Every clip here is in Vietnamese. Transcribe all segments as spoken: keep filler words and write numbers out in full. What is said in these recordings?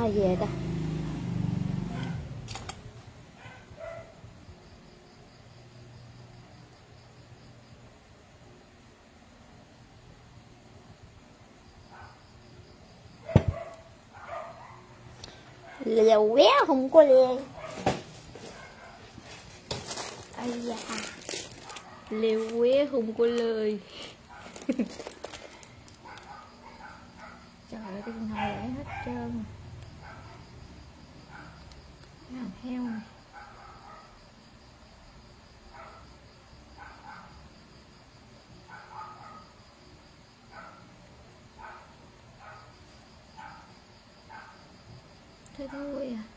là về ta? Liều quá không có liền. Ây da, liều quá không có lời. Trời ơi, cái con heo để hết trơn. Cái thằng heo này. Thôi thôi à.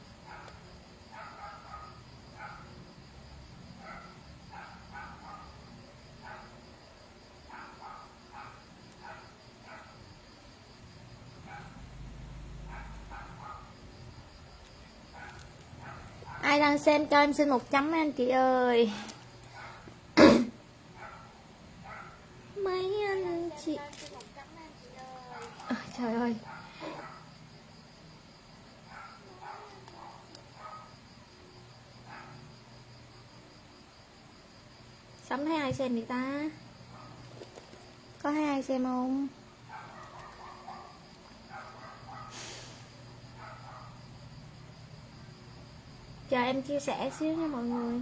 Ai đang xem cho em xin một chấm anh chị ơi. Mấy anh chị. À, trời ơi. Sắm thấy ai xem vậy ta? Có thấy ai xem không? Chờ em chia sẻ xíu nha mọi người.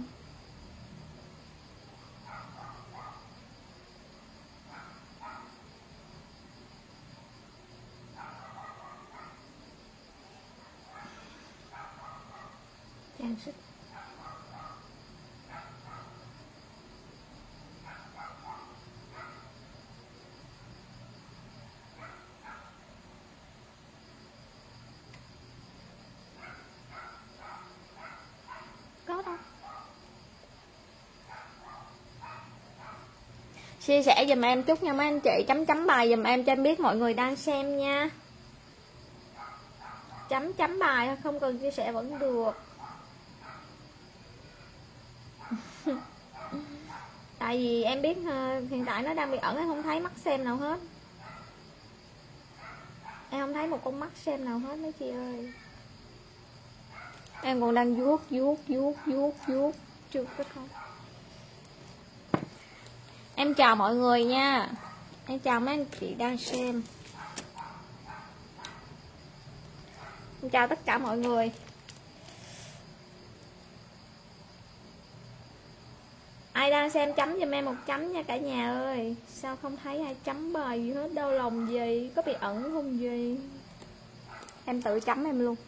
Trang sức. Có đâu. Chia sẻ giùm em chút nha mấy anh chị, chấm chấm bài giùm em cho em biết mọi người đang xem nha. Chấm chấm bài không cần chia sẻ vẫn được. Tại vì em biết hiện tại nó đang bị ẩn, em không thấy mắt xem nào hết. Em không thấy một con mắt xem nào hết mấy chị ơi. Em còn đang vuốt vuốt vuốt vuốt vuốt chưa có thôi. Em chào mọi người nha. Em chào mấy anh chị đang xem. Em chào tất cả mọi người. Ai đang xem chấm giùm em một chấm nha cả nhà ơi. Sao không thấy ai chấm bài gì hết, đau lòng gì, có bị ẩn không gì. Em tự chấm em luôn.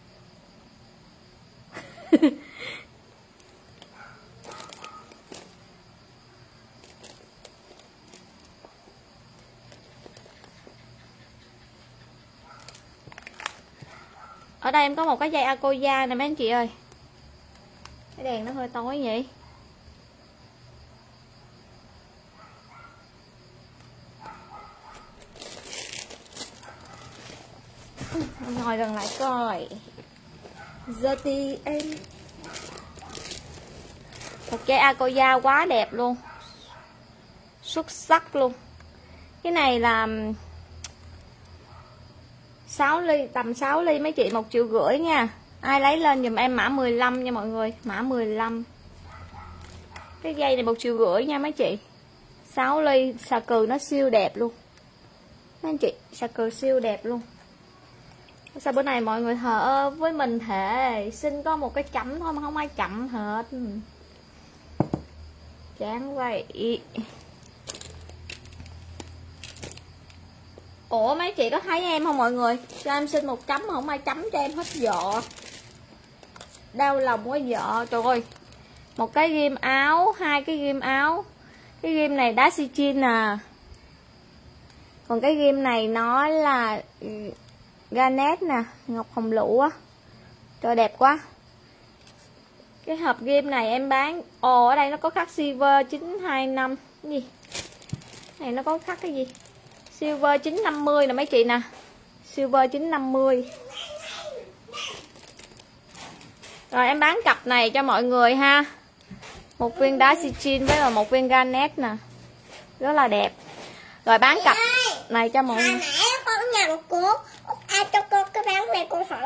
Ở đây em có một cái dây Akoya nè mấy anh chị ơi. Cái đèn nó hơi tối vậy. Ngồi gần lại coi. Giờ thì em một cái Akoya quá đẹp luôn, xuất sắc luôn. Cái này là sáu ly, tầm sáu ly mấy chị, một triệu rưỡi nha. Ai lấy lên dùm em mã mười lăm nha mọi người, mã mười lăm. Cái dây này một triệu rưỡi nha mấy chị. sáu ly, xà cừ nó siêu đẹp luôn mấy anh chị, xà cừ siêu đẹp luôn. Sao bữa này mọi người thờ ơ với mình thể xin có một cái chấm thôi mà không ai chậm hết. Chán vậy. Ủa mấy chị có thấy em không mọi người? Cho em xin một chấm mà không ai chấm cho em hết vợ. Đau lòng quá vợ. Trời ơi. Một cái ghim áo, hai cái ghim áo. Cái ghim này đá xi chin nè. Còn cái ghim này nó là garnet nè, ngọc hồng lựu á. Trời đẹp quá. Cái hộp ghim này em bán. Ồ ở đây nó có khắc silver chín hai năm. Cái gì? Này nó có khắc cái gì? Silver chín năm mươi nè mấy chị nè. Silver chín năm mươi. Rồi em bán cặp này cho mọi người ha. Một viên đá xi chin với một viên garnet nè. Rất là đẹp. Rồi bán cặp này cho mọi người. Con nhầm cô. Ai cho con cái bán này con hỏi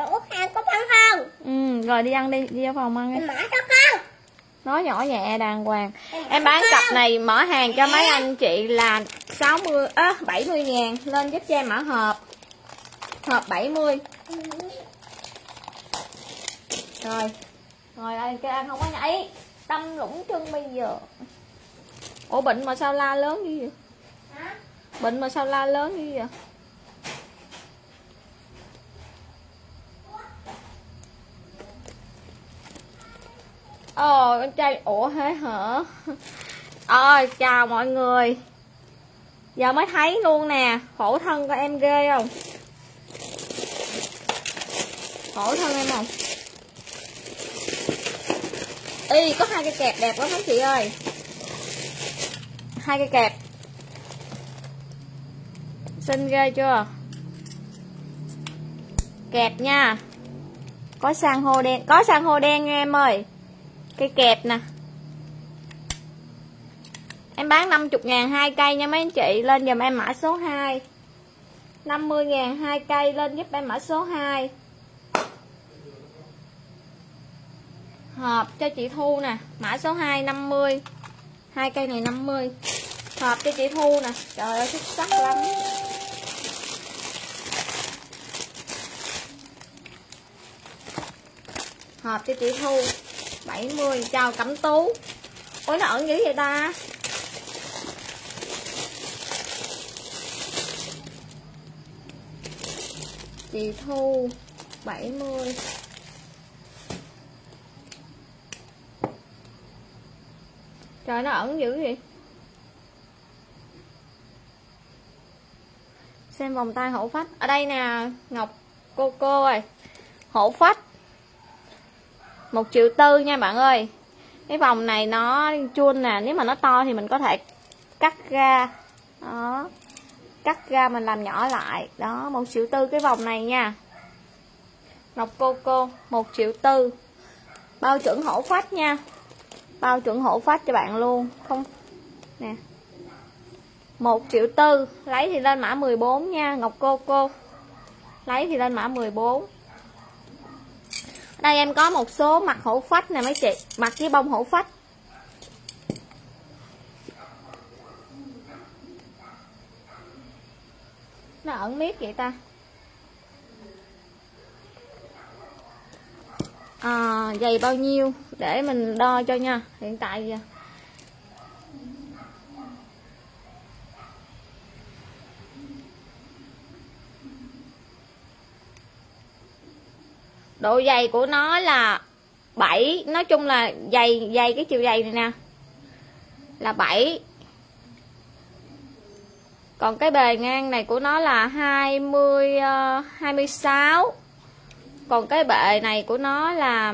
Rồi đi ăn đi, đi vào phòng ăn đi. Mở cho con. Nói nhỏ nhẹ đàng hoàng. Em bán cặp này mở hàng cho mấy anh chị là sáu mươi á bảy mươi ngàn. Lên giúp cho em mở hộp. Hộp bảy mươi. Rồi. Rồi đây cái ăn không có nhảy. Tâm lũng chân bây giờ. Ủa bệnh mà sao la lớn như vậy? Hả? Bệnh mà sao la lớn như vậy? Ồ, em trai, ủa thế hả? Ôi, chào mọi người. Giờ mới thấy luôn nè, khổ thân của em ghê không? Khổ thân em không? Ê, có hai cái kẹp đẹp quá mấy chị ơi. Hai cái kẹp. Xinh ghê chưa? Kẹp nha. Có san hô đen, có san hô đen nha em ơi. Cây kẹp nè. Em bán năm mươi ngàn hai cây nha mấy anh chị. Lên giùm em mã số hai. năm mươi ngàn hai cây. Lên giúp em mã số hai. Hộp cho chị Thu nè. Mã số hai năm mươi. Hai cây này năm mươi. Hộp cho chị Thu nè. Trời ơi xuất sắc lắm. Hộp cho chị Thu bảy mươi. Chào Cẩm Tú. Ôi nó ẩn dữ vậy ta. Chị Thu bảy mươi. Trời nó ẩn dữ vậy. Xem vòng tay hổ phách. Ở đây nè Ngọc cô cô ơi. Hổ phách một triệu tư nha bạn ơi. Cái vòng này nó chuôn nè. Nếu mà nó to thì mình có thể cắt ra. Đó. Cắt ra mình làm nhỏ lại. Đó một triệu tư cái vòng này nha. Ngọc cô cô một triệu tư. Bao chuẩn hổ phách nha. Bao chuẩn hổ phách cho bạn luôn. Không nè. một triệu tư. Lấy thì lên mã mười bốn nha. Ngọc cô cô. Lấy thì lên mã mười bốn. Đây em có một số mặt hổ phách nè mấy chị. Mặt với bông hổ phách. Nó ẩn miết vậy ta. À, giày bao nhiêu để mình đo cho nha. Hiện tại giờ độ dày của nó là bảy. Nói chung là dày dày cái chiều dày này nè là bảy. Còn cái bề ngang này của nó là hai mươi, uh, hai mươi sáu. Còn cái bệ này của nó là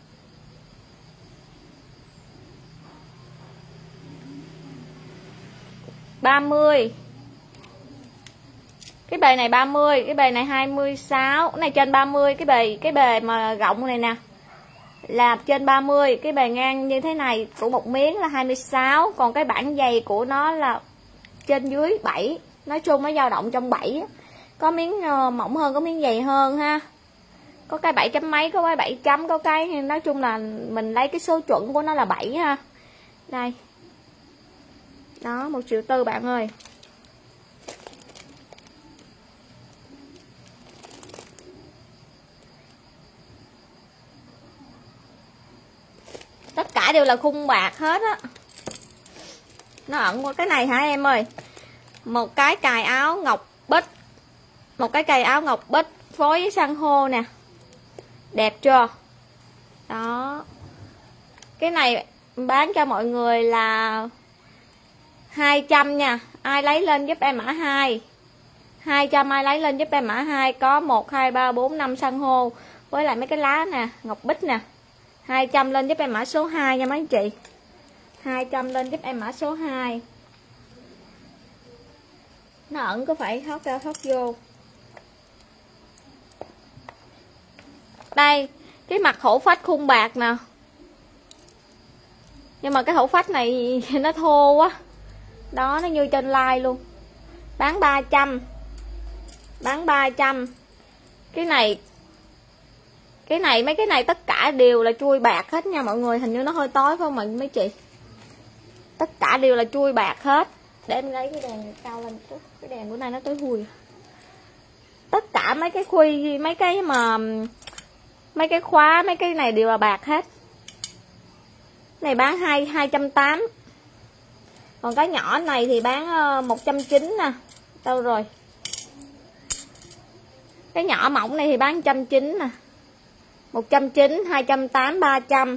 ba mươi. Cái bề này ba mươi, cái bề này hai mươi sáu, cái này trên ba mươi. Cái bề cái bề mà rộng này nè là trên ba mươi. Cái bề ngang như thế này của một miếng là hai mươi sáu. Còn cái bản dày của nó là trên dưới bảy. Nói chung nó dao động trong bảy. Có miếng mỏng hơn, có miếng dày hơn ha. Có cái bảy chấm mấy, có cái bảy chấm, có cái nói chung là mình lấy cái số chuẩn của nó là bảy ha. Đây. Đó, một triệu tư bạn ơi. Tất cả đều là khung bạc hết á. Nó ẩn qua cái này hả em ơi? Một cái cài áo ngọc bích. Một cái cài áo ngọc bích phối với san hô nè. Đẹp chưa? Đó. Cái này bán cho mọi người là hai trăm nha. Ai lấy lên giúp em mã hai. hai trăm ai lấy lên giúp em mã hai. Có một, hai, ba, bốn, năm san hô. Với lại mấy cái lá nè. Ngọc bích nè. hai trăm lên giúp em mã số hai nha mấy anh chị. hai trăm lên giúp em mã số hai. Nó ẩn có phải tháo ra tháo vô. Đây. Cái mặt hổ phách khung bạc nè. Nhưng mà cái hổ phách này nó thô quá. Đó nó như trên like luôn. Bán ba trăm. Bán ba trăm. Cái này Cái này mấy cái này tất cả đều là chui bạc hết nha mọi người. Hình như nó hơi tối phải không mấy chị? Tất cả đều là chui bạc hết. Để em lấy cái đèn cao lên chút. Cái đèn bữa nay nó tối hùi. Tất cả mấy cái khuy, mấy cái mà mấy cái khóa, mấy cái này đều là bạc hết. Này bán hai hai trăm tám mươi. Còn cái nhỏ này thì bán một trăm chín mươi nè. Đâu rồi? Cái nhỏ mỏng này thì bán một trăm chín mươi nè. một trăm chín mươi, hai trăm tám mươi, ba trăm.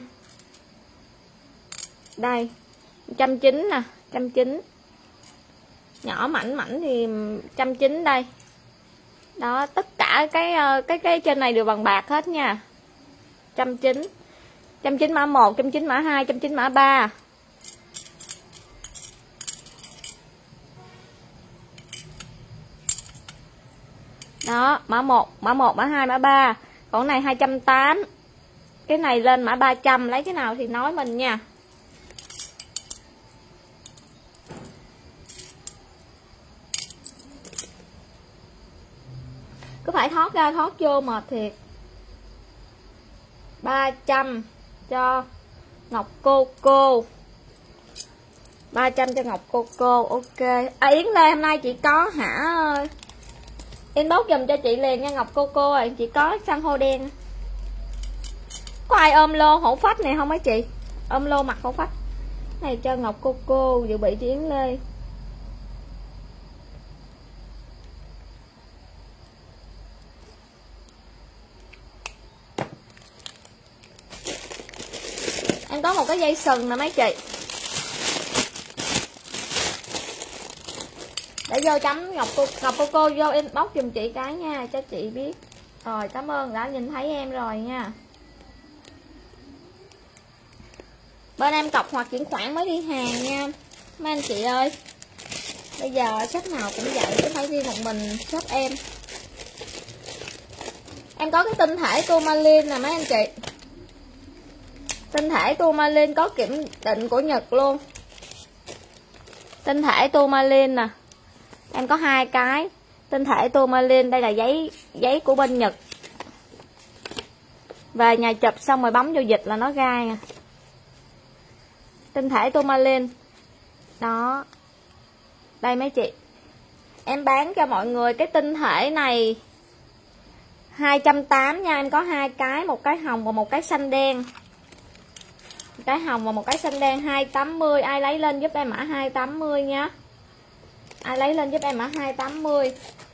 Đây, một trăm chín mươi nè, một trăm chín mươi. Nhỏ mảnh mảnh thì một trăm chín mươi đây. Đó, tất cả cái cái cái trên này đều bằng bạc hết nha. một trăm chín mươi. một trăm chín mươi mã một, một trăm chín mươi mã hai, một trăm chín mươi mã ba. Đó, mã một, mã một, mã hai, mã ba. Còn này hai trăm tám mươi. Cái này lên mã ba trăm, lấy cái nào thì nói mình nha. Cứ phải thoát ra thoát vô mệt thiệt. ba trăm cho Ngọc Cô Cô. ba trăm cho Ngọc Cô Cô. Ok. À, Yến Lê hôm nay chị có hả? Inbox dùm cho chị liền nha Ngọc Cô Cô ơi. Chị có san hô đen. Có ai ôm lô hổ phách này không mấy chị? Ôm lô mặt hổ phách này cho Ngọc Cô Cô dự bị chị Yến Lê. Em có một cái dây sừng nè mấy chị. Để vô chấm Ngọc Cô Ngọc Cô Cô vô inbox giùm chị cái nha cho chị biết. Rồi cảm ơn đã nhìn thấy em rồi nha. Bên em cọc hoặc chuyển khoản mới đi hàng nha mấy anh chị ơi. Bây giờ shop nào cũng vậy, chứ phải riêng một mình shop em. Em có cái tinh thể tourmaline nè mấy anh chị. Tinh thể tourmaline có kiểm định của Nhật luôn. Tinh thể tourmaline nè. Em có hai cái. Tinh thể tourmaline, đây là giấy giấy của bên Nhật. Và nhà chụp xong rồi bấm vô dịch là nó ra nha. Tinh thể tourmaline. Đó. Đây mấy chị. Em bán cho mọi người cái tinh thể này hai trăm tám mươi nha. Em có hai cái, một cái hồng và một cái xanh đen. Một cái hồng và một cái xanh đen hai trăm tám mươi. Ai lấy lên giúp em mã hai trăm tám mươi nha. Ai lấy lên giúp em mã hai trăm tám mươi.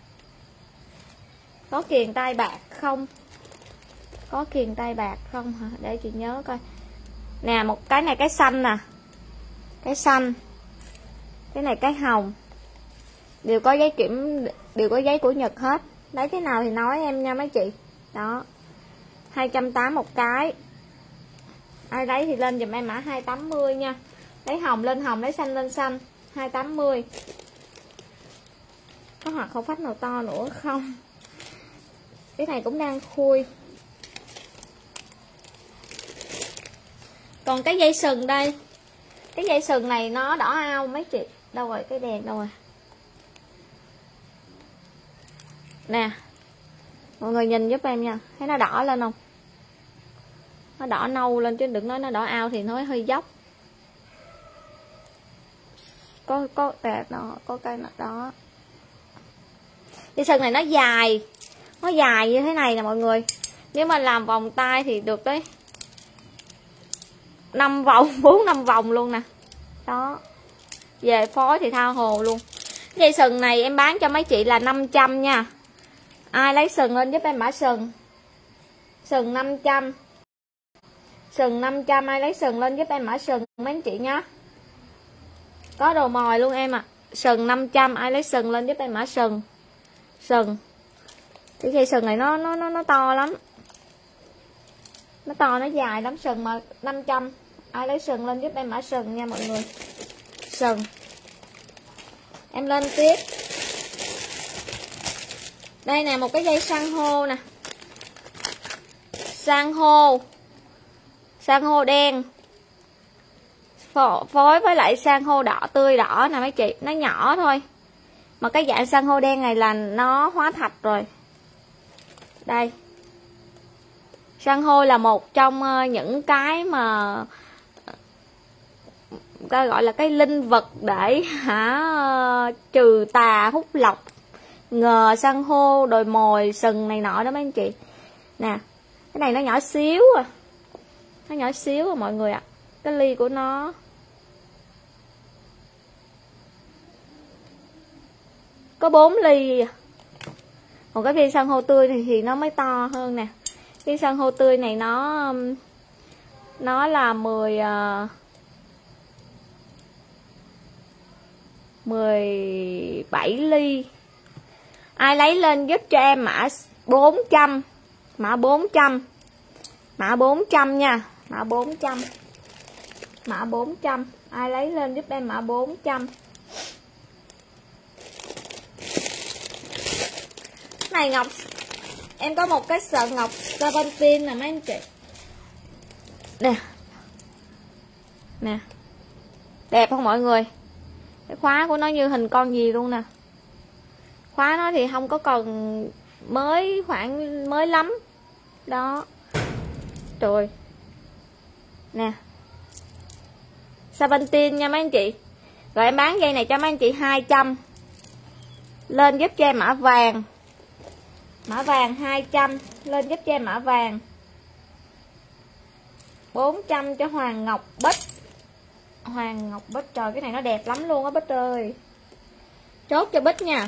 Có kiềng tay bạc không? Có kiềng tay bạc không hả? Để chị nhớ coi. Nè, một cái này cái xanh nè. Cái xanh. Cái này cái hồng. Đều có giấy kiểm, đều có giấy của Nhật hết. Lấy cái nào thì nói em nha mấy chị. Đó. hai trăm tám mươi một cái. Ai lấy thì lên dùm em mã hai trăm tám mươi nha. Lấy hồng lên hồng, lấy xanh lên xanh. hai trăm tám mươi. Có hoặc không phách nào to nữa không? Cái này cũng đang khui. Còn cái dây sừng đây. Cái dây sừng này nó đỏ ao mấy chị. Đâu rồi, cái đèn đâu rồi? Nè. Mọi người nhìn giúp em nha. Thấy nó đỏ lên không? Nó đỏ nâu lên chứ đừng nói nó đỏ ao thì nó hơi dốc. Có có đẹp đó, có cây đó. Dây sừng này nó dài. Nó dài như thế này nè mọi người. Nếu mà làm vòng tay thì được đấy năm vòng, bốn năm vòng luôn nè. Đó. Về phối thì tha hồ luôn. Dây sừng này em bán cho mấy chị là năm trăm nha. Ai lấy sừng lên giúp em mã sừng. Sừng năm trăm. Sừng năm trăm, ai lấy sừng lên giúp em mã sừng mấy anh chị nhá. Có đồ mồi luôn em ạ. À. Sừng năm trăm, ai lấy sừng lên giúp em mã sừng. Sừng. Cái dây sừng này nó nó nó nó to lắm. Nó to nó dài lắm, sừng mà năm trăm. Ai lấy sừng lên giúp em mã sừng nha mọi người. Sừng. Em lên tiếp. Đây nè, một cái dây san hô nè. San hô. San hô đen. Phối với lại san hô đỏ tươi đỏ nè mấy chị. Nó nhỏ thôi. Mà cái dạng san hô đen này là nó hóa thạch rồi. Đây. San hô là một trong những cái mà ta gọi là cái linh vật để hả trừ tà hút lộc, ngờ, san hô, đồi mồi, sừng này nọ đó mấy anh chị. Nè, cái này nó nhỏ xíu à, nó nhỏ xíu à mọi người ạ. À. Cái ly của nó có bốn ly. Còn cái viên san hô tươi thì, thì nó mới to hơn nè. Viên san hô tươi này nó nó là mười mười bảy ly. Ai lấy lên giúp cho em mã bốn trăm, mã bốn trăm, mã bốn trăm nha, mã bốn trăm, mã bốn trăm. Ai lấy lên giúp em mã bốn trăm. Này ngọc, em có một cái sợi ngọc Seventeen nè mấy anh chị. Nè, nè, đẹp không mọi người? Cái khóa của nó như hình con gì luôn nè. Khóa nó thì không có còn mới, khoảng mới lắm đó. Trời nè, Seventeen nha mấy anh chị. Rồi em bán dây này cho mấy anh chị hai trăm. Lên giúp cho em mã vàng, mã vàng hai trăm. Lên giúp cho em mã vàng bốn trăm cho Hoàng Ngọc Bích. Hoàng Ngọc Bích, trời cái này nó đẹp lắm luôn á Bích ơi. Chốt cho Bích nha.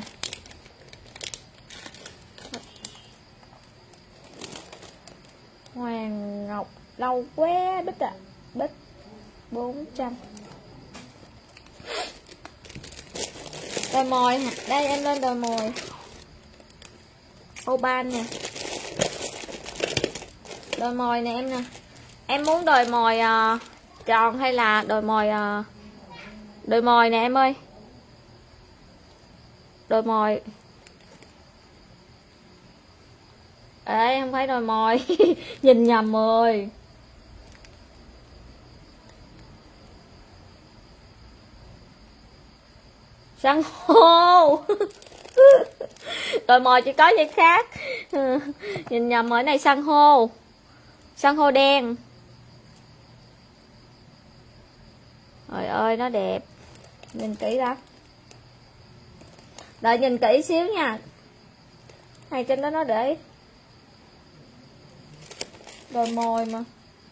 Hoàng Ngọc lâu quá Bích ạ. À. Bích bốn trăm. Đồi mồi hả? Đây em lên đồi mồi Oban nè. Đồi mồi nè em nè. Em muốn đồi mồi uh, tròn hay là đồi mồi uh, đồi mồi nè em ơi. Đồi mồi. Ê không phải đồi mồi. Nhìn nhầm rồi. San hô. Đồi mồi chỉ có gì khác. Nhìn nhầm ở này san hô. San hô đen. Trời ơi nó đẹp. Nhìn kỹ đó. Đợi nhìn kỹ xíu nha. Này trên đó nó để đồi mồi mà.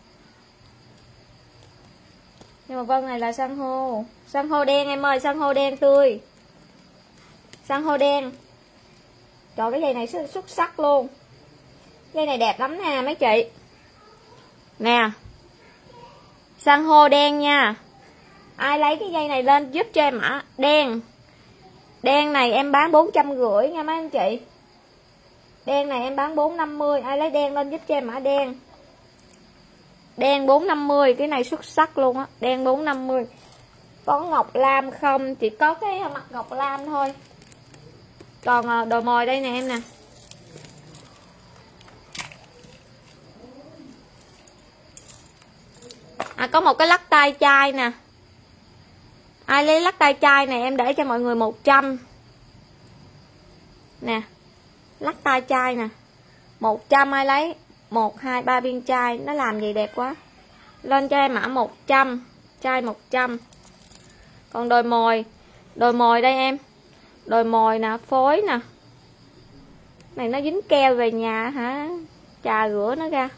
Nhưng mà vân này là san hô. San hô đen em ơi, san hô đen tươi. San hô đen. Trời cái dây này xuất sắc luôn. Dây này đẹp lắm nè mấy chị. Nè. San hô đen nha. Ai lấy cái dây này lên giúp cho em mã đen. Đen này em bán bốn trăm rưỡi nha mấy anh chị. Đen này em bán bốn năm mươi. Ai lấy đen lên giúp cho em mã đen. Đen bốn năm mươi. Cái này xuất sắc luôn á. Đen bốn năm mươi. Có ngọc lam không? Chỉ có cái mặt ngọc lam thôi. Còn đồ mồi đây nè em nè. À có một cái lắc tay chai nè. Ai lấy lắc tay chai này em để cho mọi người một trăm. Nè. Lắc tay chai nè. một trăm ai lấy. một, hai, ba viên chai. Nó làm gì đẹp quá. Lên cho em mã một trăm. Chai một trăm. Còn đồi mồi. Đồi mồi đây em. Đồi mồi nè. Phối nè. Này nó dính keo về nhà hả. Chà rửa nó ra.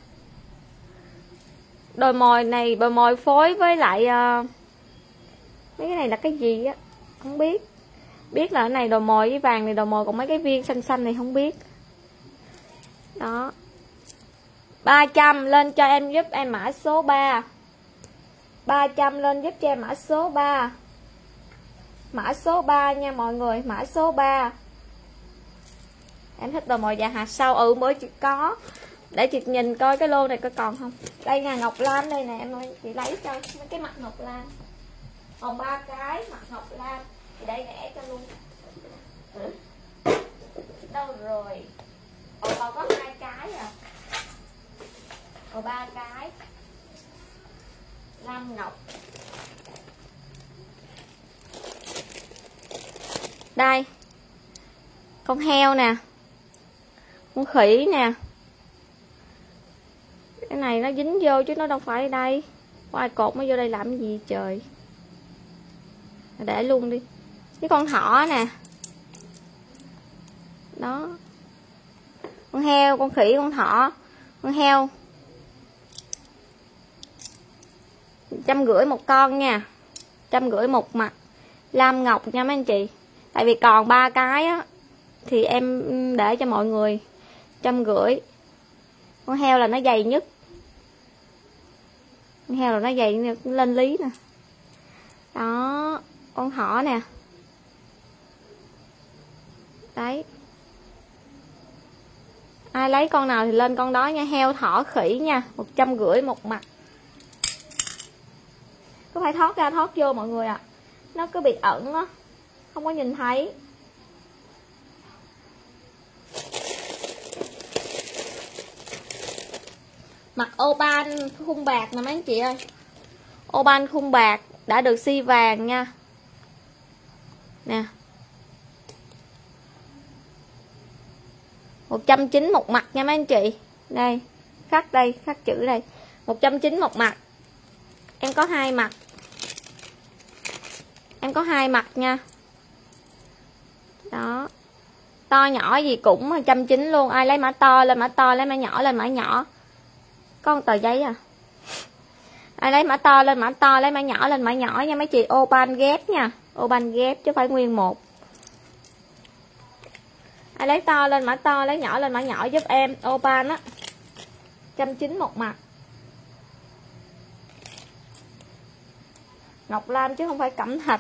Đồi mồi này. Đồi mồi phối với lại uh, mấy cái này là cái gì á. Không biết. Biết là cái này đồi mồi với vàng này đồi mồi. Còn mấy cái viên xanh xanh này không biết. Đó. ba trăm lên cho em giúp em mã số ba. ba trăm lên giúp cho em mã số ba. Mã số ba nha mọi người. Mã số ba. Em thích đồ mồi dạ hạt sau. Ừ mới chị có. Để chị nhìn coi cái lô này coi còn không. Đây là ngọc lam đây nè em ơi. Chị lấy cho mấy cái mặt ngọc lam. Còn ba cái mặt ngọc lam. Thì đây nè cho luôn. Ừ. Đâu rồi. Ồ còn có hai cái à. Còn ba cái. Lam ngọc. Đây. Con heo nè. Con khỉ nè. này nó dính vô chứ nó đâu phải ở đây. Có ai cột nó vô đây làm gì trời. Để luôn đi. Cái con thỏ nè. Đó. Con heo, con khỉ, con thỏ. Con heo trăm rưỡi một con nha, trăm rưỡi một mặt lam ngọc nha mấy anh chị. Tại vì còn ba cái á thì em để cho mọi người trăm rưỡi. Con heo là nó dày nhất, con heo là nó dày lên lý nè. Đó, con thỏ nè. Đấy, ai lấy con nào thì lên con đó nha. Heo, thỏ, khỉ nha, một trăm rưỡi một mặt. Có phải thoát ra thoát vô mọi người ạ. À. Nó cứ bị ẩn á, không có nhìn thấy. Mặt ô ban khung bạc nè mấy anh chị ơi. Ô ban khung bạc đã được xi vàng nha. Nè, một trăm chín mươi một mặt nha mấy anh chị. Đây, khắc đây, khắc chữ đây. một trăm chín mươi một mặt. Em có hai mặt. Em có hai mặt nha. Đó. To nhỏ gì cũng một trăm chín mươi luôn. Ai lấy mã to lên mã to, lấy mã nhỏ lên mã nhỏ. Có một tờ giấy à. Ai lấy mã to lên mã to, lấy mã nhỏ lên mã nhỏ nha mấy chị. Ô ban ghép nha. Ô ban ghép chứ phải nguyên một. Ai lấy to lên mã to, lấy nhỏ lên mã nhỏ giúp em. Ô ban á, một trăm chín mươi một mặt. Ngọc lam chứ không phải cẩm thạch.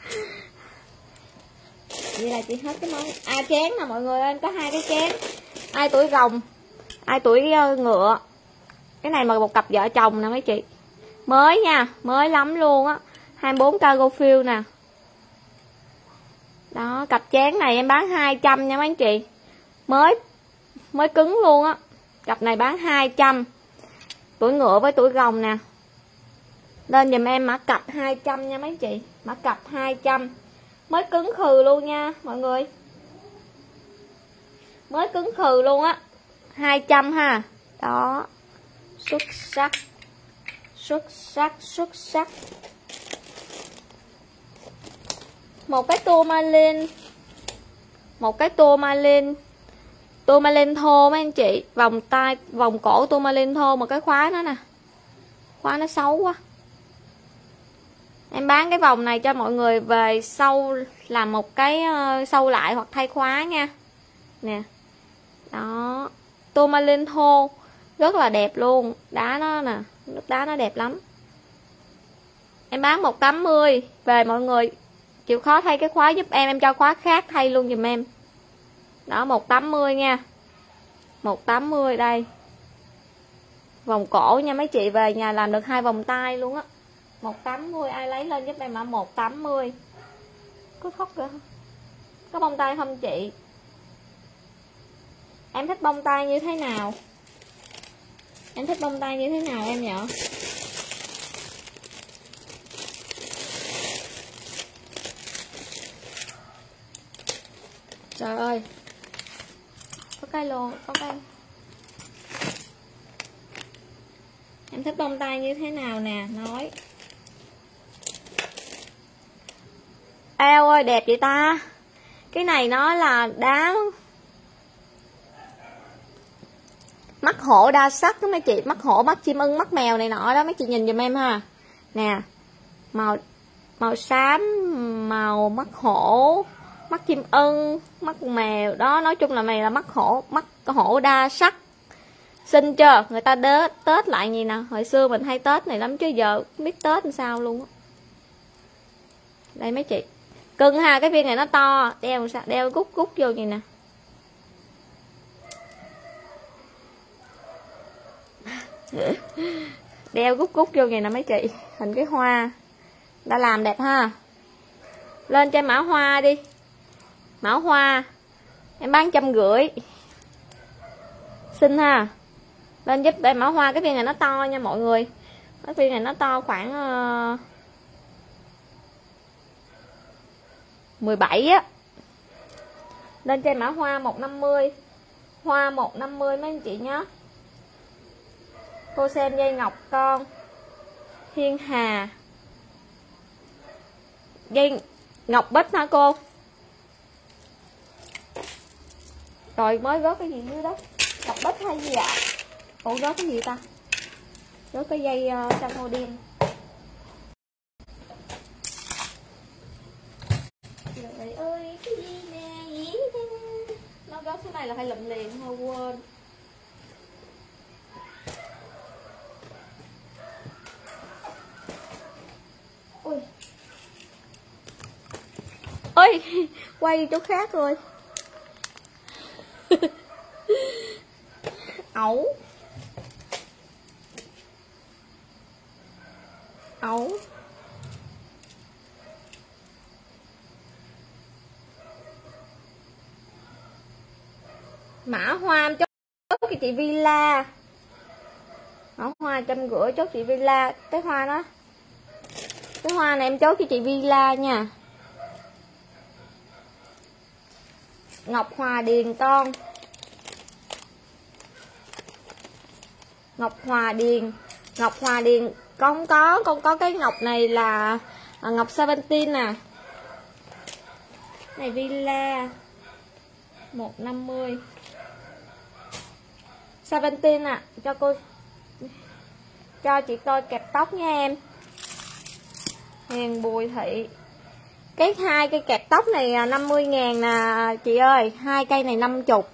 Vậy là chị hết cái món. À chén nè mọi người ơi, em có hai cái chén. Ai tuổi rồng, ai tuổi ngựa. Cái này mà một cặp vợ chồng nè mấy chị. Mới nha, mới lắm luôn á. hai mươi bốn cargo fill nè. Đó, cặp chén này em bán hai trăm nha mấy anh chị. Mới mới cứng luôn á. Cặp này bán hai trăm. Tuổi ngựa với tuổi rồng nè. Lên dùm em mã cặp hai trăm nha mấy chị. Mã cặp hai trăm. Mới cứng khừ luôn nha mọi người. Mới cứng khừ luôn á. hai trăm ha. Đó. Xuất sắc. Xuất sắc, xuất sắc. Một cái tourmaline. Một cái tourmaline. Tourmaline thô mấy anh chị. Vòng tay, vòng cổ tourmaline thô. Một cái khóa nó nè. Khóa nó xấu quá. Em bán cái vòng này cho mọi người về sau làm một cái sâu lại hoặc thay khóa nha. Nè. Đó. Tourmaline thô. Rất là đẹp luôn. Đá nó nè. Nước đá nó đẹp lắm. Em bán một trăm tám mươi. Về mọi người chịu khó thay cái khóa giúp em. Em cho khóa khác thay luôn giùm em. Đó, một trăm tám mươi nha. một trăm tám mươi đây. Vòng cổ nha mấy chị. Về nhà làm được hai vòng tay luôn á. một trăm tám mươi. Ai lấy lên giúp em mã một trăm tám mươi. Có khóc kìa. Có bông tay không chị? Em thích bông tay như thế nào? Em thích bông tay như thế nào em nhở? Trời ơi. Có cái lô, có cái. Em thích bông tay như thế nào nè, nói. Eo ơi đẹp vậy ta. Cái này nó là đá mắt hổ đa sắc đó mấy chị. Mắt hổ, mắt chim ưng, mắt mèo này nọ đó mấy chị nhìn giùm em ha. Nè. Màu màu xám, màu mắt hổ, mắt chim ưng, mắt mèo đó. Nói chung là mày là mắt hổ, mắt hổ đa sắc. Xinh chưa? Người ta đế, Tết lại gì nè. Hồi xưa mình hay Tết này lắm chứ giờ không biết Tết làm sao luôn á. Đây mấy chị. Cưng ha, cái viên này nó to. Đeo sao? Đeo gút gút vô vậy nè. Đeo gút gút vô vậy nè mấy chị. Hình cái hoa. Đã làm đẹp ha. Lên cho mã hoa đi. Mã hoa em bán trăm rưỡi. Xinh ha. Lên giúp em mã hoa. Cái viên này nó to nha mọi người. Cái viên này nó to khoảng uh, mười bảy á. Lên trên mã hoa một trăm năm mươi. Hoa một trăm năm mươi mấy anh chị nhé. Cô xem dây ngọc con Thiên Hà, dây ngọc bích hả cô? Rồi mới rớt cái gì dưới đó, ngọc bích hay gì ạ? Ủa rớt cái gì ta? Rớt cái dây uh, san hô đen. Trời ơi cái gì nè, gì nè. Nó rớt cái này là phải lụm liền thôi, quên. Ui. Ôi quay chỗ khác rồi. Ẩu ẩu mã hoa chốt cho chị Villa, mã hoa trăm rưỡi chốt chị Villa. Cái hoa đó, cái hoa này em chốt cho chị Villa nha. Ngọc Hòa Điền con, Ngọc Hòa Điền, Ngọc Hòa Điền con không có, con có cái ngọc này là ngọc Seventeen nè. Này Villa một trăm năm mươi Seventeen à, cho cô cho chị coi kẹp tóc nha em. Hiền Bùi Thị, cái hai cây kẹp tóc này năm mươi ngàn nè chị ơi, hai cây này năm mươi,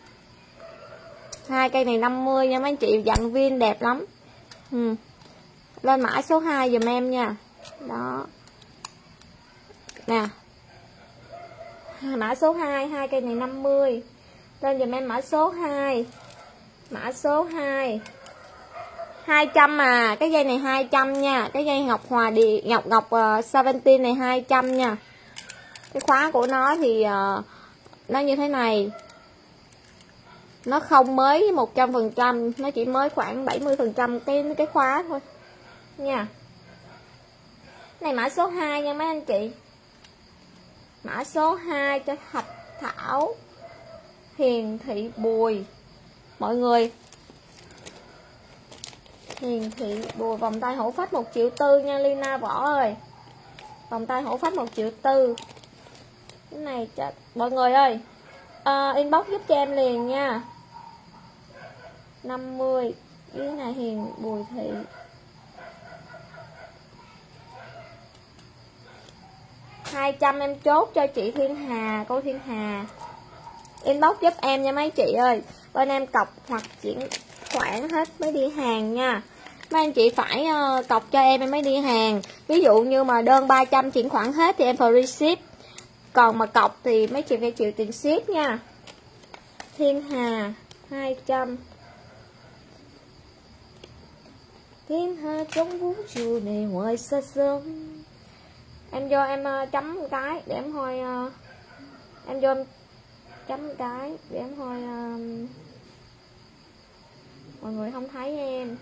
hai cây này năm mươi nha mấy anh chị, dặn viên đẹp lắm. Ừ. Lên mã số hai dùm em nha. Đó nè, mã số hai, hai cây này năm mươi. Lên dùm em mã số hai, mã số hai hai trăm à, cái dây này hai trăm nha, cái dây ngọc Hòa Điền, ngọc ngọc uh, Seventeen này hai trăm nha. Cái khóa của nó thì uh, nó như thế này, nó không mới một trăm phần trăm, nó chỉ mới khoảng bảy mươi phần trăm cái cái khóa thôi nha. Này mã số hai nha mấy anh chị, mã số hai cho Thạch Thảo, Hiền Thị Bùi. Mọi người, Hiền Thị Bùi, vòng tay hổ phách một triệu tư nha Lina Võ ơi, vòng tay hổ phách một triệu tư. Cái này cho mọi người ơi, à, inbox giúp cho em liền nha. Năm mươi. Cái này Hiền Bùi Thị, hai trăm em chốt cho chị Thiên Hà, cô Thiên Hà. Inbox giúp em nha mấy chị ơi, bên em cọc hoặc chuyển khoản hết mới đi hàng nha. Mấy anh chị phải uh, cọc cho em em mới đi hàng. Ví dụ như mà đơn ba trăm chuyển khoản hết thì em phải ship, còn mà cọc thì mấy chị phải chịu tiền ship nha. Thiên Hà hai trăm. Thiên Hà trong vũ trụ này ngoài xa xăm. Em vô em uh, chấm một cái để em thôi uh, em vô em chấm một cái để em thôi uh, mọi người không thấy em.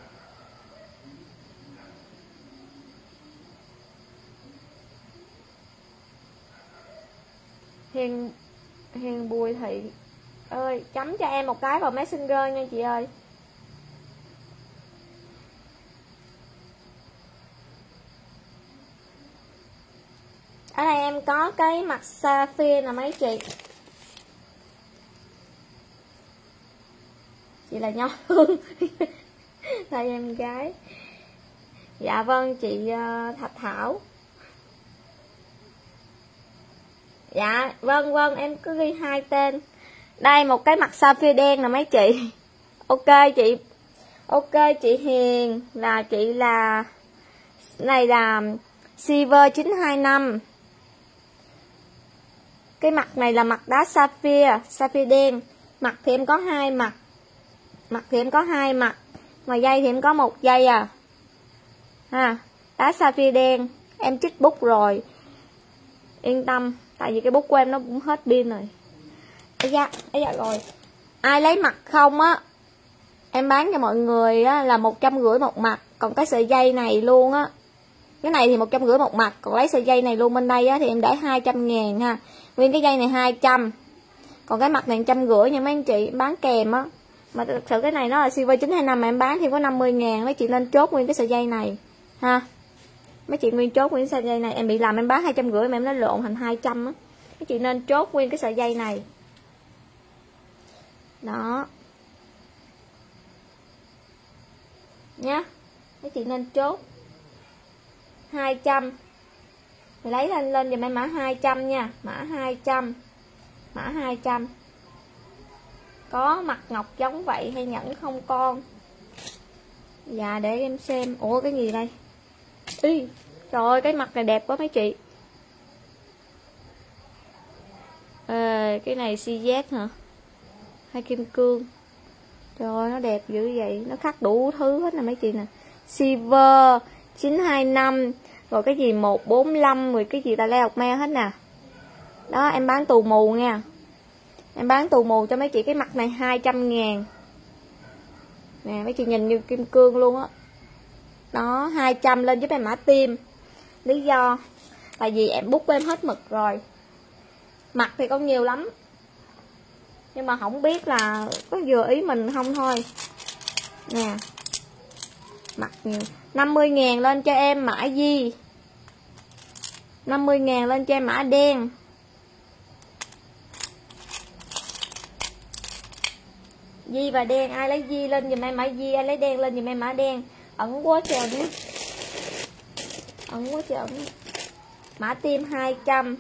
Hiền Hiền Bùi Thị ơi, chấm cho em một cái vào Messenger nha chị ơi. Ở đây em có cái mặt sapphire nè mấy chị. Chị là Nho Hương. Đây em gái. Dạ vâng chị Thạch Thảo. Dạ vâng vâng em cứ ghi hai tên. Đây một cái mặt sapphire đen nè mấy chị. Ok chị. Ok chị Hiền là chị là này là Silver chín hai năm. Cái mặt này là mặt đá sapphire, sapphire đen. Mặt thì em có hai mặt. Mặt thì em có hai mặt. Ngoài dây thì em có một dây à. Ha, đá sapphire đen, em chích bút rồi. Yên tâm, tại vì cái bút của em nó cũng hết pin rồi. Ây da, ây da rồi. Ai lấy mặt không á, em bán cho mọi người á là một trăm rưỡi một mặt, còn cái sợi dây này luôn á. Cái này thì một trăm rưỡi một mặt, còn lấy sợi dây này luôn bên đây á thì em để hai trăm ngàn ha. Nguyên cái dây này hai trăm. Còn cái mặt này một trăm rưỡi nha mấy anh chị, bán kèm á. Mà thực sự cái này nó là Silver chín hai năm mà em bán thì có năm mươi ngàn. Mấy chị nên chốt nguyên cái sợi dây này ha. Mấy chị nguyên chốt nguyên cái sợi dây này. Em bị làm em bán hai trăm rưỡi mà em nó lộn thành hai trăm á. Mấy chị nên chốt nguyên cái sợi dây này. Đó nhá. Mấy chị nên chốt hai trăm. Thì lấy lên lên giùm em mã hai trăm nha. Mã hai trăm. Mã hai trăm. Có mặt ngọc giống vậy hay nhẫn không con? Dạ để em xem. Ủa cái gì đây? Ý, trời ơi cái mặt này đẹp quá mấy chị. À, cái này xê dét hả? Hay kim cương? Trời ơi nó đẹp dữ vậy. Nó khắc đủ thứ hết nè mấy chị nè. Silver chín hai năm. Rồi cái gì một bốn lăm. Rồi cái gì ta leo me hết nè. Đó em bán tù mù nha. Em bán tù mù cho mấy chị cái mặt này hai trăm ngàn. Nè mấy chị nhìn như kim cương luôn á. Đó hai trăm lên giúp em mã tim. Lý do tại vì em bút em hết mực rồi. Mặt thì có nhiều lắm. Nhưng mà không biết là có vừa ý mình không thôi. Nè. Mặt nhiều. năm mươi ngàn lên cho em mã gì? năm mươi ngàn lên cho em mã đen. Di và đen, ai lấy di lên dùm em mã di, ai lấy đen lên dùm em mã đen. Ẩn quá trời ẩn. Ẩn quá trời ẩn. Mã tim hai trăm.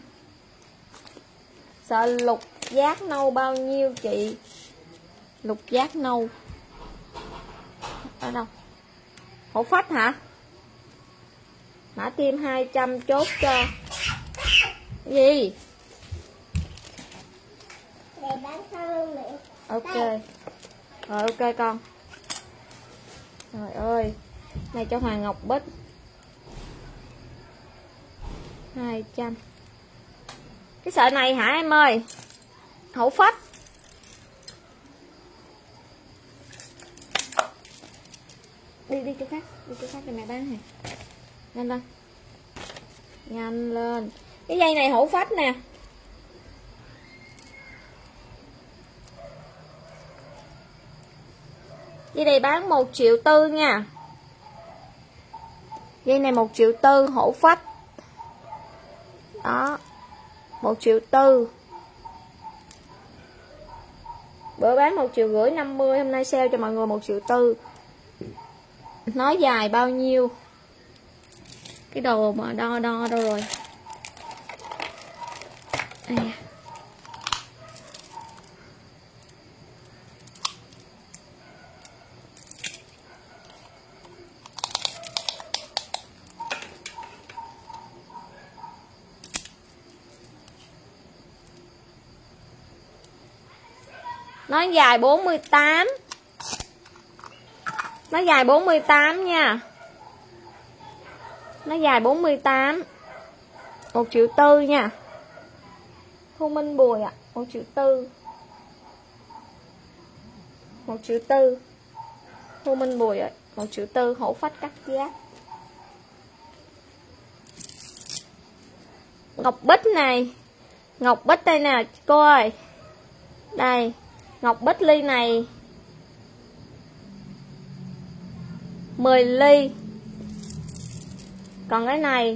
Sợ lục giác nâu bao nhiêu chị? Lục giác nâu ở đâu? Hổ phách hả? Mã tim hai trăm chốt cho. Cái gì? Để bán hơn nữa. Ok. Rồi ok con. Trời ơi. Này cho Hoàng Ngọc Bích hai trăm. Cái sợi này hả em ơi? Hổ phách. Đi đi chỗ khác. Đi chỗ khác cho mẹ bán hả? Nhanh lên. Nhanh lên. Cái dây này hổ phách nè. Dây này bán một triệu tư nha. Dây này một triệu tư hổ phách. Đó. một triệu tư. Bữa bán một triệu rưỡi năm mươi, hôm nay sale cho mọi người một triệu tư. Nói dài bao nhiêu? Cái đồ mà đo đo đâu rồi? Đây. Nó dài bốn mươi tám. Nó dài bốn mươi tám nha. Nó dài bốn mươi tám. một triệu tư nha. Thu Minh Bùi ạ, à. một triệu tư. một triệu tư. Thu Minh Bùi ạ, à. một triệu tư hổ phách cắt giá. Ngọc Bích này. Ngọc Bích đây nè cô ơi. Đây. Ngọc Bích ly này mười ly. Còn cái này,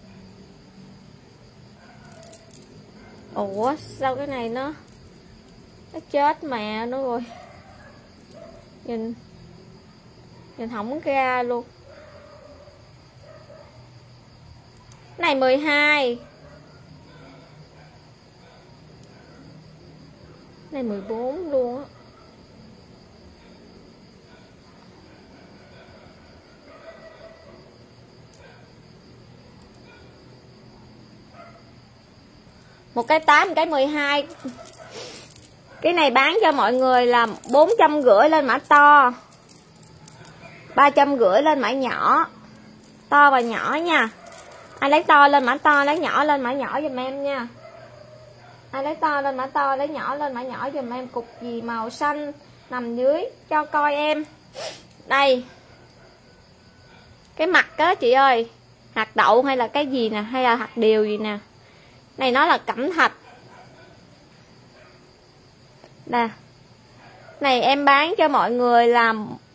ủa sao cái này nó nó chết mẹ nó rồi. Nhìn Nhìn không ra luôn. Cái này mười hai. Này mười bốn luôn á. Một cái tám, một cái mười hai. Cái này bán cho mọi người là bốn trăm rưỡi lên mã to, ba trăm rưỡi lên mã nhỏ. To và nhỏ nha. Ai lấy to lên mã to, lấy nhỏ lên mã nhỏ giùm em nha. Ai lấy to lên mã to, lấy nhỏ lên mã nhỏ giùm em. Cục gì màu xanh nằm dưới cho coi em. Đây. Cái mặt á chị ơi, hạt đậu hay là cái gì nè, hay là hạt điều gì nè. Này nó là cẩm thạch. Nè. Này em bán cho mọi người là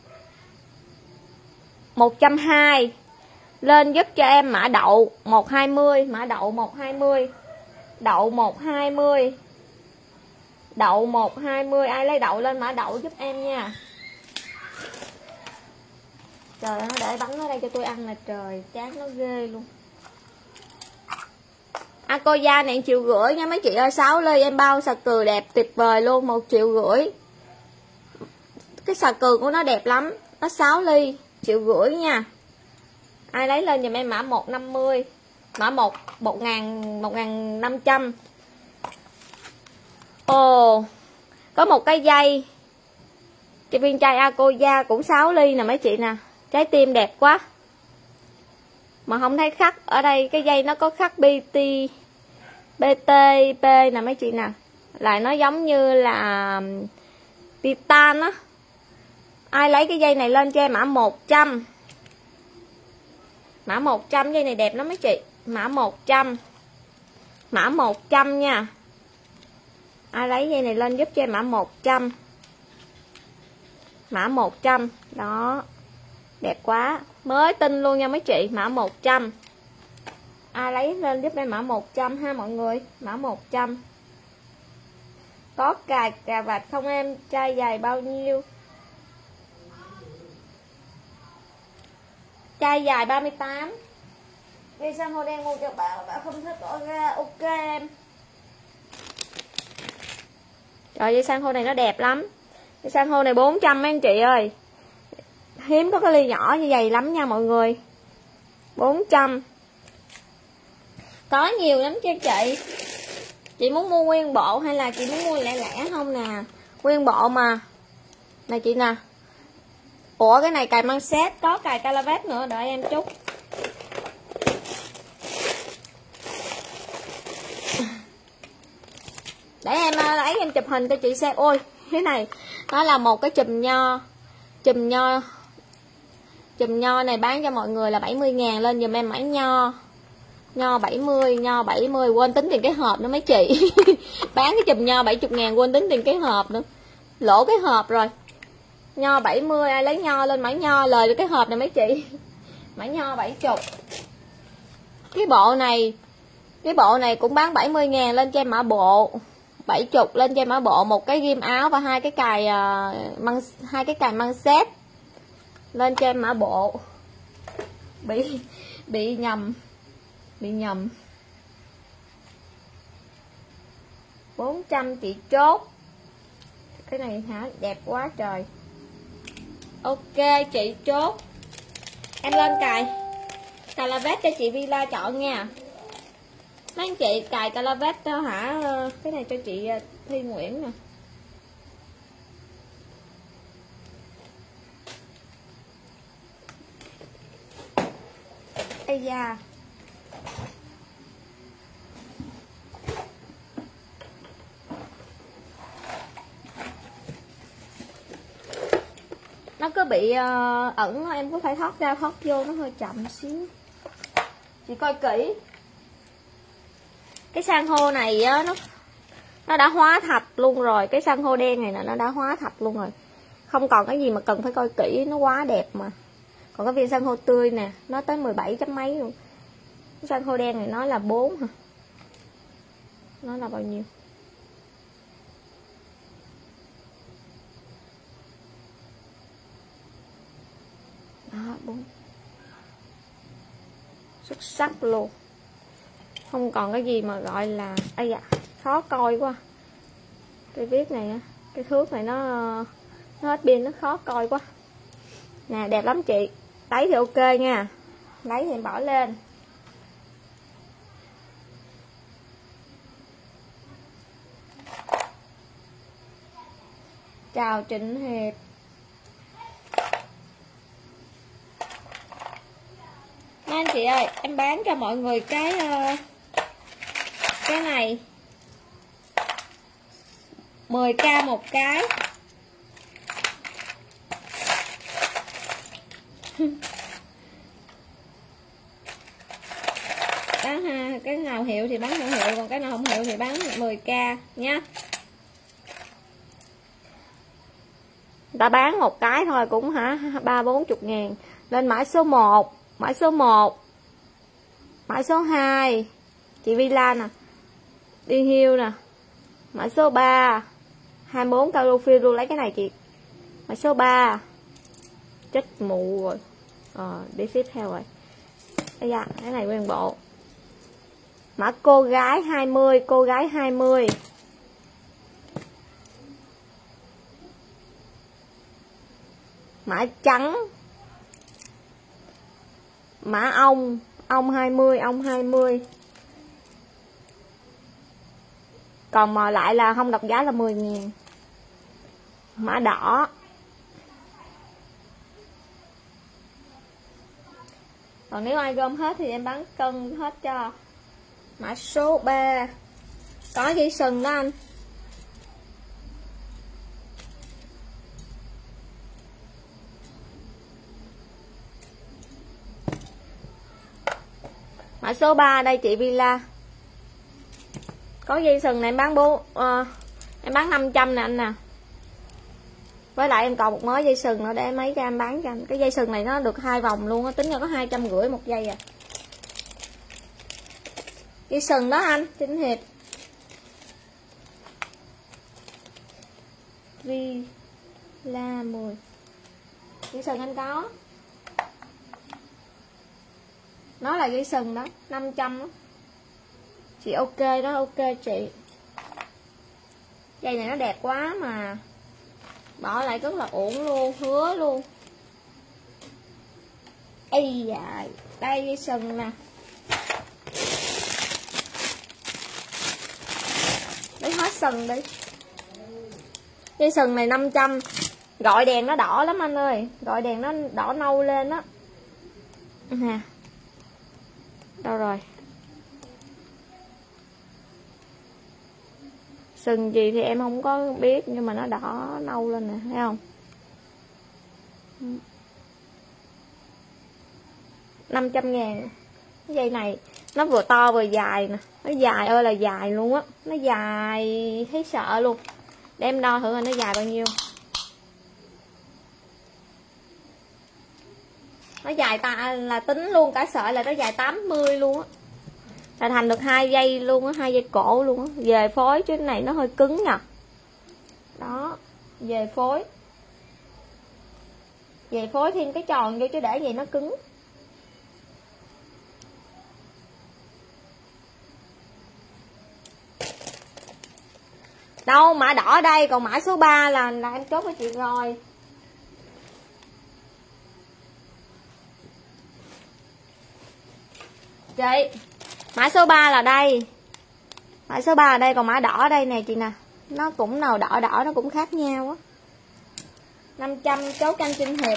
một trăm hai mươi. Lên giúp cho em mã đậu một hai mươi, mã đậu một hai mươi. Đậu một hai mươi. Đậu một hai mươi, ai lấy đậu lên mã đậu giúp em nha. Trời ơi, nó để bắn ở đây cho tôi ăn là trời, chán nó ghê luôn. Akoya này triệu rưỡi nha mấy chị ơi, sáu ly em bao xà cừ đẹp tuyệt vời luôn, một triệu rưỡi. Cái xà cừ của nó đẹp lắm, nó sáu ly, triệu rưỡi nha. Ai lấy lên giùm em mã một năm mươi, mã một một ngàn một ngàn năm trăm. Ồ, có một cái dây cái viên chai Akoya cũng sáu ly nè mấy chị nè, trái tim đẹp quá mà không thấy khắc ở đây, cái dây nó có khắc bê tê bê tê pê nè mấy chị nè, lại nó giống như là titan á. Ai lấy cái dây này lên cho em mã một trăm, mã một trăm, dây này đẹp lắm mấy chị, mã một trăm, mã một trăm nha. Ai lấy dây này lên giúp cho em mã một trăm, mã một trăm đó, đẹp quá, mới tinh luôn nha mấy chị, mã một trăm. Ai lấy lên giúp em mã một trăm ha mọi người, mã một trăm. Có cài cà vạt không em, chai dài bao nhiêu? Chai dài ba mươi tám. Đi sang hồ đen mua cho bạn, bạn không thích bỏ ra, ok em. Trời, dây san hô này nó đẹp lắm. Dây san hô này bốn trăm mấy anh chị ơi. Hiếm có cái ly nhỏ như vậy lắm nha mọi người. bốn trăm. Có nhiều lắm chứ chị. Chị muốn mua nguyên bộ hay là chị muốn mua lẻ lẻ không nè? Nguyên bộ mà. Này chị nè. Ủa cái này cài măng xét, có cài calavet nữa, đợi em chút. Để em lấy em chụp hình cho chị xem. Ôi thế này nó là một cái chùm nho, chùm nho chùm nho này bán cho mọi người là bảy mươi ngàn. Lên giùm em mã nho, nho bảy mươi, nho bảy mươi, quên tính tiền cái hộp nữa mấy chị. Bán cái chùm nho bảy mươi ngàn quên tính tiền cái hộp nữa, lỗ cái hộp rồi. Nho bảy mươi, ai lấy nho lên mã nho, lời được cái hộp này mấy chị. Mã nho bảy mươi. Cái bộ này cái bộ này cũng bán bảy mươi ngàn. Lên cho em mã bộ bảy mươi, lên cho em mã bộ một cái ghim áo và hai cái cài uh, măng hai cái cài măng xét. Lên cho em mã bộ. Bị bị nhầm. Bị nhầm. bốn trăm chị chốt. Cái này hả? Đẹp quá trời. Ok chị chốt. Em lên cài calavet cho chị Villa chọn nha. Mấy anh chị cài calavet đó hả? Cái này cho chị Thi Nguyễn nè. Ây da. Nó cứ bị uh, ẩn, em có phải thoát ra thoát vô, nó hơi chậm xíu. Chị coi kỹ. Cái san hô này á, nó nó đã hóa thạch luôn rồi. Cái san hô đen này nè, nó đã hóa thạch luôn rồi. Không còn cái gì mà cần phải coi kỹ, nó quá đẹp mà. Còn cái viên san hô tươi nè, nó tới mười bảy chấm mấy luôn. Cái san hô đen này nó là bốn hả? Nó là bao nhiêu? Đó, bốn. Xuất sắc luôn. Không còn cái gì mà gọi là ây da, khó coi quá. Cái viết này á, cái thước này nó nó hết pin, nó khó coi quá. Nè đẹp lắm chị. Lấy thì ok nha. Lấy thì em bỏ lên. Chào Trịnh Hiệp. Anh chị ơi, em bán cho mọi người cái uh, cái này mười k một cái. Bán ha, cái nào hiệu thì bán hiệu hiệu, còn cái nào không hiệu thì bán mười k nha. Người ta bán một cái thôi cũng hả ba bốn chục ngàn. Lên mã số một, mã số một, mã số hai chị Villa nè, đi hiêu nè, mã số ba hai mươi bốn Calofil luôn, lấy cái này chị. Mã số ba chết mụ rồi. Ờ, đi tiếp theo rồi. Đây da, cái này nguyên bộ. Mã cô gái hai mươi, cô gái hai mươi. Mã trắng. Mã ong, ong hai mươi, ong hai mươi. Còn mà lại là không đọc giá là mười ngàn. Mã đỏ. Còn nếu ai gom hết thì em bán cân hết cho. Mã số ba. Có dây sừng đó anh. Mã số ba đây chị Villa. Có dây sừng này em bán bốn uh, em bán năm trăm nè anh nè. Với lại em còn một mớ dây sừng nữa để mấy cho em bán cho anh. Cái dây sừng này nó được hai vòng luôn á, tính ra có hai trăm rưỡi một dây à. Dây sừng đó anh, Trinh Hiệp. Villa mười. Dây sừng anh có. Nó là dây sừng đó, năm trăm đó. Chị ok đó, ok chị. Dây này nó đẹp quá mà. Bỏ lại rất là ổn luôn, hứa luôn. Ây da, đây dây sừng nè. Lấy hết sừng đi. Dây sừng này năm trăm. Gọi đèn nó đỏ lắm anh ơi. Gọi đèn nó đỏ nâu lên đó. Nè. Đâu rồi? Sừng gì thì em không có biết, nhưng mà nó đỏ nâu lên nè, thấy không? năm trăm ngàn. Cái dây này nó vừa to vừa dài nè. Nó dài ơi là dài luôn á. Nó dài thấy sợ luôn. Để em đo thử là nó dài bao nhiêu. Nó dài ta là tính luôn cả sợi là nó dài tám mươi luôn á. Là thành được hai dây luôn á, hai dây cổ luôn á. Về phối chứ cái này nó hơi cứng nè. Đó, về phối. Về phối thêm cái tròn vô chứ để vậy nó cứng. Đâu, mã đỏ đây, còn mã số ba là là em chốt với chị rồi. Chị, mã số ba là đây. Mã số ba là đây, còn mã đỏ ở đây nè chị nè. Nó cũng nào đỏ đỏ nó cũng khác nhau á. năm trăm chốt canh Trinh Hiệp.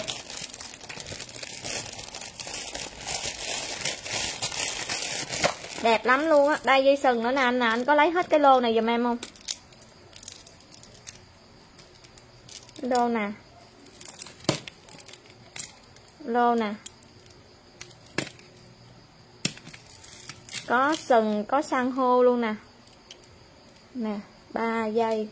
Đẹp lắm luôn á. Đây dây sừng nữa nè anh nè, anh có lấy hết cái lô này giùm em không? Lô nè. Lô nè. Có sừng, có san hô luôn nè. Nè, ba dây.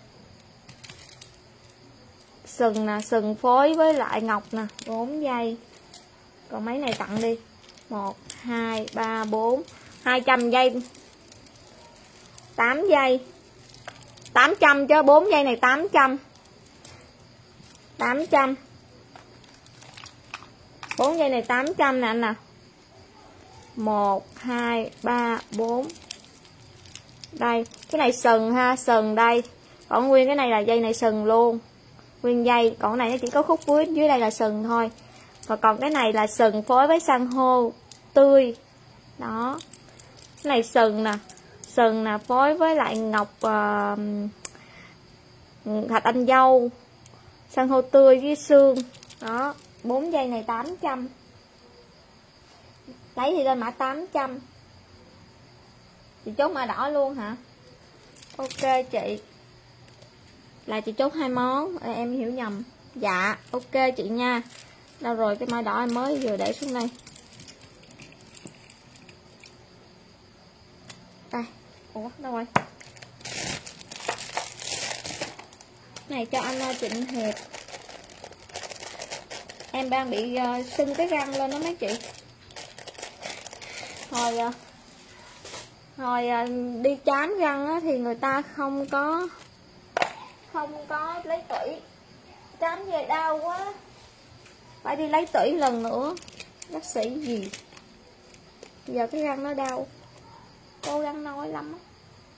Sừng nè, sừng phối với lại ngọc nè, bốn dây. Còn mấy này tặng đi. một, hai, ba, bốn, hai trăm dây. tám dây. tám trăm cho bốn dây này tám trăm. tám trăm. bốn dây này tám trăm nè anh nè. một, hai, ba, bốn. Đây, cái này sừng ha, sừng đây. Còn nguyên cái này là dây này sừng luôn. Nguyên dây, còn cái này nó chỉ có khúc cuối, dưới đây là sừng thôi. Và còn cái này là sừng phối với san hô tươi. Đó. Cái này sừng nè. Sừng nè, phối với lại ngọc uh, thạch anh dâu. San hô tươi với xương. Đó, bốn dây này tám trăm. Lấy thì lên mã tám trăm. Chị chốt mã đỏ luôn hả? Ok chị. Là chị chốt hai món. Em hiểu nhầm. Dạ ok chị nha. Đâu rồi cái mã đỏ em mới vừa để xuống đây. Đây. Ủa đâu rồi? Này cho anh Trịnh Hiệp. Em đang bị uh, sưng cái răng lên đó mấy chị. Hồi uh, hồi uh, đi chám răng á, thì người ta không có không có lấy tủy, chám về đau quá, phải đi lấy tủy lần nữa. Bác sĩ gì giờ cái răng nó đau, cố gắng nói lắm á.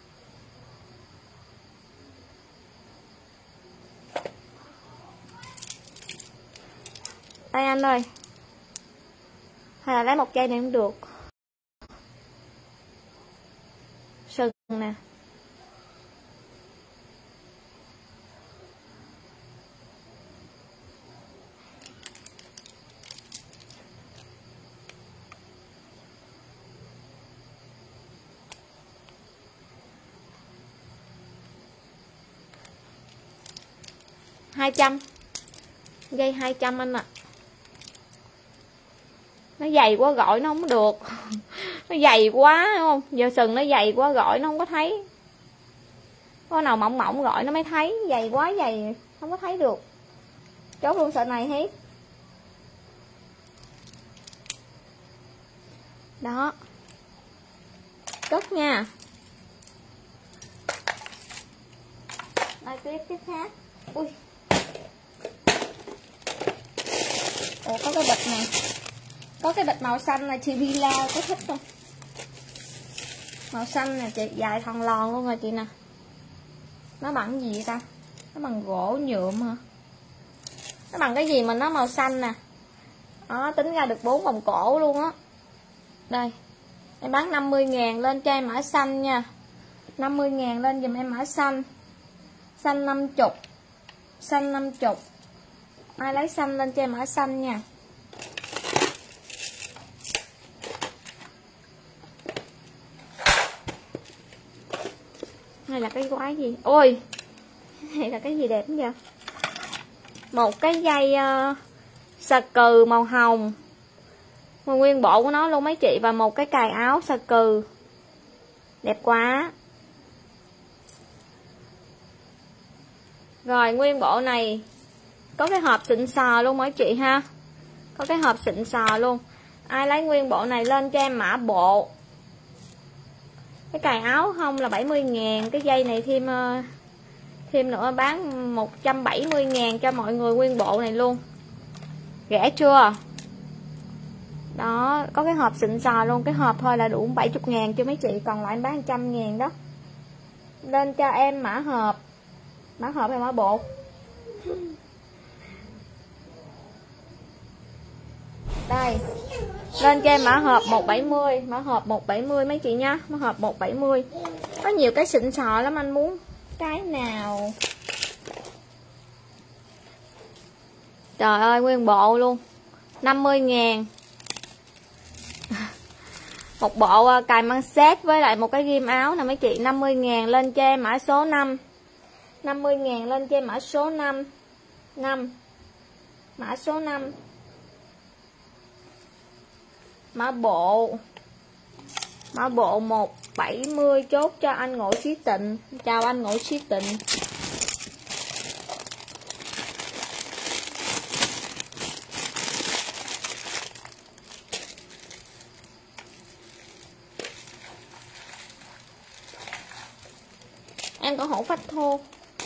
Đây anh ơi, hay là lấy một chai này cũng được. Sừng nè, hai trăm, dây hai trăm anh ạ. À. Nó dày quá gọi nó không được. Nó dày quá đúng không? Giờ sừng nó dày quá gọi nó không có thấy. Có nào mỏng mỏng gọi nó mới thấy, dày quá dày không có thấy được. Chốt luôn sợi này hết. Đó. Cất nha. Đây tiếp tiếp khác. Ui. Ủa có cái bịch này. Có cái bịch màu xanh là chị Villa có thích không? Màu xanh nè chị, dài thòn lòn luôn rồi chị nè. Nó bằng gì vậy ta? Nó bằng gỗ nhuộm hả? Nó bằng cái gì mà nó màu xanh nè. Đó, tính ra được bốn vòng cổ luôn á. Đây. Em bán năm mươi ngàn lên cho em mã xanh nha. năm mươi ngàn lên dùm em mã xanh. Xanh năm mươi. Xanh năm mươi. Ai lấy xanh lên cho em mã xanh nha. Hay là cái quái gì? Ôi, hay là cái gì đẹp vậy? Một cái dây uh, xà cừ màu hồng, nguyên bộ của nó luôn mấy chị. Và một cái cài áo xà cừ, đẹp quá. Rồi nguyên bộ này có cái hộp xịn sò luôn mấy chị ha. Có cái hộp xịn sò luôn. Ai lấy nguyên bộ này lên cho em mã bộ. Cái cài áo không là bảy mươi ngàn. Cái dây này thêm thêm nữa bán một trăm bảy mươi ngàn cho mọi người nguyên bộ này luôn. Rẻ chưa? Đó, có cái hộp xịn sò luôn. Cái hộp thôi là đủ bảy mươi ngàn cho mấy chị. Còn lại em bán một trăm ngàn đó. Lên cho em mã hộp. Mã hộp hay mã bộ? Đây. Lên cho em mã hộp một trăm bảy mươi. Mã hộp một trăm bảy mươi mấy chị nha. Mã hộp một trăm bảy mươi. Có nhiều cái xịn sò lắm, anh muốn cái nào? Trời ơi, nguyên bộ luôn. năm mươi ngàn. Một bộ cài măng xét với lại một cái ghim áo nè mấy chị. năm mươi ngàn lên cho em mã số năm. năm mươi ngàn lên cho em mã số năm. năm. Mã số năm. Mã bộ. Mã bộ một trăm bảy mươi chốt cho anh Ngộ Trí Tịnh. Chào anh Ngộ Trí Tịnh. Em có hổ phách thô.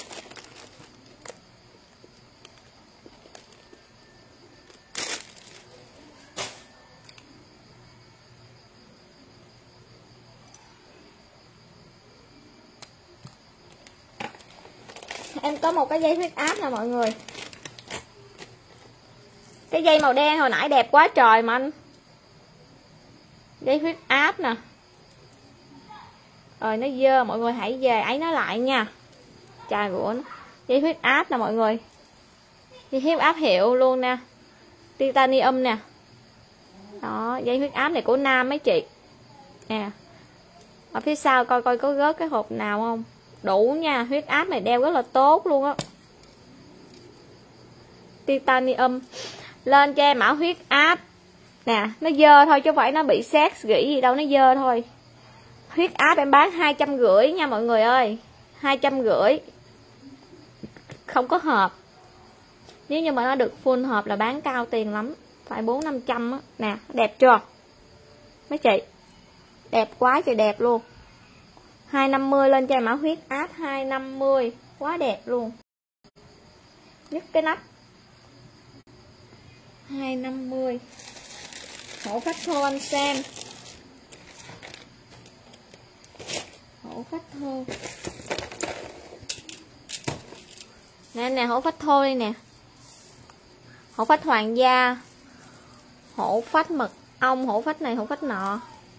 Em có một cái dây huyết áp nè mọi người. Cái dây màu đen hồi nãy đẹp quá trời mà anh. Dây huyết áp nè. Rồi nó dơ, mọi người hãy về ấy nó lại nha. Chà của nó. Dây huyết áp nè mọi người. Dây huyết áp hiệu luôn nè. Titanium nè. Đó, dây huyết áp này của nam mấy chị. Nè. Ở phía sau coi coi có gớt cái hộp nào không. Đủ nha, huyết áp này đeo rất là tốt luôn á. Titanium. Lên cho em mã huyết áp. Nè, nó dơ thôi chứ không phải nó bị xét gỉ gì đâu, nó dơ thôi. Huyết áp em bán hai trăm rưỡi nha mọi người ơi. hai trăm rưỡi. Không có hộp. Nếu như mà nó được full hộp là bán cao tiền lắm, phải bốn năm trăm á. Nè, đẹp chưa mấy chị? Đẹp quá trời đẹp luôn. Hai năm mươi lên cho em mã huyết áp hai năm mươi, quá đẹp luôn. Nhấc cái nắp hai năm mươi. Hổ phách thô anh xem. Hổ phách thô nè, nè hổ phách thô đây nè. Hổ phách hoàng gia, hổ phách mật ong, hổ phách này hổ phách nọ.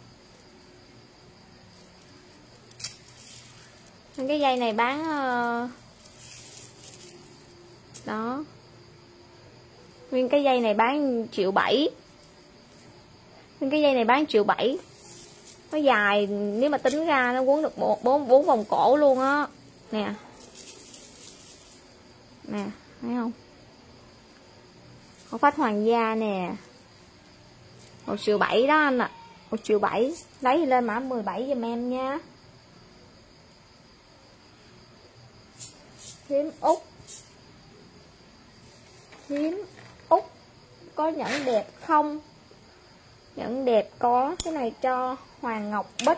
Cái dây này bán đó, nguyên cái dây này bán triệu bảy. Nguyên cái dây này bán triệu bảy. Nó dài, nếu mà tính ra nó quấn được bốn bốn vòng cổ luôn á. Nè. Nè, thấy không? Hổ phách hoàng gia nè. Một triệu bảy đó anh ạ. À. Một triệu bảy. Lấy lên mã mười bảy giùm em nha. Hiếm Úc. Hiếm Úc. Có nhẫn đẹp không? Nhẫn đẹp có. Cái này cho Hoàng Ngọc Bích.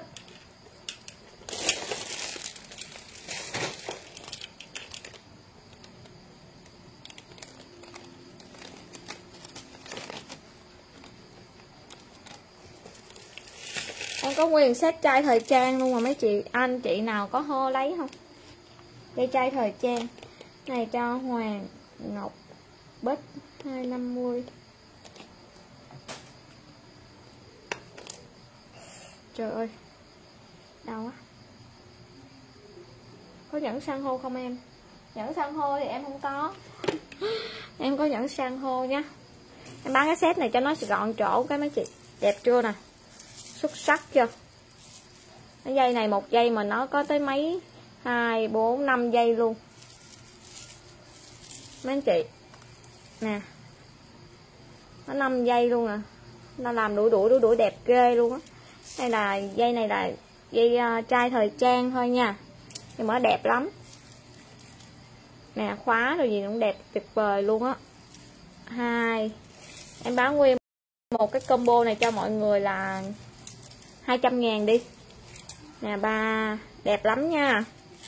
Em có nguyên set chai thời trang luôn mà mấy chị anh chị nào có hô lấy không? Đây chai thời trang này cho Hoàng Ngọc Bích hai năm mươi. Trời ơi, đau quá. Có nhẫn san hô không em? Nhẫn san hô thì em không có. Em có nhẫn san hô nhá. Em bán cái set này cho nó gọn chỗ cái mấy chị. Đẹp chưa nè? Xuất sắc chưa? Cái dây này một dây mà nó có tới mấy, hai, bốn, năm dây luôn. Mấy anh chị. Nè. Nó năm dây luôn à. Nó làm đuổi đuổi đuổi đuổi đẹp ghê luôn á. Đây là dây này là dây uh, trai thời trang thôi nha. Nhưng mà nó đẹp lắm. Nè, khóa rồi gì cũng đẹp tuyệt vời luôn á. Hai. Em bán nguyên một cái combo này cho mọi người là hai trăm ngàn đi. Nè, ba. Đẹp lắm nha.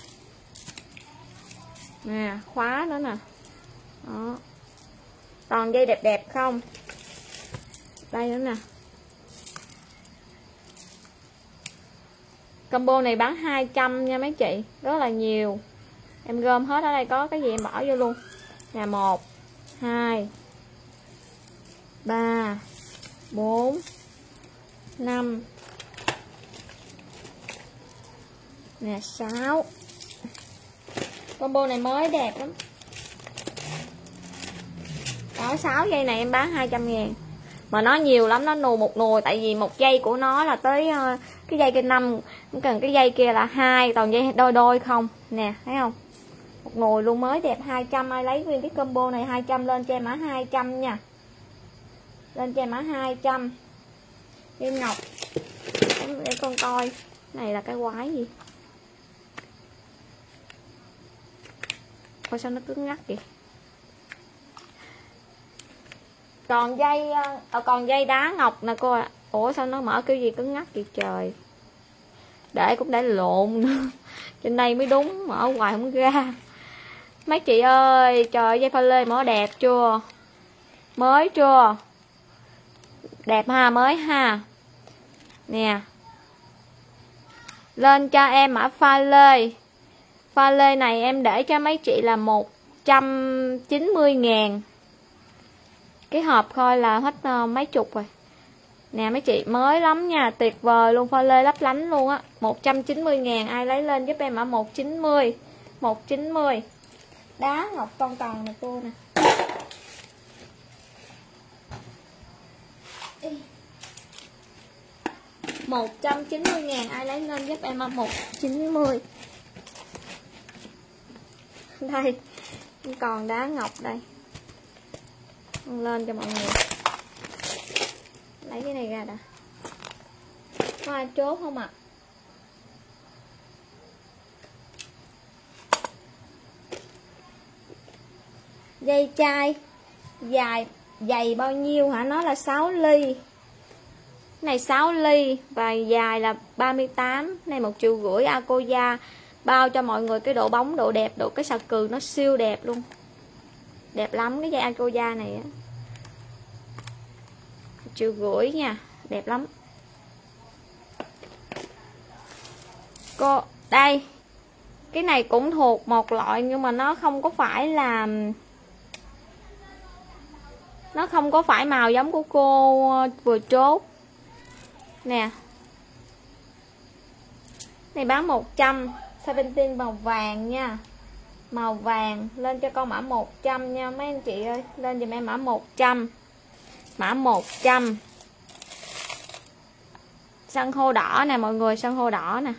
Nè, khóa nữa nè. Đó. Còn dây đẹp đẹp không? Đây nữa nè. Combo này bán hai trăm nha mấy chị. Rất là nhiều. Em gom hết ở đây, có cái gì em bỏ vô luôn. Nè, một, hai, ba, bốn, năm. Nè, sáu. Combo này mới đẹp lắm. Đó, sáu dây này em bán hai trăm ngàn. Mà nó nhiều lắm, nó nùi một nùi. Tại vì một dây của nó là tới uh, cái dây kia năm, cần cái dây kia là hai, còn dây đôi đôi không. Nè, thấy không? Một nùi luôn, mới đẹp. Hai trăm. Ai lấy nguyên cái combo này hai trăm lên cho em mã hai trăm nha. Lên cho em mã hai trăm. Kim ngọc. Để con coi. Này là cái quái gì? Coi sao nó cứng ngắc vậy. Còn dây à, còn dây đá ngọc nè cô ạ. À. Ủa sao nó mở kiểu gì cứng ngắc vậy trời. Để cũng để lộn nữa. Trên đây mới đúng, mở hoài không ra. Mấy chị ơi, trời ơi, dây pha lê mở đẹp chưa? Mới chưa? Đẹp ha, mới ha. Nè. Lên cho em mã pha lê. Pha lê này em để cho mấy chị là một trăm chín mươi ngàn. Cái hộp thôi là hết uh, mấy chục rồi. Nè mấy chị, mới lắm nha, tuyệt vời luôn, pha lê lấp lánh luôn á. Một trăm chín mươi ngàn, ai lấy lên giúp em mã một trăm chín mươi. một trăm chín mươi. Đá ngọc con toàn nè cô nè. Một trăm chín mươi ngàn, ai lấy lên giúp em mã một trăm chín mươi. Đây, còn đá ngọc đây. Lên cho mọi người. Lấy cái này ra đã. Có ai chốt không ạ? À? Dây chai dài dày bao nhiêu hả? Nó là sáu ly. Cái này sáu ly và dài là ba mươi tám. Cái này một triệu rưỡi Akoya. Bao cho mọi người cái độ bóng, độ đẹp, độ cái sạc cừ nó siêu đẹp luôn. Đẹp lắm cái dây Akoya này á. một triệu rưỡi nha, đẹp lắm. Cô đây. Cái này cũng thuộc một loại nhưng mà nó không có phải là nó không có phải màu giống của cô vừa chốt. Nè. Này bán một trăm, Seventeen màu vàng nha. Màu vàng, lên cho con mã một trăm nha mấy anh chị ơi, lên giùm em mã một trăm. Mã một trăm. San hô đỏ nè mọi người, san hô đỏ nè.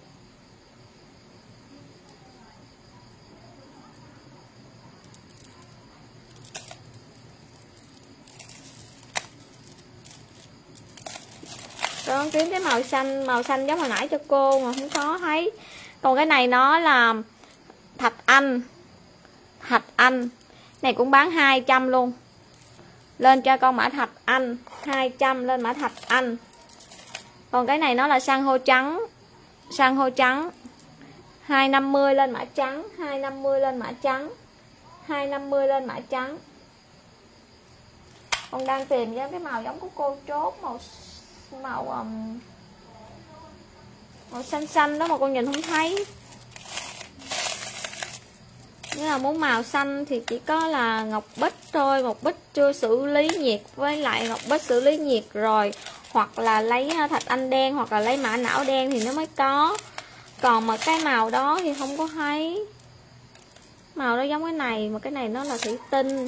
Con kiếm cái màu xanh, màu xanh giống hồi nãy cho cô mà không có thấy. Còn cái này nó là thạch anh. Thạch anh. Này cũng bán hai trăm luôn. Lên cho con mã thạch anh, hai trăm lên mã thạch anh. Còn cái này nó là san hô trắng. San hô trắng. hai năm mươi lên mã trắng, hai năm mươi lên mã trắng. hai năm mươi lên mã trắng. Con đang tìm ra cái màu giống của cô chốt màu màu um, màu xanh xanh đó mà con nhìn không thấy. Nếu là muốn màu xanh thì chỉ có là ngọc bích thôi. Ngọc bích chưa xử lý nhiệt, với lại ngọc bích xử lý nhiệt rồi, hoặc là lấy thạch anh đen, hoặc là lấy mã não đen thì nó mới có. Còn mà cái màu đó thì không có thấy. Màu đó giống cái này, mà cái này nó là thủy tinh.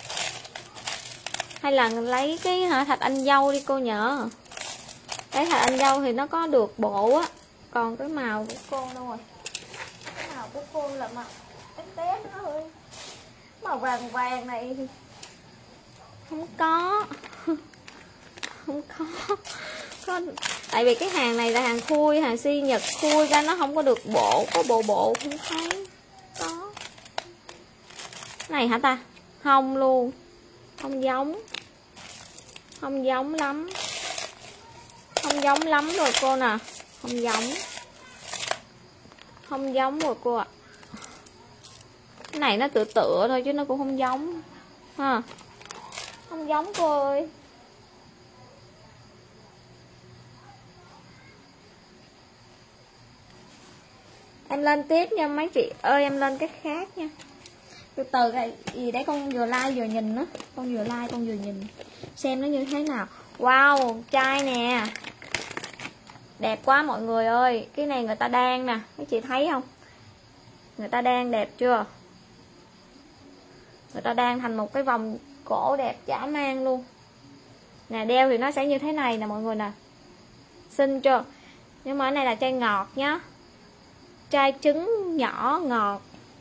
Hay là lấy cái hả, thạch anh dâu đi cô nhớ. Cái thạch anh dâu thì nó có được bộ á. Còn cái màu của cô đâu rồi? Cái màu của cô là màu tét tét đó ơi. Màu vàng vàng này thì không có. Không có. Có. Tại vì cái hàng này là hàng khui, hàng si Nhật khui ra nó không có được bộ. Có bộ bộ không thấy. Có. Này hả ta? Không luôn. Không giống. Không giống lắm. Không giống lắm rồi cô nè. Không giống. Không giống rồi cô ạ. Cái này nó tựa tựa thôi chứ nó cũng không giống ha. Không giống cô ơi. Em lên tiếp nha mấy chị ơi, em lên cái khác nha. Từ từ này gì đấy, con vừa like vừa nhìn đó. Con vừa like con vừa nhìn xem nó như thế nào. Wow, chai nè. Đẹp quá mọi người ơi. Cái này người ta đang nè, mấy chị thấy không? Người ta đang đẹp chưa? Người ta đang thành một cái vòng cổ đẹp dã man luôn. Nè, đeo thì nó sẽ như thế này nè mọi người nè. Xinh chưa? Nhưng mà cái này là chai ngọt nhá. Chai trứng nhỏ ngọt.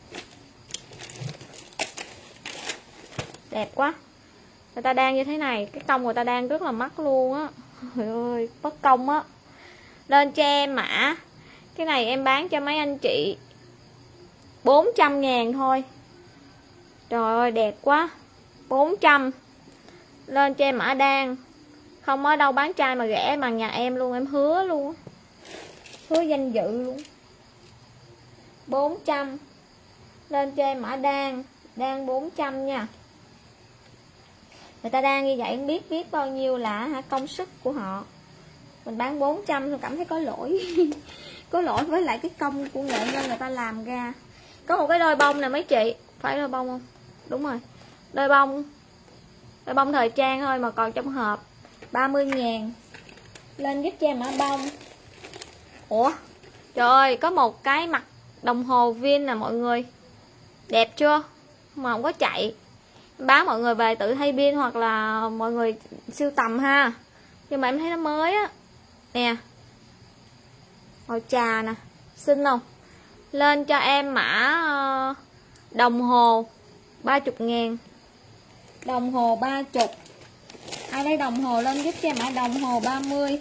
Đẹp quá. Người ta đang như thế này. Cái công người ta đang rất là mắc luôn á. Trời ơi, bất công á. Lên cho em mã. Cái này em bán cho mấy anh chị bốn trăm ngàn thôi. Trời ơi, đẹp quá. Bốn trăm. Lên cho em mã đan. Không ở đâu bán chai mà rẻ bằng nhà em luôn. Em hứa luôn. Hứa danh dự luôn. Bốn trăm. Lên cho em mã đan. Đan bốn trăm nha. Người ta đang như vậy không biết biết bao nhiêu là hả, công sức của họ. Mình bán bốn trăm tôi cảm thấy có lỗi. Có lỗi với lại cái công của nghệ nhân người ta làm ra. Có một cái đôi bông nè mấy chị. Phải đôi bông không? Đúng rồi. Đôi bông. Đôi bông thời trang thôi mà còn trong hộp. Ba mươi ngàn. Lên giúp cho em mã bông. Ủa? Trời ơi, có một cái mặt đồng hồ viên nè mọi người. Đẹp chưa? Mà không có chạy. Bán mọi người về tự thay pin hoặc là mọi người sưu tầm ha. Nhưng mà em thấy nó mới á. Nè. Màu trà nè. Xinh không? Lên cho em mã đồng hồ ba mươi ngàn. Đồng hồ ba mươi. Ai lấy đồng hồ lên giúp cho em mã đồng hồ ba mươi.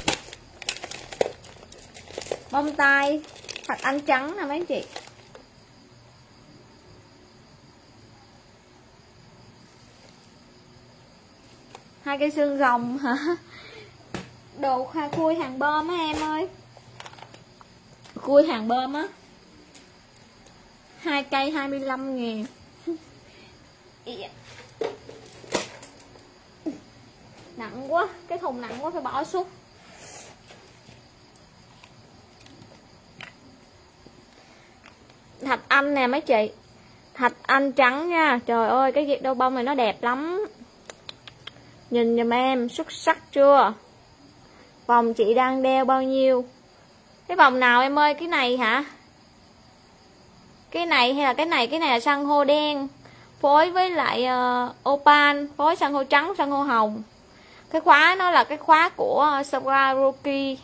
Bông tai thạch anh trắng nè mấy chị. hai cây xương rồng hả? Đồ khoa khui hàng bơm á em ơi, khui hàng bơm á, hai cây hai mươi lăm ngàn. Nặng quá, cái thùng nặng quá phải bỏ xuống. Thạch Anh nè mấy chị, thạch anh trắng nha. Trời ơi cái việc đôi bông này nó đẹp lắm, nhìn giùm em, xuất sắc chưa? Vòng chị đang đeo bao nhiêu? Cái vòng nào em ơi? Cái này hả? Cái này hay là cái này? Cái này là san hô đen phối với lại uh, opal, phối san hô trắng, san hô hồng. Cái khóa nó là cái khóa của uh, Swarovski.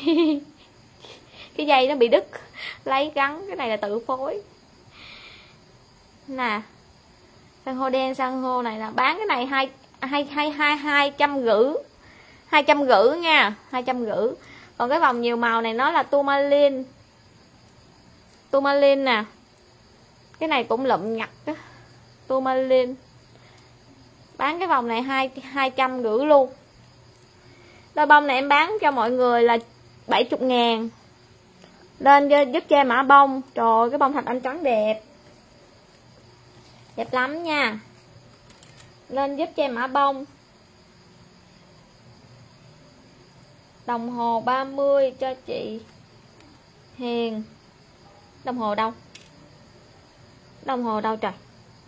Cái dây nó bị đứt, lấy gắn. Cái này là tự phối nè. San hô đen, san hô này là bán cái này hai hai hai hai hai trăm rưỡi, hai trăm rưỡi nha, hai trăm rưỡi. Còn cái vòng nhiều màu này nó là tourmaline, tourmaline nè. Cái này cũng lụm nhặt á, tourmaline. Bán cái vòng này hai hai trăm rưỡi luôn. Đôi bông này em bán cho mọi người là bảy mươi ngàn. Lên giúp cho em mã bông. Trời ơi cái bông thạch anh trắng đẹp, đẹp lắm nha. Lên giúp cho em mã bông. Đồng hồ ba mươi cho chị Hiền. Đồng hồ đâu? Đồng hồ đâu trời?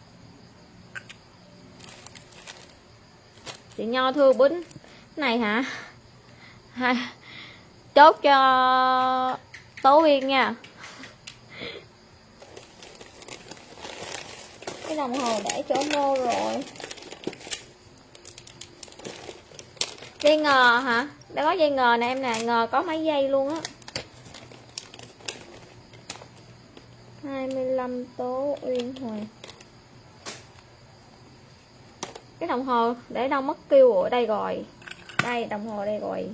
Chị Nho Thư Bính này hả? Hai. Chốt cho Tố Uyên nha. Cái đồng hồ để chỗ mô rồi. Dây ngờ hả? Đã có dây ngờ nè em nè, ngờ có mấy dây luôn á. hai mươi lăm Tố Uyên Hoàng. Cái đồng hồ để đâu mất tiêu ở đây rồi. Đây đồng hồ đây rồi.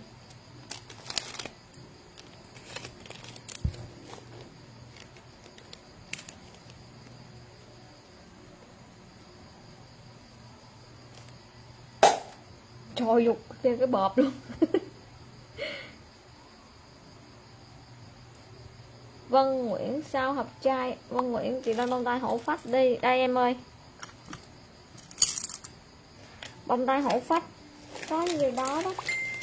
Trời dục kia cái bọp luôn. Vân Nguyễn sao hợp trai. Vân Nguyễn chị lên bông tai hổ phách đi. Đây em ơi, bông tai hổ phách có gì đó đó.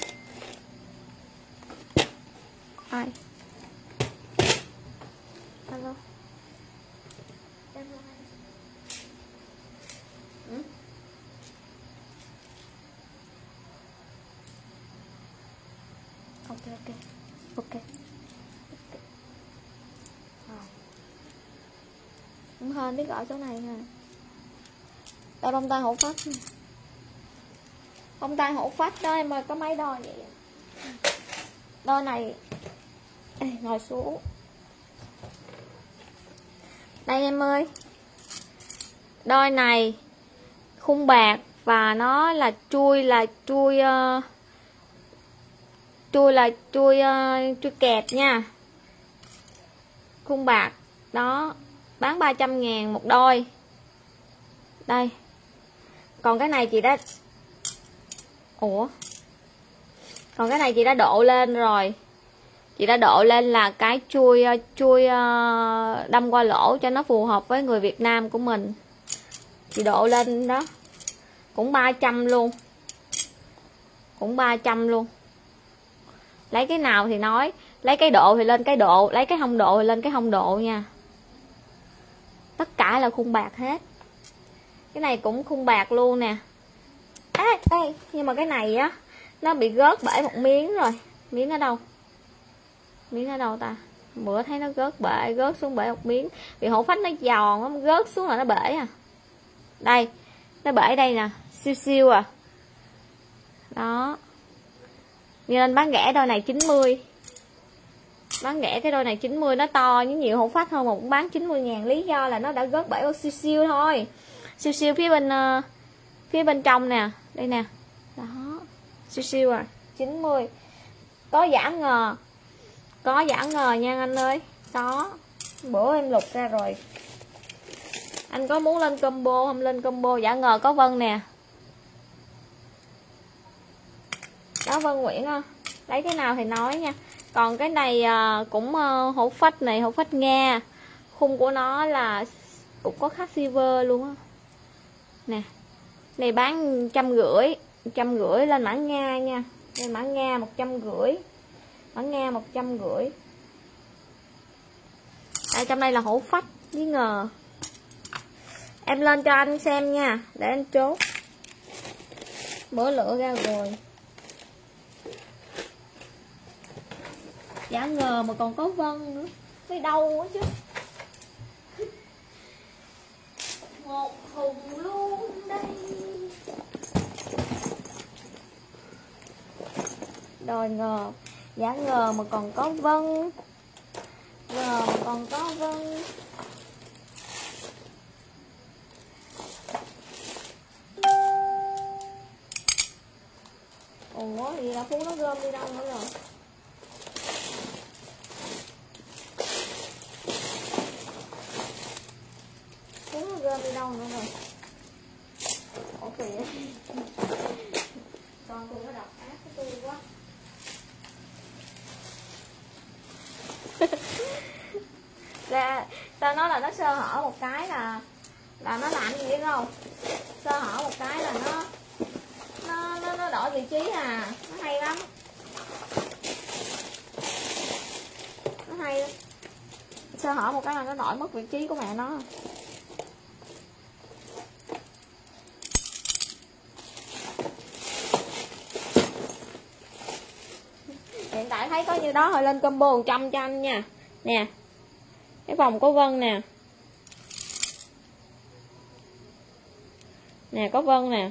Ai alo ừ? Ok ok ok. Cũng hên biết gọi số này nè. Đây bông tai hổ phách. Bông tai hổ phách đó em ơi, có mấy đôi vậy? Đôi này. Ê, ngồi xuống. Đây em ơi. Đôi này khung bạc và nó là chui là chui uh, chui là chui uh, chui kẹp nha. Khung bạc đó, bán ba trăm ngàn một đôi. Đây. Còn cái này chị đã Ủa Còn cái này chị đã độ lên rồi. Chị đã độ lên là cái chui Chui đâm qua lỗ cho nó phù hợp với người Việt Nam của mình. Chị độ lên đó. Cũng ba trăm luôn. Cũng ba trăm luôn. Lấy cái nào thì nói. Lấy cái độ thì lên cái độ, lấy cái hông độ thì lên cái hông độ nha. Tất cả là khung bạc hết. Cái này cũng khung bạc luôn nè. À, đây, nhưng mà cái này á nó bị gớt bể một miếng rồi. Miếng ở đâu? Miếng ở đâu ta? Bữa thấy nó gớt bể, gớt xuống bể một miếng. Vì hổ phách nó giòn lắm, gớt xuống là nó bể à. Đây, nó bể đây nè, siêu siêu à. Đó. Như nên bán rẻ đôi này chín mươi. Bán rẻ cái đôi này chín mươi, nó to với nhiều hổ phách hơn mà cũng bán chín mươi ngàn. Lý do là nó đã gớt bể siêu siêu thôi. Siêu siêu phía bên uh, phía bên trong nè, đây nè. Đó. Siêu siêu à, chín mươi. Có giả ngờ. Có giả ngờ nha anh ơi. Đó. Bữa em lục ra rồi. Anh có muốn lên combo không? Lên combo giả ngờ có Vân nè. Đó Vân Nguyễn à, lấy cái nào thì nói nha. Còn cái này à, cũng à, hộp phách này, hộp phách Nga. Khung của nó là cũng có khắc silver luôn á. Nè. Này bán trăm rưỡi, trăm rưỡi lên mã Nga nha. Lên mã Nga một trăm rưỡi. Mã Nga một trăm rưỡi. À, trong đây là hổ phách với ngờ. Em lên cho anh xem nha, để anh chốt. Bữa lửa ra rồi. Giả ngờ mà còn có vân nữa. Cái đâu quá chứ. Một thùng luôn đây. Rồi ngờ. Giả ngờ mà còn có vân. Ngờ mà còn có vân. Ủa gì là Phú nó gom đi đâu nữa rồi. Phú nó gom đi đâu nữa rồi. Ủa kìa. Con tôi nó độc ác của tôi quá. Ra, tao nói là nó sơ hở một cái là là nó làm gì biết không? Sơ hở một cái là nó nó nó, nó đổi vị trí à, nó hay lắm. Nó hay lắm. Sơ hở một cái là nó đổi mất vị trí của mẹ nó. Hiện tại thấy có như đó thôi, lên combo một trăm cho anh nha. Nè. Cái vòng có vân nè. Nè có vân nè.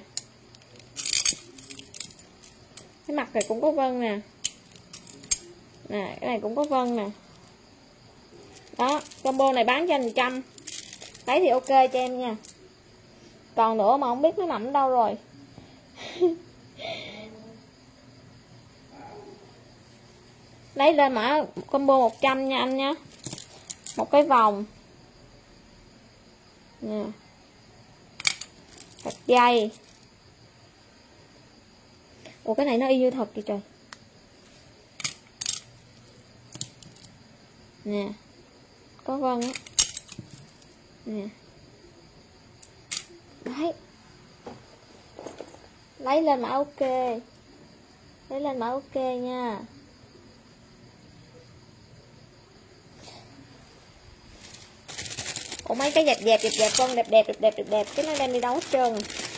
Cái mặt này cũng có vân nè. Nè cái này cũng có vân nè. Đó, combo này bán cho anh một trăm. Lấy thì ok cho em nha. Còn nữa mà không biết nó nằm ở đâu rồi. Lấy lên mã combo một trăm nha anh nha. Một cái vòng nè, cặp dây. Ủa cái này nó y như thật kìa trời. Nè có vân á. Nè đấy. Lấy lên mã ok. Lấy lên mã ok nha. Ủa mấy cái dẹp dẹp dẹp dẹp vân đẹp đẹp đẹp đẹp đẹp đẹp cái nó đem đi đâu hết trơn.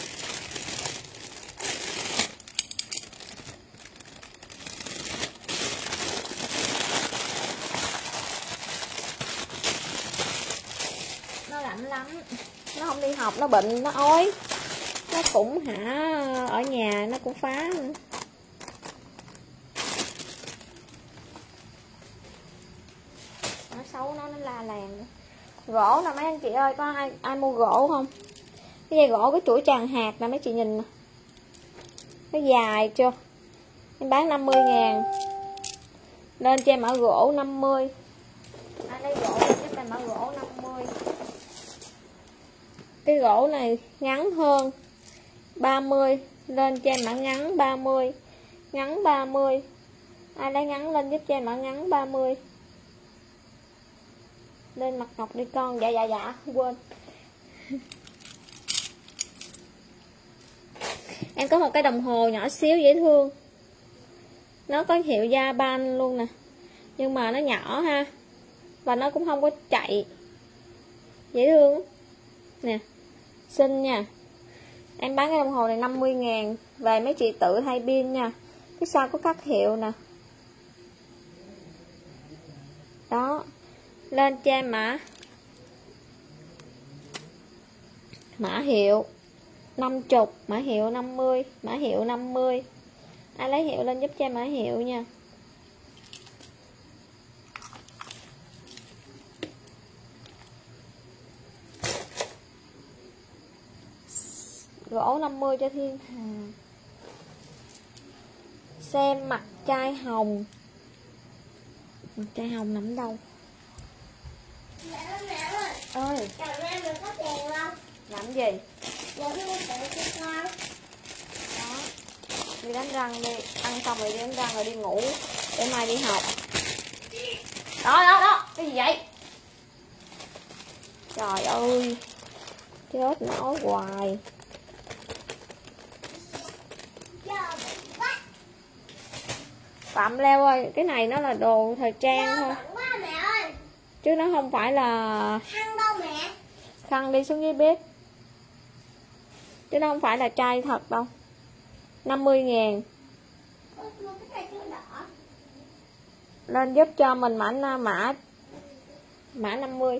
Nó lạnh lắm. Nó không đi học, nó bệnh, nó ói. Nó cũng hả ở nhà nó cũng phá nữa. Nó xấu nó nó la làng nữa. Gỗ nè mấy anh chị ơi, có ai ai mua gỗ không? Cái dây gỗ cái chuỗi tràng hạt nè mấy chị nhìn nè. Nó dài chưa? Em bán năm mươi ngàn. Lên cho em mã gỗ năm mươi. Ai lấy gỗ giúp em mã gỗ năm mươi. Cái gỗ này ngắn hơn ba mươi. Lên cho em mã ngắn ba mươi. Ngắn ba mươi. Ai lấy ngắn lên giúp cho em mã ngắn ba mươi. Lên mặt ngọc đi con. Dạ dạ dạ quên. Em có một cái đồng hồ nhỏ xíu dễ thương. Nó có hiệu Japan luôn nè. Nhưng mà nó nhỏ ha. Và nó cũng không có chạy. Dễ thương. Nè. Xinh nha. Em bán cái đồng hồ này năm mươi ngàn. Về mấy chị tự thay pin nha. Phía sau có các hiệu nè. Đó. Lên cho em mã mã hiệu năm mươi, mã hiệu năm mươi, mã hiệu năm mươi. Ai lấy hiệu lên giúp cho em mã hiệu nha. Gỗ năm mươi cho Thiên Hà. Xem mặt chai hồng. Mặt chai hồng nằm đâu? Mẹ ơi, mẹ ơi. Ơi. Chồng em được có tiền không? Làm gì? Giờ tôi tự cho con. Đó. đi đánh răng đi, ăn xong rồi đi đánh răng rồi đi ngủ để mai đi học. Đó đó đó, cái gì vậy? Trời ơi, chết nói hoài. Phạm leo ơi, cái này nó là đồ thời trang thôi chứ nó không phải là khăn đâu mẹ. Khăn đi xuống dưới bếp, chứ nó không phải là chai thật đâu. Năm mươi ngàn. Lên giúp cho mình mã mã mã năm mươi.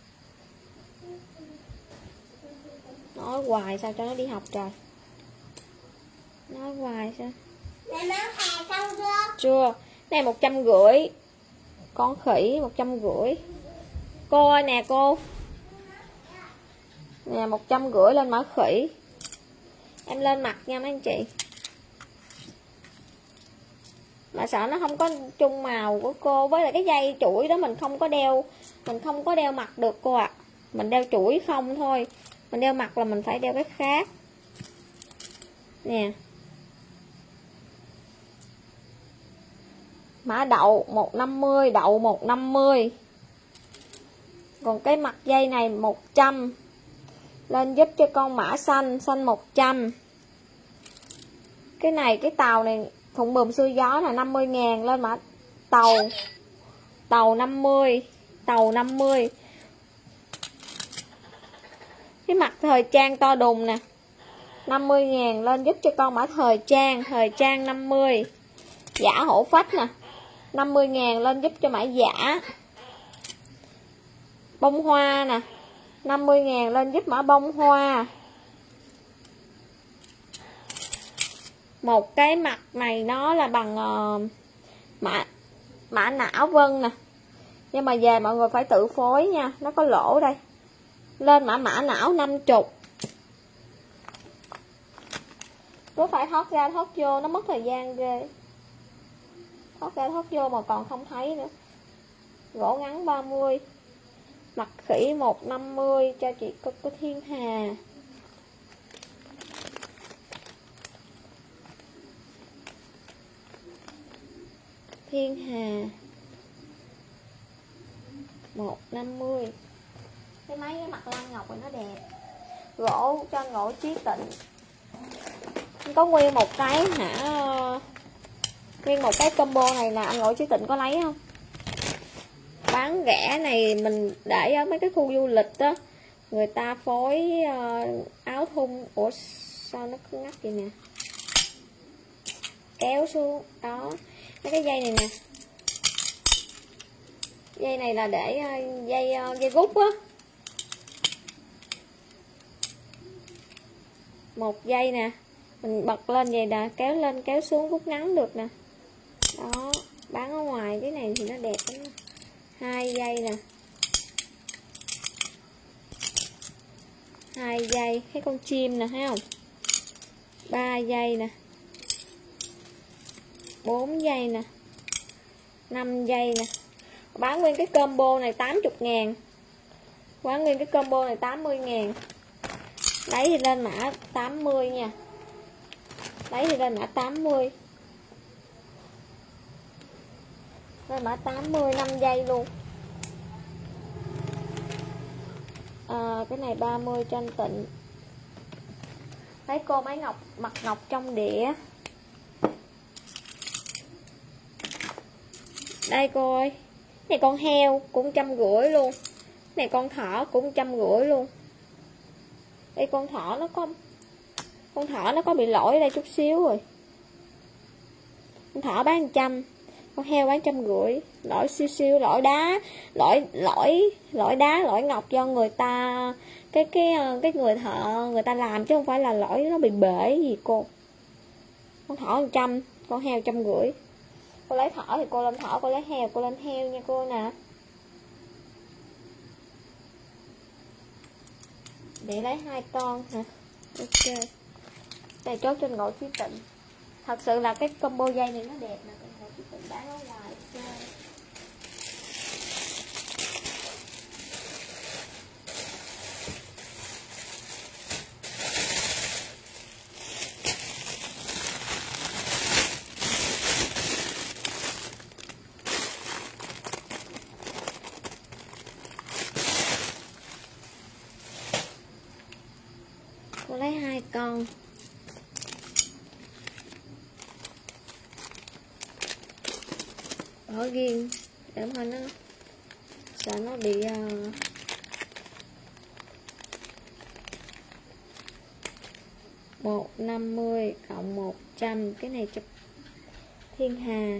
Nói hoài sao cho nó đi học trời. Nói hoài sao. Mẹ bán hàng xong chưa? Chưa. Này một trăm rưỡi. Con khỉ một trăm rưỡi. Cô ơi nè cô. Nè một trăm rưỡi lên mã khỉ. Em lên mặt nha mấy anh chị. Mà sợ nó không có chung màu của cô. Với lại cái dây chuỗi đó mình không có đeo. Mình không có đeo mặt được cô ạ. À. Mình đeo chuỗi không thôi. Mình đeo mặt là mình phải đeo cái khác. Nè. Mã đậu một trăm năm mươi, đậu một trăm năm mươi. Còn cái mặt dây này một trăm. Lên giúp cho con mã xanh, xanh một trăm. Cái này, cái tàu này, thùng bùm xuôi gió là năm mươi ngàn. Lên mã tàu. Tàu năm mươi. Tàu năm mươi. Cái mặt thời trang to đùng nè, năm mươi ngàn. Lên giúp cho con mã thời trang. Thời trang năm mươi. Giả hổ phách nè, năm mươi ngàn. Lên giúp cho mã giả. Bông hoa nè, năm mươi ngàn. Lên giúp mã bông hoa. Một cái mặt này nó là bằng uh, mã mã não vân nè. Nhưng mà về mọi người phải tự phối nha, nó có lỗ đây. Lên mã mã não năm mươi. Cứ phải thoát ra thoát vô, nó mất thời gian ghê. Thoát ra thoát vô mà còn không thấy nữa. Gỗ ngắn ba mươi. Mặt khỉ một trăm năm mươi cho chị có, có Thiên Hà. Thiên Hà một trăm năm mươi. Cái mấy cái mặt lan ngọc này nó đẹp. Gỗ cho gỗ Chí Tịnh. Có nguyên một cái hả? Nguyên một cái combo này là anh Ngộ Chí Tịnh có lấy không? Bán rẻ này mình để ở mấy cái khu du lịch đó, người ta phối uh, áo thun. Ủa sao nó cứ ngắt vậy nè. Kéo xuống. Đó. Mấy cái dây này nè. Dây này là để uh, dây uh, dây gút á. Một dây nè. Mình bật lên vậy nè, kéo lên kéo xuống rút ngắn được nè. Đó, bán ở ngoài cái này thì nó đẹp lắm. Hai dây nè. Hai dây, cái con chim nè, thấy không? Ba dây nè. Bốn dây nè. Năm dây nè. Bán nguyên cái combo này tám mươi ngàn. Bán nguyên cái combo này tám mươi ngàn. Đấy thì lên mã tám mươi nha. Đấy thì lên mã tám mươi. Lên mã tám mươi, năm giây luôn. À, cái này ba mươi cho anh Tịnh. Thấy cô máy ngọc, mặt ngọc trong đĩa. Đây cô ơi. Này con heo cũng trăm rưỡi luôn. Này con thỏ cũng trăm rưỡi luôn. Đây con thỏ nó có Con thỏ nó có bị lỗi ở đây chút xíu rồi. Con thỏ bán trăm. Con heo bán trăm rưỡi. Lỗi siêu siêu, lỗi đá. Lỗi lỗi lỗi đá, lỗi ngọc do người ta Cái cái cái người thợ người ta làm, chứ không phải là lỗi nó bị bể gì cô. Con thỏ một trăm, con heo trăm rưỡi. Cô lấy thỏ thì cô lên thỏ, cô lấy heo cô lên heo nha cô nè. Để lấy hai con hả? Ok. Đây chốt trên Ngộ Chí Tịnh. Thật sự là cái combo dây này nó đẹp nè. Ngộ Chí Tịnh bán ở ngoài. Ok. con. Bỏ riêng để mà nó sợ nó bị uh... một năm mươi cộng một trăm, cái này cho Thiên Hà.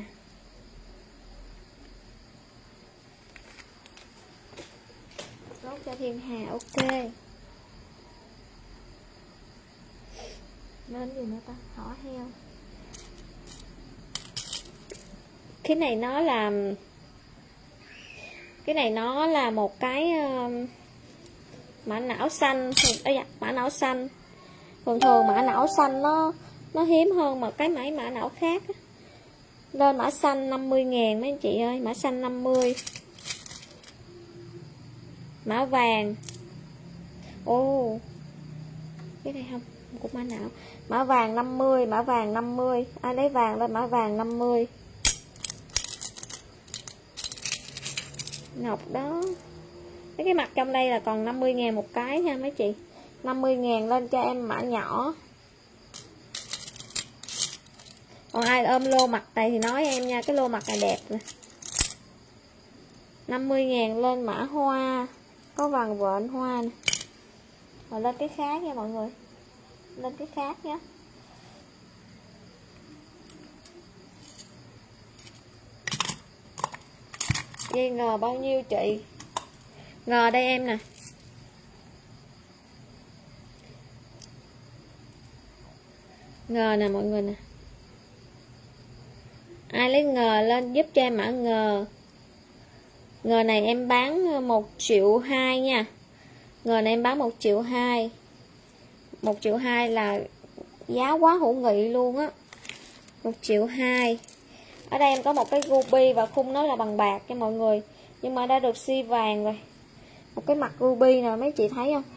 Nốt cho Thiên Hà. Ok. Nên gì nữa ta? Thỏ heo. Cái này nó là cái này nó là một cái uh, mã não xanh. Ây da, mã não xanh. Thường thường mã não xanh nó nó hiếm hơn một cái máy mã não khác. Lên mã xanh năm mươi ngàn mấy anh chị ơi, mã xanh năm mươi. Mã vàng. Ồ. Cái này không, cũng mã não. Mã vàng năm mươi, mã vàng năm mươi. Ai lấy vàng lên mã vàng năm mươi. Ngọc đó. Mấy cái mặt trong đây là còn năm mươi ngàn một cái nha mấy chị. năm mươi ngàn lên cho em mã nhỏ. Còn ai ôm lô mặt này thì nói em nha, cái lô mặt này đẹp nè. năm mươi ngàn lên mã hoa. Có vàng vện hoa nè. Rồi lên cái khác nha mọi người. Lên cái khác nhé. Dây ngờ bao nhiêu chị? Ngờ đây em nè. Ngờ nè mọi người nè. Ai lấy ngờ lên giúp cho em mã ngờ. Ngờ này em bán một triệu hai nha. Ngờ này em bán một triệu hai. một triệu hai là giá quá hữu nghị luôn á. một triệu hai. Ở đây em có một cái ruby và khung nó là bằng bạc cho mọi người. Nhưng mà đã được xi vàng rồi. Một cái mặt ruby nè mấy chị thấy không?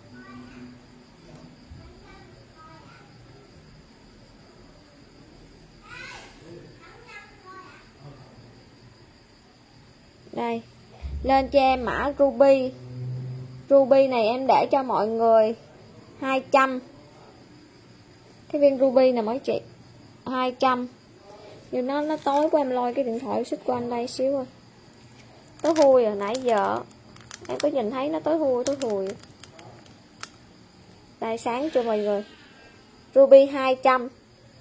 Đây. Lên cho em mã ruby. Ruby này em để cho mọi người hai trăm. Cái viên ruby nè mấy chị. hai trăm. Nhưng nó nó tối của em lôi cái điện thoại xích của anh đây xíu rồi. Tối hui rồi nãy giờ. Em có nhìn thấy nó tối hui tối hui. Đây sáng cho mọi người. Ruby hai trăm.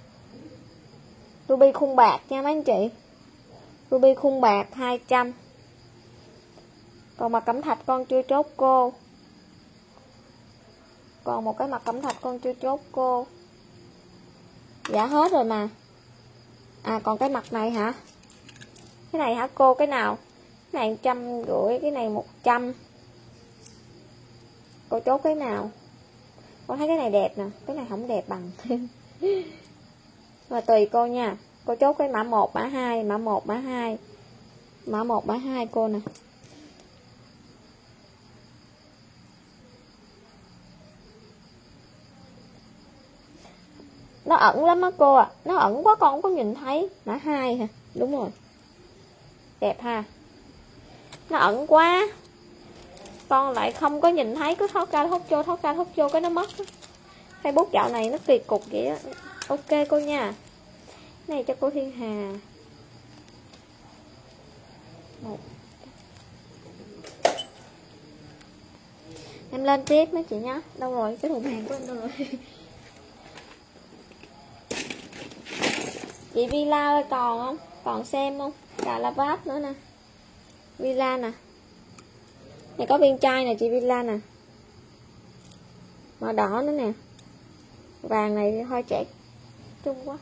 Ruby khung bạc nha mấy anh chị. Ruby khung bạc hai trăm. Còn mặt cẩm thạch con chưa chốt cô. Còn một cái mặt cẩm thạch con chưa chốt cô. Dạ hết rồi mà. À còn cái mặt này hả? Cái này hả cô? Cái nào? Cái này một trăm rưỡi, cái này một trăm. Cô chốt cái nào? Con thấy cái này đẹp nè. Cái này không đẹp bằng. Mà tùy cô nha. Cô chốt cái mã một, mã hai, mã một, mã hai. Mã một, mã hai cô nè. Nó ẩn lắm á cô ạ. À. Nó ẩn quá con không có nhìn thấy. Mã hai hả? Đúng rồi. Đẹp ha. Nó ẩn quá. Con lại không có nhìn thấy. Cứ thoát ra thoát vô, thoát ra thoát vô cái nó mất. Facebook dạo này nó kỳ cục vậy á. Ok cô nha. Cái này cho cô Thiên Hà. Một. Em lên tiếp mấy chị nhá. Đâu rồi? Cái thùng hàng của em đâu rồi? Chị Villa ơi còn không? Còn xem không? Cà la vát nữa nè. Villa nè. Này có viên chai nè chị Villa nè. Màu đỏ nữa nè. Vàng này thì hơi trẻ trung quá.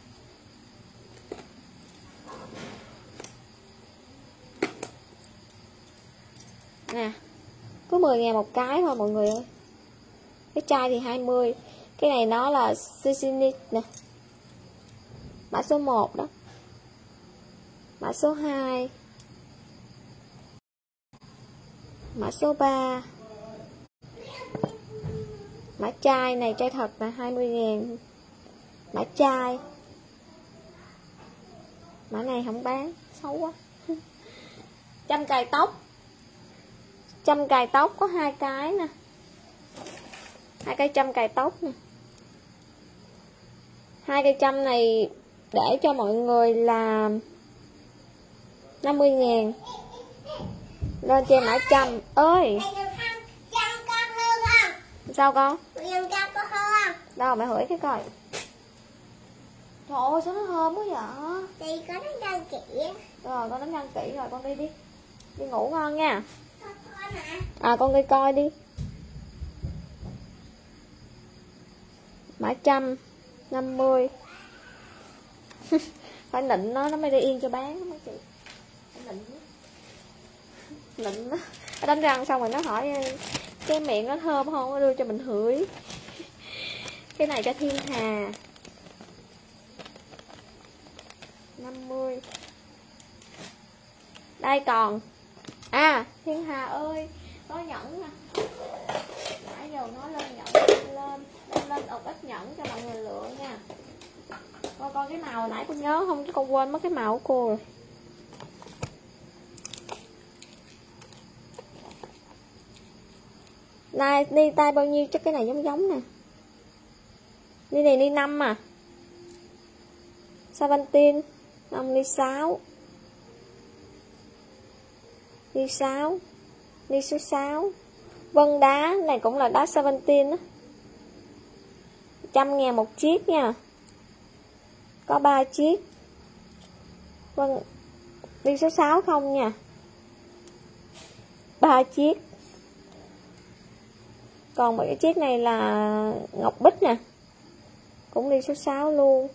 Nè. Có mười ngàn một cái thôi mọi người ơi. Cái chai thì hai mươi. Cái này nó là Sisinic nè. Mã số một đó. Mã số hai. Mã số ba. Mã chai này, chai thật là hai mươi ngàn. Mã chai. Mã này không bán, xấu quá. Châm cài tóc. Châm cài tóc có hai cái nè. Hai cái châm cài tóc nè. Hai cây trăm này để cho mọi người là năm mươi ngàn. Lên cho em mã trăm. Ơi sao con? Đâu mẹ hửi cái coi. Trời ơi sao nó thơm quá vậy? Thì có đánh răng kỹ. Rồi con đánh răng kỹ rồi, con đi đi. Đi ngủ ngon nha. À con đi coi đi. Mã trăm năm mươi. Phải nịnh nó nó mới đi yên cho bán đó mấy chị. Phải nịnh nó. Nịnh nó. Nó đánh răng xong rồi nó hỏi cái miệng nó thơm không, nó đưa cho mình hửi. Cái này cho Thiên Hà năm mươi. Đây còn. À Thiên Hà ơi, có nhẫn nè. Nãy giờ nói lên nhẫn lên. Lên lên ục ít nhẫn cho mọi người lựa nha. Coi coi cái màu nãy con nhớ không chứ con quên mất cái màu của cô rồi. Này đi tay bao nhiêu chắc cái này giống giống nè. Đi này đi năm à. Savantin năm đi sáu. Đi sáu. Đi số sáu. Vân đá này cũng là đá Savantin á. Trăm ngàn một chiếc nha. Có ba chiếc. Vâng. Đi số sáu không nha. ba chiếc. Còn mấy cái chiếc này là ngọc bích nè. Cũng đi số sáu luôn.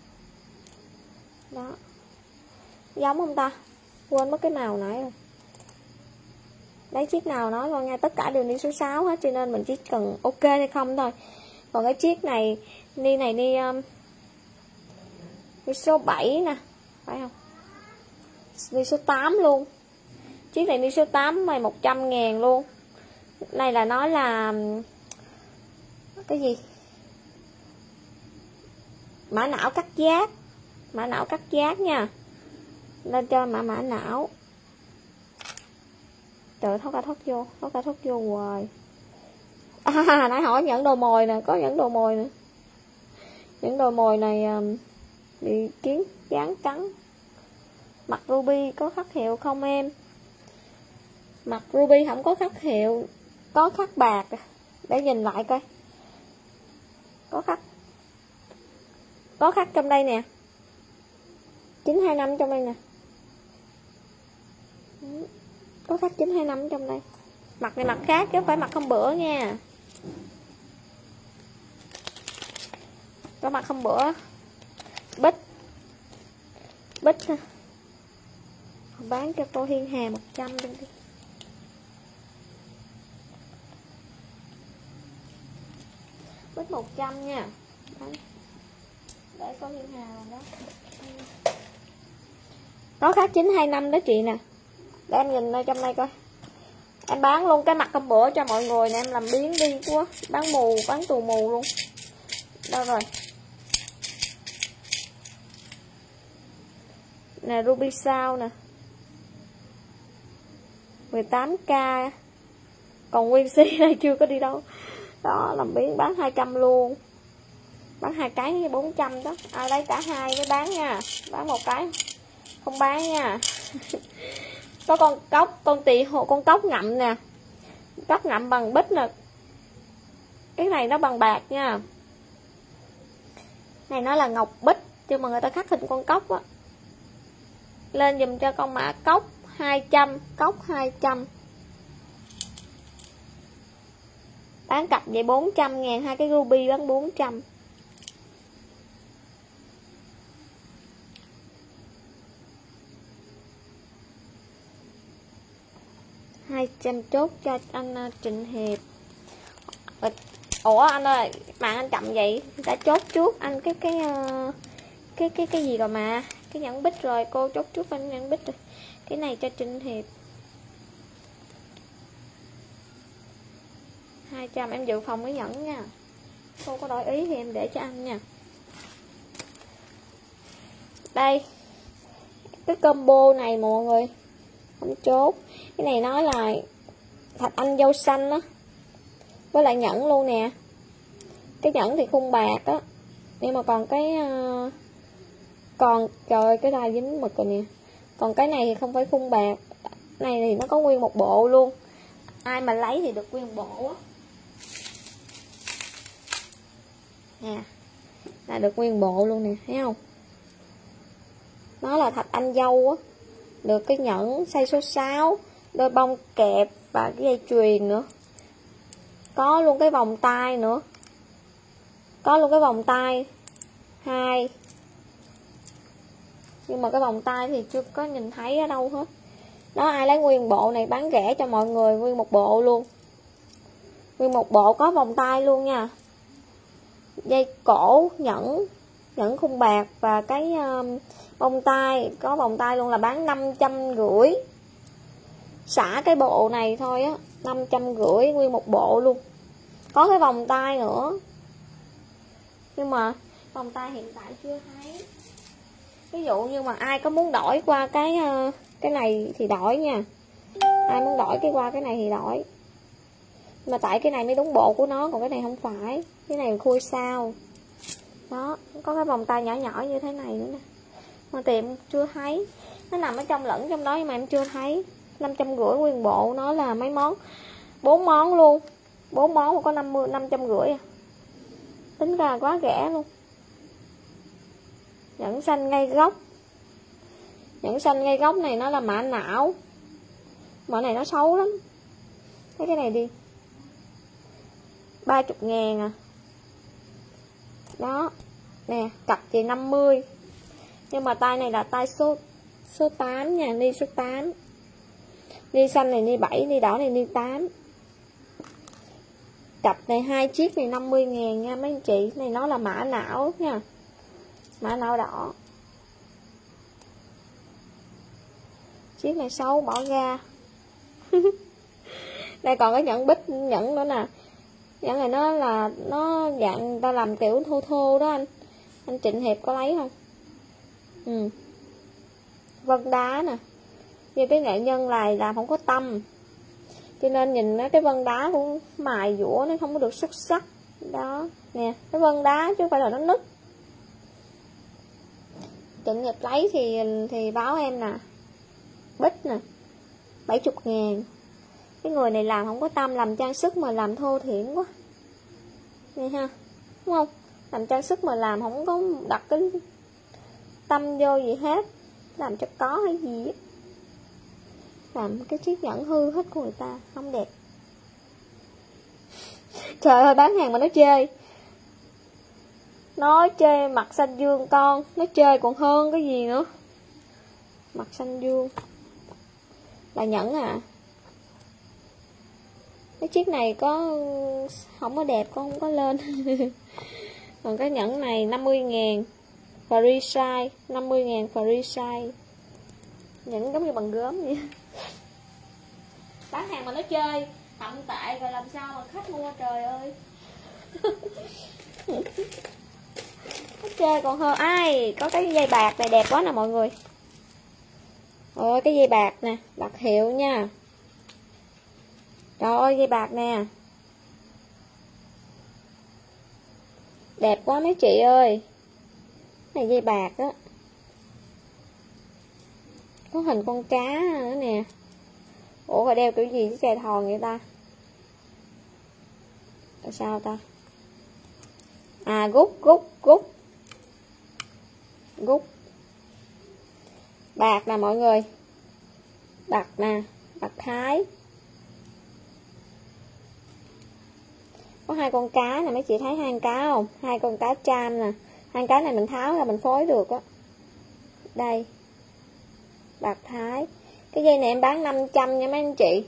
Đó. Giống không ta? Quên mất cái màu nãy rồi. Đấy chiếc nào nói luôn nha. Tất cả đều đi số sáu hết. Cho nên mình chỉ cần ok hay không thôi. Còn cái chiếc này ni này ni um, đi số bảy nè. Phải không? Đi số tám luôn. Chiếc này đi số tám mày một trăm ngàn luôn. Này là nói là cái gì? Mã não cắt giác. Mã não cắt giác nha. Lên cho mã mã não. Trời thoát ra thoát vô. Thoát ra thoát vô hoài. À nãy hỏi nhẫn đồ mồi nè. Có nhẫn đồ mồi nè. Những đồ mồi này um, bị kiến dán cắn. Mặt ruby có khắc hiệu không em? Mặt ruby không có khắc hiệu. Có khắc bạc. Để nhìn lại coi. Có khắc. Có khắc trong đây nè. chín hai năm trong đây nè. Có khắc chín hai năm trong đây. Mặt này mặt khác chứ không phải mặt hôm bữa nha. Có mặt hôm bữa. Bích. Bích ha. Bán cho cô Thiên Hà một trăm đi. Bích một trăm nha. Đấy. Để có Thiên Hà rồi đó. Nó khác chín hai năm đó chị nè. Để em nhìn ở trong đây coi. Em bán luôn cái mặt hôm bữa cho mọi người nè. Em làm biến đi quá. Bán mù, bán tù mù luôn. Đâu rồi? Nè ruby sao nè. mười tám k. Còn nguyên si đây chưa có đi đâu. Đó làm biến bán hai trăm luôn. Bán hai cái bốn trăm đó. Ai lấy cả hai mới bán nha. Bán một cái không bán nha. Có con cốc, con tỳ hộ, con cốc ngậm nè. Cốc ngậm bằng bích nè. Cái này nó bằng bạc nha. Này nó là ngọc bích nhưng mà người ta khắc hình con cốc á. Lên dùm cho con mã cốc hai trăm, cốc hai trăm. Bán cặp vậy bốn trăm ngàn, hai cái ruby bán bốn trăm. hai trăm chốt cho anh Trịnh Hiệp. Ủa anh ơi, mạng anh chậm vậy, đã chốt trước anh cái cái cái cái cái gì rồi mà, cái nhẫn bích rồi, cô chốt trước anh nhẫn bích rồi. Cái này cho Trịnh Hiệp. hai trăm em dự phòng cái nhẫn nha. Cô có đổi ý thì em để cho anh nha. Đây. Cái combo này mọi người không chốt. Cái này nói là thạch anh dâu xanh á. Với lại nhẫn luôn nè. Cái nhẫn thì khung bạc á. Nhưng mà còn cái uh, còn trời ơi, cái đai dính mực rồi nè. Còn cái này thì không phải phun bạc, này thì nó có nguyên một bộ luôn, ai mà lấy thì được nguyên bộ á nè, là được nguyên bộ luôn nè, thấy không? Nó là thạch anh dâu á, được cái nhẫn size số sáu, đôi bông kẹp và cái dây chuyền nữa, có luôn cái vòng tay nữa, có luôn cái vòng tay hai, nhưng mà cái vòng tay thì chưa có nhìn thấy ở đâu hết. Đó, ai lấy nguyên bộ này bán rẻ cho mọi người, nguyên một bộ luôn, nguyên một bộ có vòng tay luôn nha, dây cổ, nhẫn, nhẫn khung bạc và cái um, vòng tay, có vòng tay luôn, là bán năm trăm rưỡi, xả cái bộ này thôi á, năm trăm rưỡi nguyên một bộ luôn, có cái vòng tay nữa, nhưng mà vòng tay hiện tại chưa thấy. Ví dụ như mà ai có muốn đổi qua cái uh, cái này thì đổi nha, ai muốn đổi cái qua cái này thì đổi, mà tại cái này mới đúng bộ của nó, còn cái này không phải, cái này khui sao. Đó, có cái vòng tay nhỏ nhỏ như thế này nữa nè, mà tiệm chưa thấy, nó nằm ở trong lẫn trong đó nhưng mà em chưa thấy. Năm trăm rưỡi nguyên bộ, nó là mấy món, bốn món luôn, bốn món mà có năm mươi, năm trăm rưỡi à, tính ra quá rẻ luôn. Nhẫn xanh ngay góc, nhẫn xanh ngay góc này nó là mã não, mã này nó xấu lắm, thấy cái này đi, ba mươi ngàn à. Đó nè, cặp thì năm mươi, nhưng mà tay này là tay số số tám nha, ni số tám, ni xanh này ni bảy, ni đỏ này ni tám. Cặp này hai chiếc này năm mươi ngàn nha mấy anh chị, này nó là mã não nha, mã não đỏ. Chiếc này xấu bỏ ra. Đây còn cái nhẫn bích, nhẫn nữa nè, nhẫn này nó là nó dạng người ta làm kiểu thô thô đó anh anh Trịnh Hiệp có lấy không? Ừ. Vân đá nè, như cái nghệ nhân này làm không có tâm, cho nên nhìn nó cái vân đá cũng mài dũa, nó không có được xuất sắc. Đó nè, cái vân đá chứ không phải là nó nứt. Trịnh Hiệp lấy thì thì báo em nè, bích nè, bảy mươi ngàn. Cái người này làm không có tâm, làm trang sức mà làm thô thiển quá này ha, đúng không? Làm trang sức mà làm không có đặt cái tâm vô gì hết, làm cho có hay gì á, làm cái chiếc nhẫn hư hết của người ta, không đẹp. Trời ơi, bán hàng mà nó chê, nó chê mặt xanh dương con, nó chê còn hơn cái gì nữa. Mặt xanh dương là nhẫn à, cái chiếc này có không có đẹp, con không có lên. Còn cái nhẫn này năm mươi ngàn, free size, năm mươi ngàn free size, nhẫn giống như bằng gốm vậy. Bán hàng mà nó chơi thậm tệ rồi làm sao mà khách mua, trời ơi. Nó chơi còn hơn. Ai có cái dây bạc này đẹp quá nè mọi người. Ôi cái dây bạc nè, bạc hiệu nha. Trời ơi dây bạc nè, đẹp quá mấy chị ơi. Này dây bạc á, có hình con cá nữa nè. Ủa rồi đeo kiểu gì với chài thòn vậy ta? Tại sao ta? À gút gút gút gút bạc nè mọi người, bạc nè, bạc Thái. Có hai con cá nè mấy chị thấy hai con cá không? Hai con cá cham nè. Hai cái này mình tháo ra mình phối được á. Đây, bạc Thái. Cái dây này em bán năm trăm nha mấy anh chị.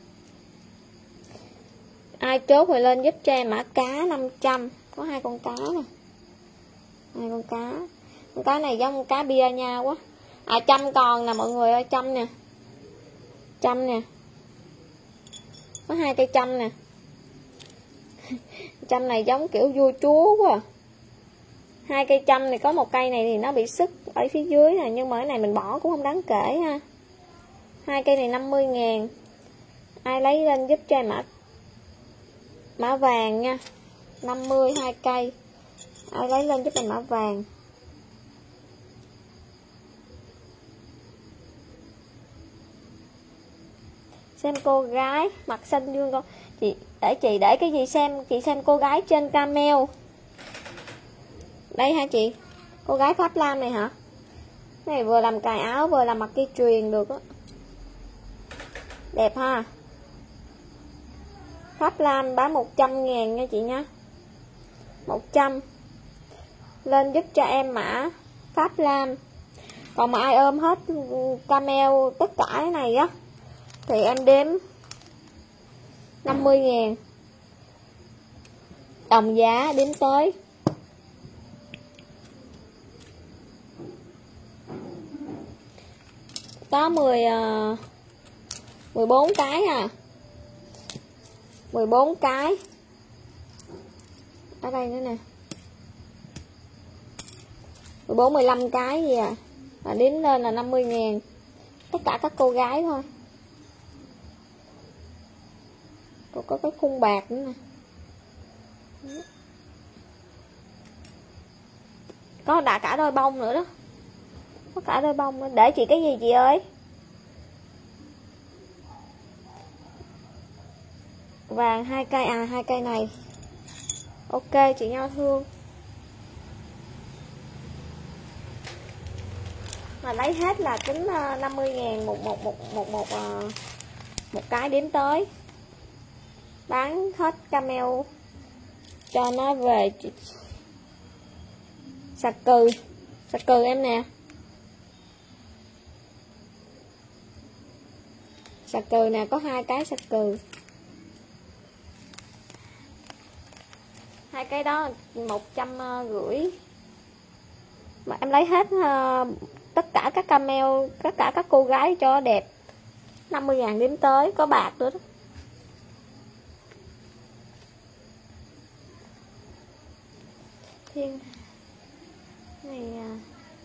Ai chốt thì lên giúp cho em mã cá năm trăm. Có hai con cá nè, hai con cá. Con cá này giống con cá bia nha quá. À trăm còn nè mọi người ơi, trăm nè, trăm nè, có hai cây trăm nè. Trăm này giống kiểu vua chúa quá à. Hai cây trăm này có một cây này thì nó bị xức ở phía dưới nè, nhưng mà cái này mình bỏ cũng không đáng kể ha. Hai cây này năm mươi ngàn. Ai lấy lên giúp cho em mã mã vàng nha, năm mươi hai cây. Ai lấy lên giúp mình mã vàng. Xem cô gái mặt xanh dương con. Chị để chị để cái gì xem, chị xem cô gái trên camel. Đây hả chị? Cô gái Pháp Lam này hả? Cái này vừa làm cài áo vừa làm mặc dây chuyền được á. Đẹp ha. Pháp Lam bán một trăm ngàn nha chị nha. một trăm. Lên giúp cho em mã Pháp Lam. Còn mà ai ôm hết camel tất cả cái này á thì em đếm năm mươi ngàn. Đồng giá đếm tới. Có mười mười bốn cái à. mười bốn cái. Ở đây nữa nè. mười bốn mười lăm cái gì à. Mà đếm lên là năm mươi ngàn. Tất cả các cô gái thôi. Còn có cái khung bạc nữa nè. Có đã cả đôi bông nữa đó. Có cả đôi bông nữa. Để chị cái gì chị ơi? Vàng hai cây à, hai cây này. Ok chị Nho Thương. Mà lấy hết là tính năm mươi ngàn một một một một một một cái đếm tới. Bán hết camel cho nó về. Sạc cừ. Sạc cừ em nè. Sạc cừ nè, có hai cái sạc cừ. Hai cái đó một trăm rưỡi. Mà em lấy hết uh, tất cả các camel, tất cả các cô gái cho đẹp. năm mươi ngàn đếm tới, có bạc nữa đó. Thiên này à.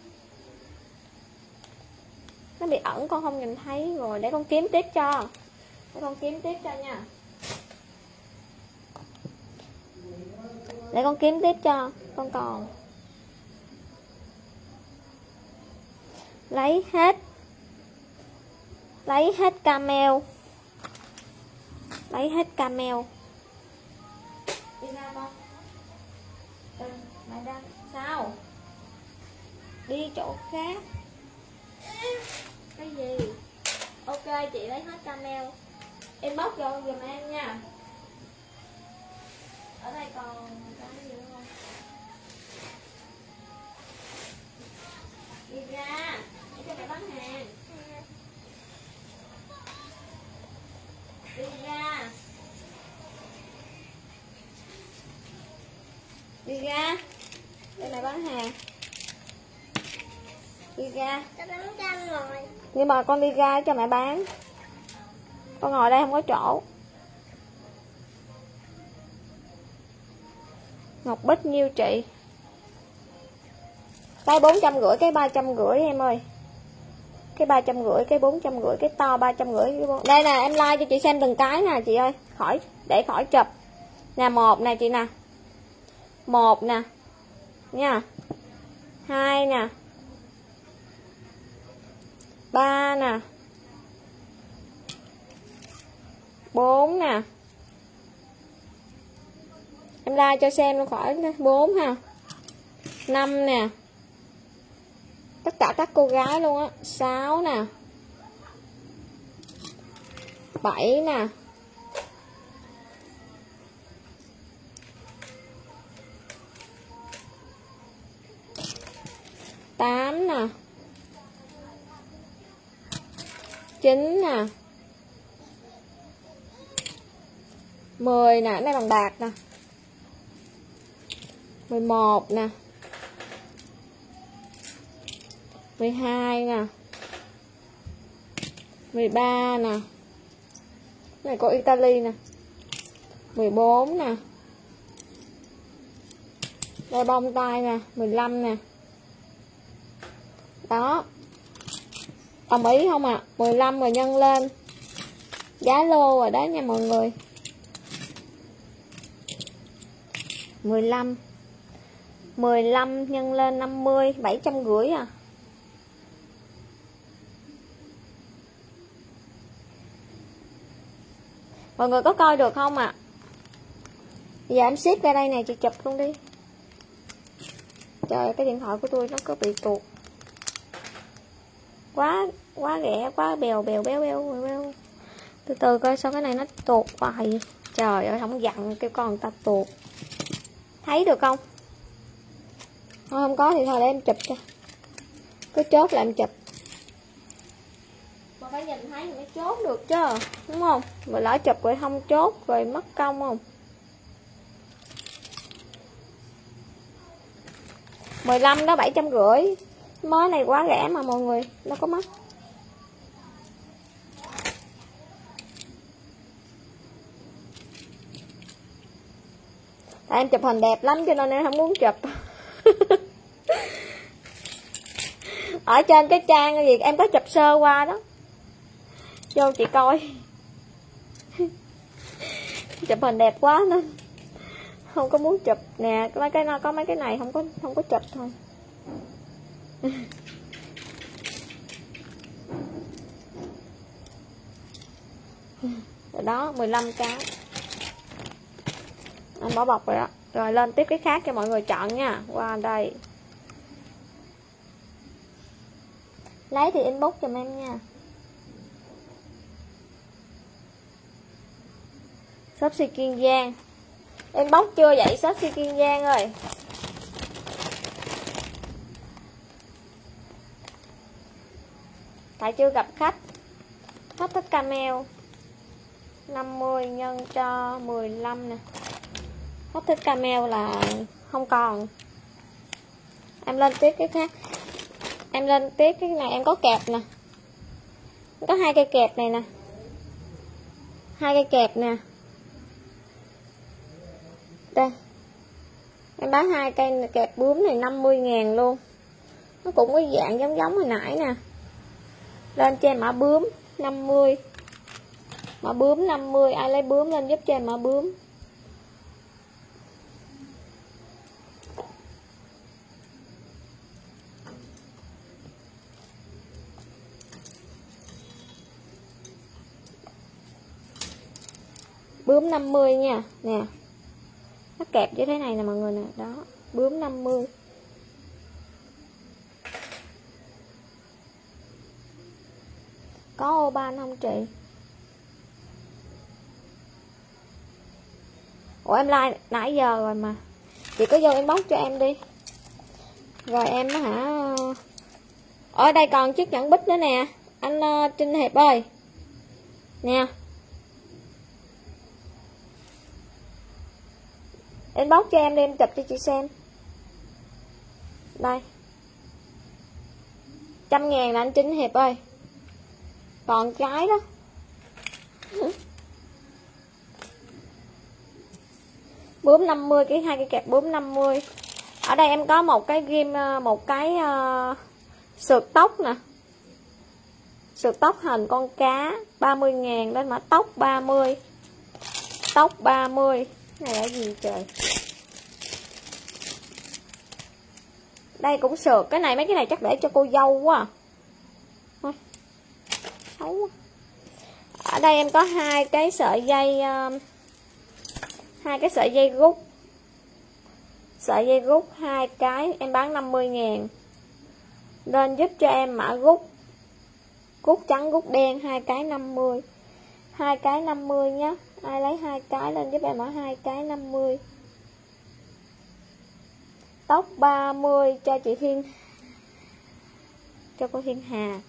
Nó bị ẩn con không nhìn thấy rồi. Để con kiếm tiếp cho. Để con kiếm tiếp cho nha. Để con kiếm tiếp cho. Con còn lấy hết. Lấy hết camel. Lấy hết camel. Đi ra con. Ừ, mày đang sao? Đi chỗ khác. Cái gì? Ok chị lấy hết camel. Em bóc vô giùm em nha. Ở đây còn cái gì nữa không? Đi ra để cho mẹ bán hàng. Đi ra. Đi ra để mẹ bán hàng. Đi ra. Nhưng mà con đi ra cho mẹ bán. Con ngồi đây không có chỗ. Ngọc Bích nhiêu chị? Cái bốn trăm rưỡi, cái ba trăm rưỡi em ơi. Cái ba trăm rưỡi, cái bốn trăm rưỡi, cái to ba trăm rưỡi. Đây nè, em like cho chị xem từng cái nè chị ơi. Khỏi, để khỏi chụp. Nè, một nè chị nè. Một nè. Nha. Hai nè. Ba nè. Bốn nè. Em like cho xem nó khỏi bốn ha. Năm nè. Tất cả các cô gái luôn á. Sáu nè. Bảy nè. Tám nè. Chín nè. Mười nè, cái này bằng bạc nè. Mười một nè. Mười hai nè. Mười ba nè. Cái này có Italy nè. Mười bốn nè. Đây bông tai nè. Mười lăm nè. Đó. Đồng ý không ạ? À? mười lăm rồi nhân lên. Giá lô rồi đó nha mọi người. Mười lăm. mười lăm nhân lên năm mươi, bảy trăm rưỡi à. Mọi người có coi được không ạ? À? Giờ em ship ra đây này, chị chụp luôn đi. Trời, cái điện thoại của tôi nó có bị tuột. Quá quá rẻ, quá bèo bèo béo béo béo. Từ từ coi sao cái này nó tuột hoài. Trời ơi, không dặn kêu con người ta tuột. Thấy được không? Thôi không có thì thôi để em chụp cho. Cứ chốt là em chụp. Mà phải nhìn thấy thì mới chốt được chứ, đúng không? Mà lỡ chụp rồi không chốt rồi mất công không? mười lăm đó bảy trăm rưỡi. Mới này quá rẻ mà mọi người, đâu có mắc. Tại em chụp hình đẹp lắm cho nên em không muốn chụp. Ở trên cái trang gì em có chụp sơ qua đó, vô chị coi. Chụp hình đẹp quá nên không có muốn chụp nè. Mấy cái nó có mấy cái này không có không có chụp thôi. Rồi đó, mười lăm cái anh bỏ bọc rồi đó. Rồi lên tiếp cái khác cho mọi người chọn nha. Qua đây lấy thì inbox giùm em nha. Shop Si Kiên Giang inbox chưa vậy shop Si Kiên Giang ơi? Tại chưa gặp khách. Khách thích camel năm mươi nhân cho mười lăm nè. Khách thích camel là không còn. Em lên tiếp cái khác. Em lên tiếp cái này em có kẹp nè. Có hai cây kẹp này nè. Hai cây kẹp nè. Đây. Em bán hai cây kẹp bướm này năm mươi ngàn luôn. Nó cũng có dạng giống giống hồi nãy nè. Lên cho em mã bướm năm mươi. Mã bướm năm mươi, ai lấy bướm lên giúp cho em mã bướm. Bướm năm mươi nha, nè. Nó kẹp như thế này nè mọi người nè, đó, bướm năm mươi. Có ô ban không chị? Ủa em like nãy giờ rồi mà. Chị có vô inbox cho em đi. Rồi em nó hả. Ở đây còn chiếc nhẫn bích nữa nè. Anh uh, Trinh Hiệp ơi. Nè. Inbox cho em đi, em chụp cho chị xem. Đây. Trăm ngàn là anh Trinh Hiệp ơi. Còn cái đó. Bướm năm mươi, cái hai cái kẹp bướm năm mươi. Ở đây em có một cái ghim, một cái uh, sượt tóc nè. Sượt tóc hình con cá ba mươi ngàn, lên mã tóc ba mươi. Tóc ba mươi. Này là gì trời? Đây cũng sượt, cái này mấy cái này chắc để cho cô dâu quá. À. Xấu quá. Ở đây em có hai cái sợi dây uh, hai cái sợi dây rút. Sợi dây rút hai cái em bán năm mươi ngàn. Nên giúp cho em mã rút. Rút trắng rút đen hai cái năm mươi. Hai cái năm mươi nhé. Ai lấy hai cái lên giúp em mã hai cái năm mươi. Tóc ba mươi cho chị Thiên. Cho cô Thiên Hà.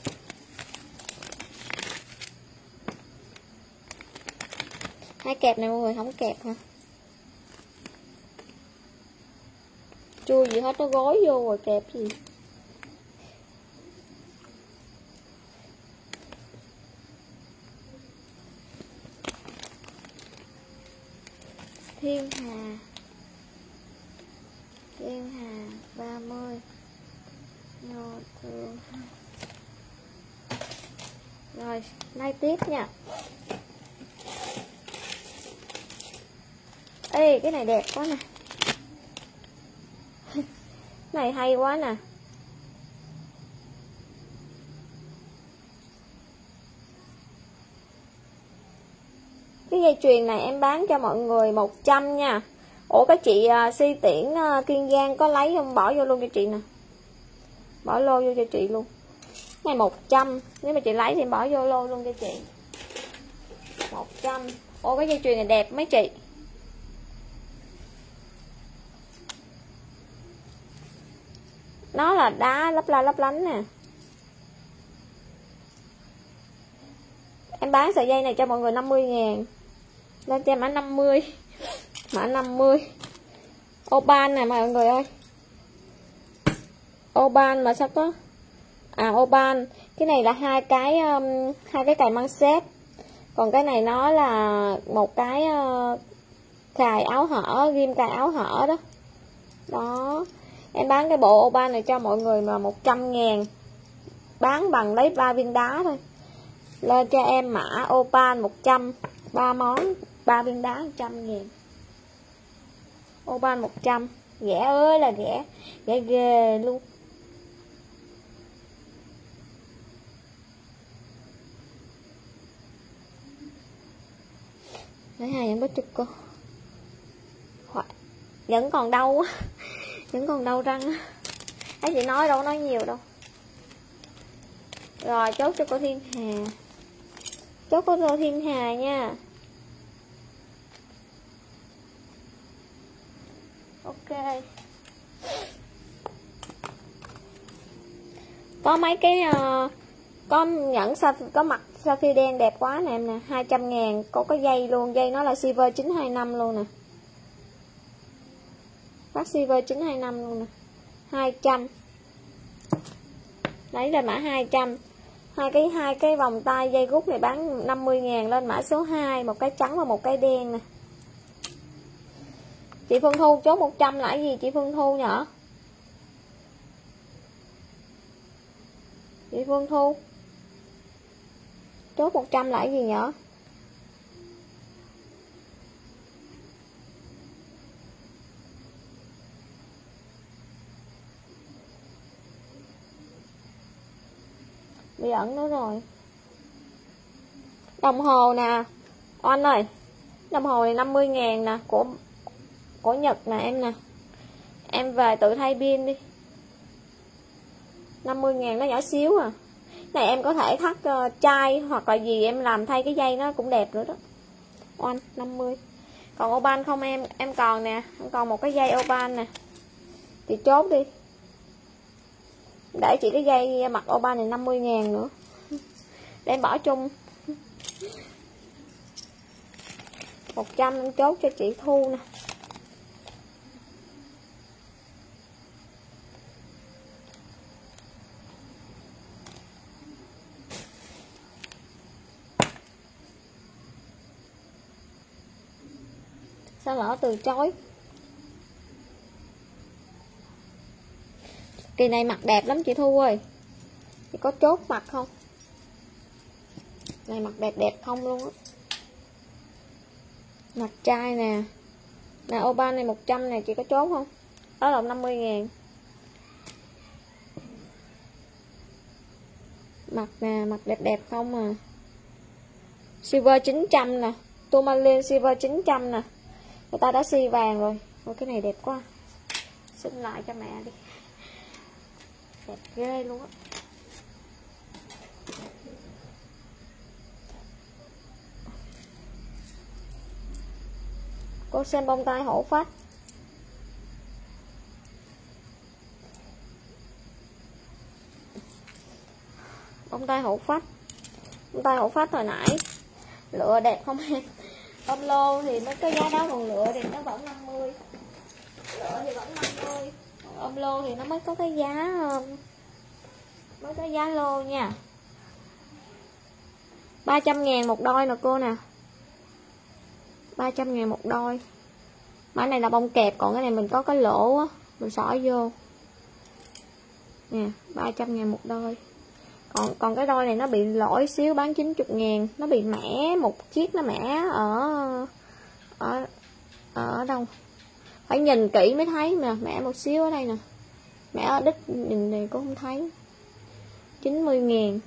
Hai kẹp này mọi người không kẹp hả? Chưa gì hết, nó gói vô rồi kẹp gì. Thiên Hà. Thiên Hà ba mươi. Nô thương. Rồi, nay tiếp nha. Ê, cái này đẹp quá nè. Này hay quá nè. Cái dây chuyền này em bán cho mọi người một trăm nha. Ủa cái chị uh, Si Tiễn uh, Kiên Giang có lấy không? Bỏ vô luôn cho chị nè. Bỏ lô vô cho chị luôn. Này một trăm. Nếu mà chị lấy thì bỏ vô lô luôn cho chị. một trăm. Ủa cái dây chuyền này đẹp mấy chị. Nó là đá lấp la lấp lánh nè. Em bán sợi dây này cho mọi người năm mươi ngàn. Lên cho mã năm mươi. Mã năm mươi. Oban nè mọi người ơi. Oban mà sao có. À Oban. Cái này là hai cái um, hai cái cài măng xếp. Còn cái này nó là một cái uh, cài áo hở, ghim cài áo hở đó. Đó. Em bán cái bộ Oban này cho mọi người mà một trăm ngàn. Bán bằng lấy ba viên đá thôi. Lên cho em mã Oban một trăm. ba món, ba viên đá một trăm ngàn. Oban một trăm. Rẻ ơi là rẻ. Rẻ ghê luôn. Lấy hai em bớt chục cô. Vẫn còn đâu á. Vẫn còn đâu răng á. Ấy chị nói đâu nói nhiều đâu. Rồi chốt cho cô Thiên Hà. Chốt cho cô Thiên Hà nha. Ok. Có mấy cái uh, có nhẫn có mặt sapphire đen đẹp quá nè em nè, hai trăm ngàn. Có cái dây luôn, dây nó là silver chín hai năm luôn nè. Phát silver chín hai năm luôn nè. hai trăm. Lấy ra mã hai trăm. Hai cái hai cái vòng tay dây gút này bán năm mươi ngàn. Lên mã số hai, một cái trắng và một cái đen nè. Chị Phương Thu chốt một trăm là cái gì chị Phương Thu nhở? Chị Phương Thu chốt một trăm là cái gì nhở? Bị ẩn nữa rồi. Đồng hồ nè Oanh ơi. Đồng hồ này năm mươi ngàn nè. Của của Nhật nè em nè. Em về tự thay pin đi. năm mươi ngàn nó nhỏ xíu à. Này em có thể thắt uh, chai hoặc là gì em làm thay cái dây nó cũng đẹp nữa đó. Oanh năm mươi. Còn Oban không em? Em còn nè. Em còn một cái dây Oban nè. Chị chốt đi. Để chị cái dây mặt Oban này năm mươi ngàn nữa. Để em bỏ chung. một trăm em chốt cho chị Thu nè. Sao lỡ từ chối? Kỳ này mặt đẹp lắm chị Thu ơi. Chị có chốt mặt không? Này mặt đẹp đẹp không luôn á. Mặt trai nè. Nè Oban này một trăm nè, chị có chốt không? Đó là năm mươi ngàn. Mặt nè, mặt đẹp đẹp không à. Silver chín trăm nè. Tourmaline silver chín trăm nè. Người ta đã xi vàng rồi. Ôi cái này đẹp quá. Xin lại cho mẹ đi. Đẹp ghê luôn á. Cô xem bông tai hổ phách. Bông tai hổ phách. Bông tai hổ phách hồi nãy. Lựa đẹp không em? Ôm lô thì mấy cái giá đó, còn lựa thì nó vẫn năm mươi. Lựa thì vẫn năm mươi. Còn ôm lô thì nó mới có cái giá mới có giá lô nha. ba trăm ngàn một đôi nè cô nè. ba trăm ngàn một đôi. Mã này là bông kẹp, còn cái này mình có cái lỗ á, mình xỏ vô. Nè, ba trăm ngàn một đôi. Còn còn cái đôi này nó bị lỗi xíu, bán chín mươi ngàn. Nó bị mẻ, một chiếc nó mẻ ở ở ở đâu? Phải nhìn kỹ mới thấy nè, mẻ một xíu ở đây nè. Mẹ ở đích nhìn này cũng không thấy. Chín mươi ngàn.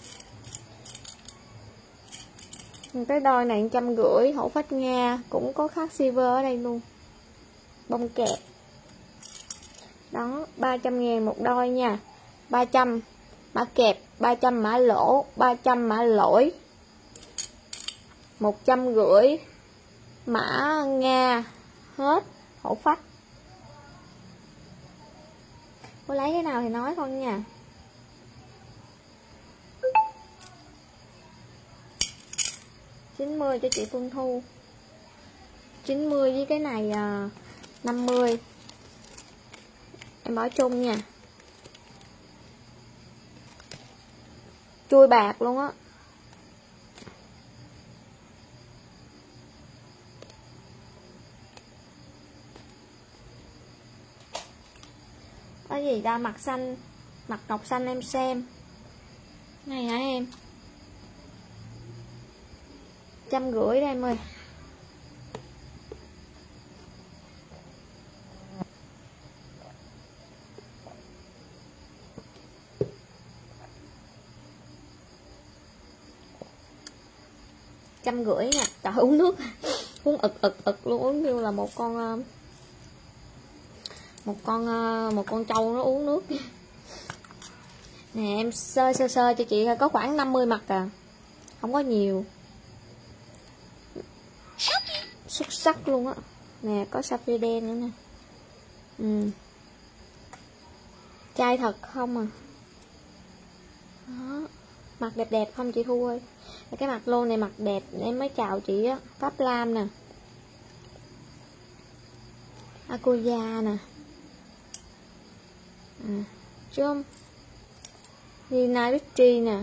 Cái đôi này một trăm rưỡi, hổ phách Nga, cũng có khắc silver ở đây luôn. Bông kẹp. Đó, ba trăm ngàn một đôi nha. Ba trăm mã kẹp, ba trăm mã lỗ, ba trăm mã lỗi, một trăm rưỡi mã Nga. Hết hổ phách. Có lấy cái nào thì nói con nha. Chín mươi cho chị Phương Thu. Chín mươi với cái này à, năm mươi. Em bỏ chung nha. Chui bạc luôn á. Cái gì ra mặt xanh, mặt ngọc xanh em xem. Này hả em? Trăm rưỡi đây em ơi. Trăm rưỡi nha. Trời, uống nước uống ực ực ực luôn, uống như là một con một con một con trâu nó uống nước. Nè em sơ sơ sơ cho chị có khoảng năm mươi mặt à, không có nhiều. Xuất sắc luôn á. Nè có sapphire đen nữa nè. Ừ. Chai thật không à. Đó. Mặt đẹp đẹp không chị Thu ơi. Cái mặt lô này mặt đẹp em mới chào chị á. Pháp Lam nè, Akoya nè, à, chứ không Nina Richie nè,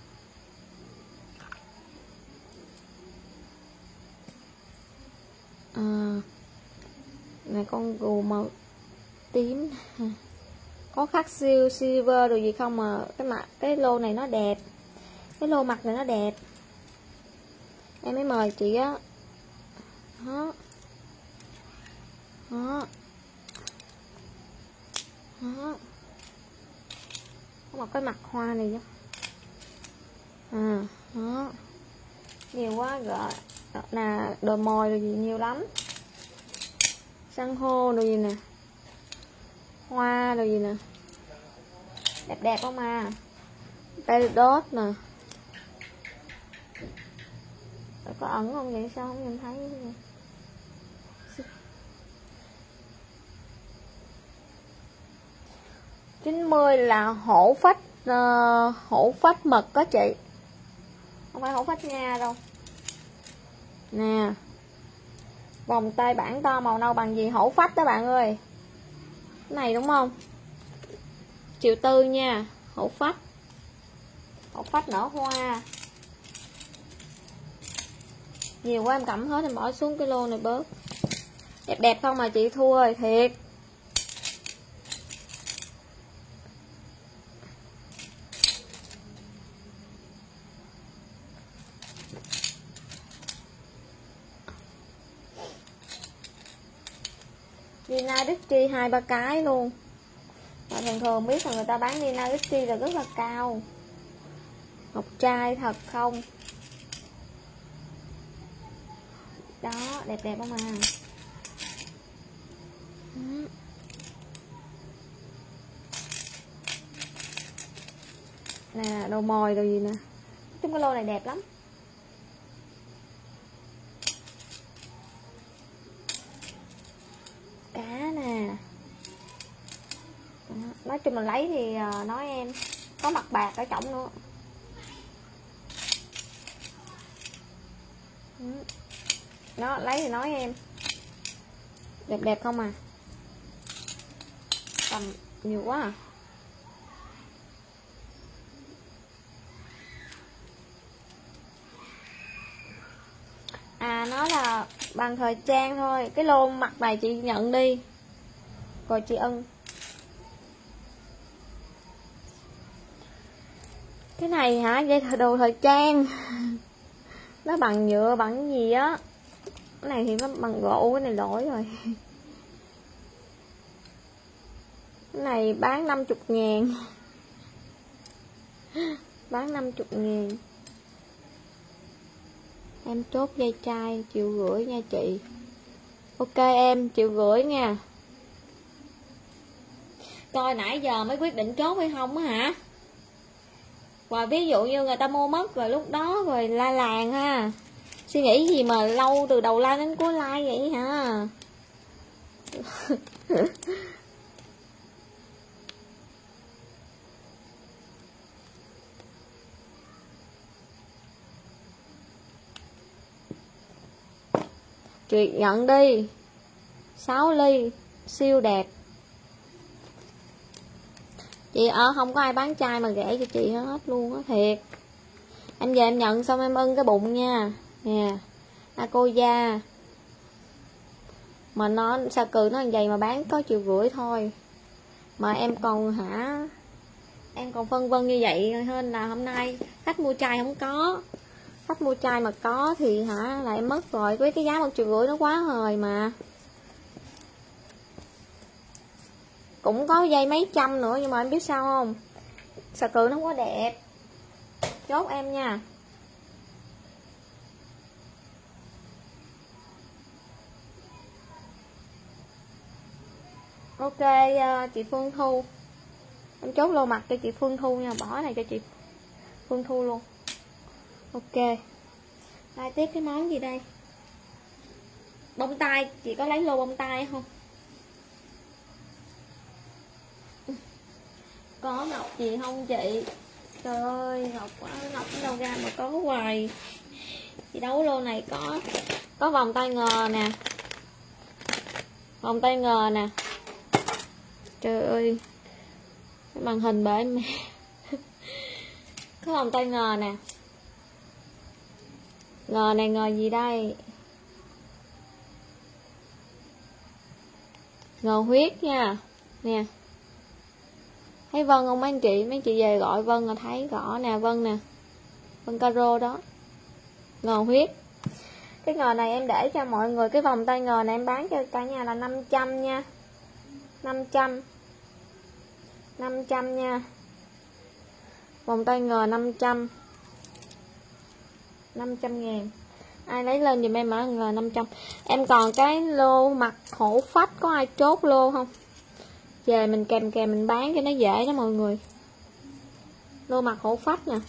à, này con gù màu tím. Có khắc siêu silver rồi gì không mà cái mặt cái lô này nó đẹp, cái lô mặt này nó đẹp, em mới mời chị á. Đó. Đó. Đó. Có một cái mặt hoa này chứ. À, đó. Nhiều quá gọi nè, đồ mồi rồi gì nhiều lắm. San hô rồi gì nè. Hoa rồi gì nè. Đẹp đẹp không à. Peridot nè. Có ẩn không vậy sao không nhìn thấy vậy? chín mươi là hổ phách uh, hổ phách mật có chị, không phải hổ phách Nga đâu. Nè, vòng tay bản to màu nâu bằng gì hổ phách đó bạn ơi. Cái này đúng không? Triệu tư nha, hổ phách. Hổ phách nở hoa. Nhiều quá em cầm hết em bỏ xuống cái lô này bớt. Đẹp đẹp không mà chị Thu ơi, thiệt. Nina Richie hai ba cái luôn. Mà thường thường biết là người ta bán Nina Richie là rất là cao. Ngọc trai thật không? Đó, đẹp đẹp không à. Nè, đồ mồi đồ gì nè. Chúng cái lô này đẹp lắm. Cá nè. Đó. Nói chung mình lấy thì nói em. Có mặt bạc ở trọng nữa. Đó, lấy thì nói em. Đẹp đẹp không à. Tầm nhiều quá à. À, nó là bằng thời trang thôi. Cái lô mặt này chị nhận đi rồi chị ưng. Cái này hả? Dây đồ thời trang. Nó bằng nhựa bằng gì á. Cái này thì nó bằng gỗ, cái này lỗi rồi. Cái này bán năm mươi ngàn. Bán năm mươi ngàn. Em chốt dây chai triệu rưỡi nha chị. Ok em, triệu rưỡi nha. Coi nãy giờ mới quyết định chốt hay không á hả? Và ví dụ như người ta mua mất rồi lúc đó rồi la làng ha. Suy nghĩ gì mà lâu từ đầu like đến cuối like vậy hả? Chị nhận đi. Sáu ly siêu đẹp. Chị ở không có ai bán chai mà rẻ cho chị hết luôn á, thiệt. Em về em nhận xong em ưng cái bụng nha. Nè, Akoya. Mà nó sao cừ nó vậy mà bán có triệu rưỡi thôi. Mà em còn hả? Em còn phân vân như vậy hơn là hôm nay khách mua chai không có. Khách mua chai mà có thì hả là em mất rồi. Với cái giá một triệu rưỡi nó quá hời mà. Cũng có dây mấy trăm nữa nhưng mà em biết sao không? Sà cừ nó không có đẹp. Chốt em nha. Ok chị Phương Thu. Em chốt lô mặt cho chị Phương Thu nha. Bỏ này cho chị Phương Thu luôn. Ok. Lại tiếp cái món gì đây? Bông tai. Chị có lấy lô bông tai không? Có ngọc gì không chị? Trời ơi ngọc quá. Ngọc ở đâu ra mà có hoài. Chị đấu lô này có. Có vòng tay ngờ nè. Vòng tay ngờ nè. Trời ơi. Cái màn hình bể mẹ. Có vòng tay ngờ nè. Ngờ này ngờ gì đây? Ngờ huyết nha. Nè. Thấy Vân không mấy anh chị? Mấy anh chị về gọi Vân là thấy rõ nè. Vân nè. Vân caro đó. Ngờ huyết. Cái ngờ này em để cho mọi người. Cái vòng tay ngờ này em bán cho cả nhà là năm trăm nha. Năm trăm. Năm trăm nha. Vòng tay ngờ năm trăm. Năm trăm ngàn. Ai lấy lên dùm em mã ngờ năm trăm. Em còn cái lô mặt hổ phách. Có ai chốt lô không? Về mình kèm kèm mình bán cho nó dễ đó mọi người. Lô mặt hổ phách nè.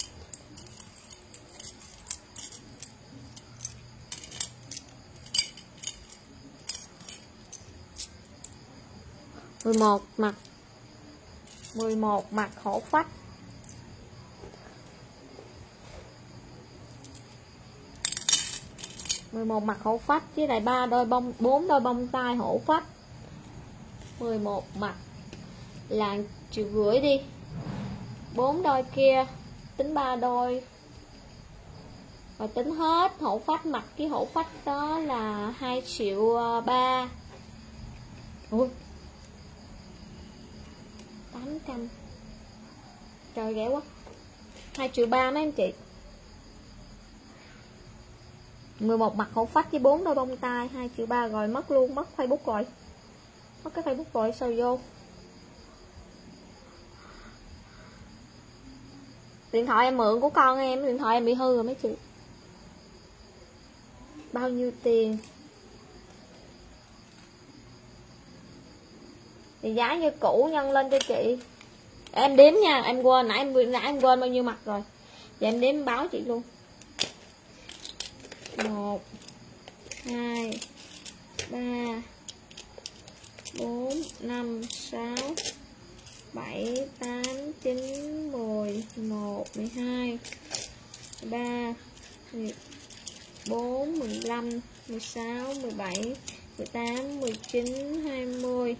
mười một mặt. mười một mặt hổ phách. mười một mặt hổ phách với lại ba đôi bông, bốn đôi bông tai hổ phách. mười một mặt là triệu rưỡi đi. bốn đôi kia tính ba đôi. Rồi tính hết hổ phách mặt cái hổ phách đó là hai triệu ba. Ui. tám trăm. Trời rẻ quá. hai triệu ba mấy anh chị. mười một mặt hổ phách với bốn đôi bông tai hai triệu ba rồi mất luôn, mất Facebook rồi. Mất cái Facebook rồi sao vô. Điện thoại em mượn của con em, điện thoại em bị hư rồi mấy chị. Bao nhiêu tiền? Thì giá như cũ nhân lên cho chị. Em đếm nha, em quên nãy em nãy em quên bao nhiêu mặt rồi. Giờ em đếm báo chị luôn. một hai ba bốn năm sáu bảy tám chín mười một mười hai mười ba mười bốn mười lăm mười sáu mười bảy mười tám mười chín hai mươi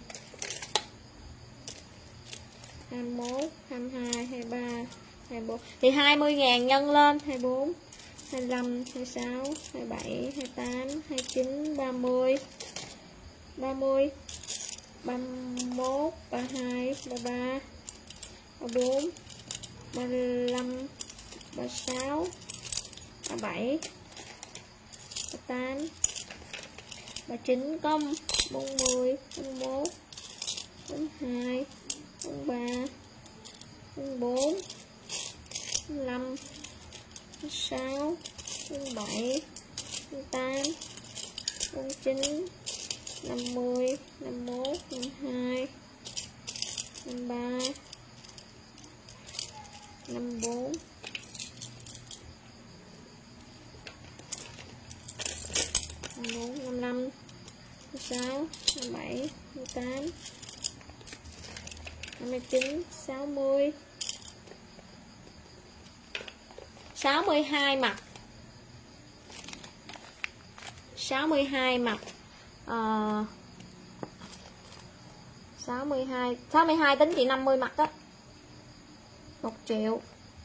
hai mươi mốt hai mươi hai hai mươi ba hai mươi bốn thì hai mươi ngàn nhân lên hai mươi bốn hai mươi lăm hai mươi sáu hai mươi bảy hai mươi tám hai mươi chín ba mươi ba mươi ba mươi mốt ba mươi hai ba mươi ba ba mươi bốn ba mươi lăm ba mươi sáu ba mươi bảy ba mươi tám ba mươi chín công bốn mươi ba mươi mốt ba bốn hai, bốn ba, bốn bốn, bốn năm, bốn sáu, bốn bảy, bốn tám, bốn chín, năm mươi, năm mốt, năm hai, năm ba, năm bốn, năm bốn, năm năm, năm sáu, năm bảy, năm tám, năm mươi chín, sáu mươi, sáu mươi hai mặt, sáu mươi hai mặt, uh, sáu mươi hai, sáu mươi hai tính chị năm mươi mặt đó, một triệu.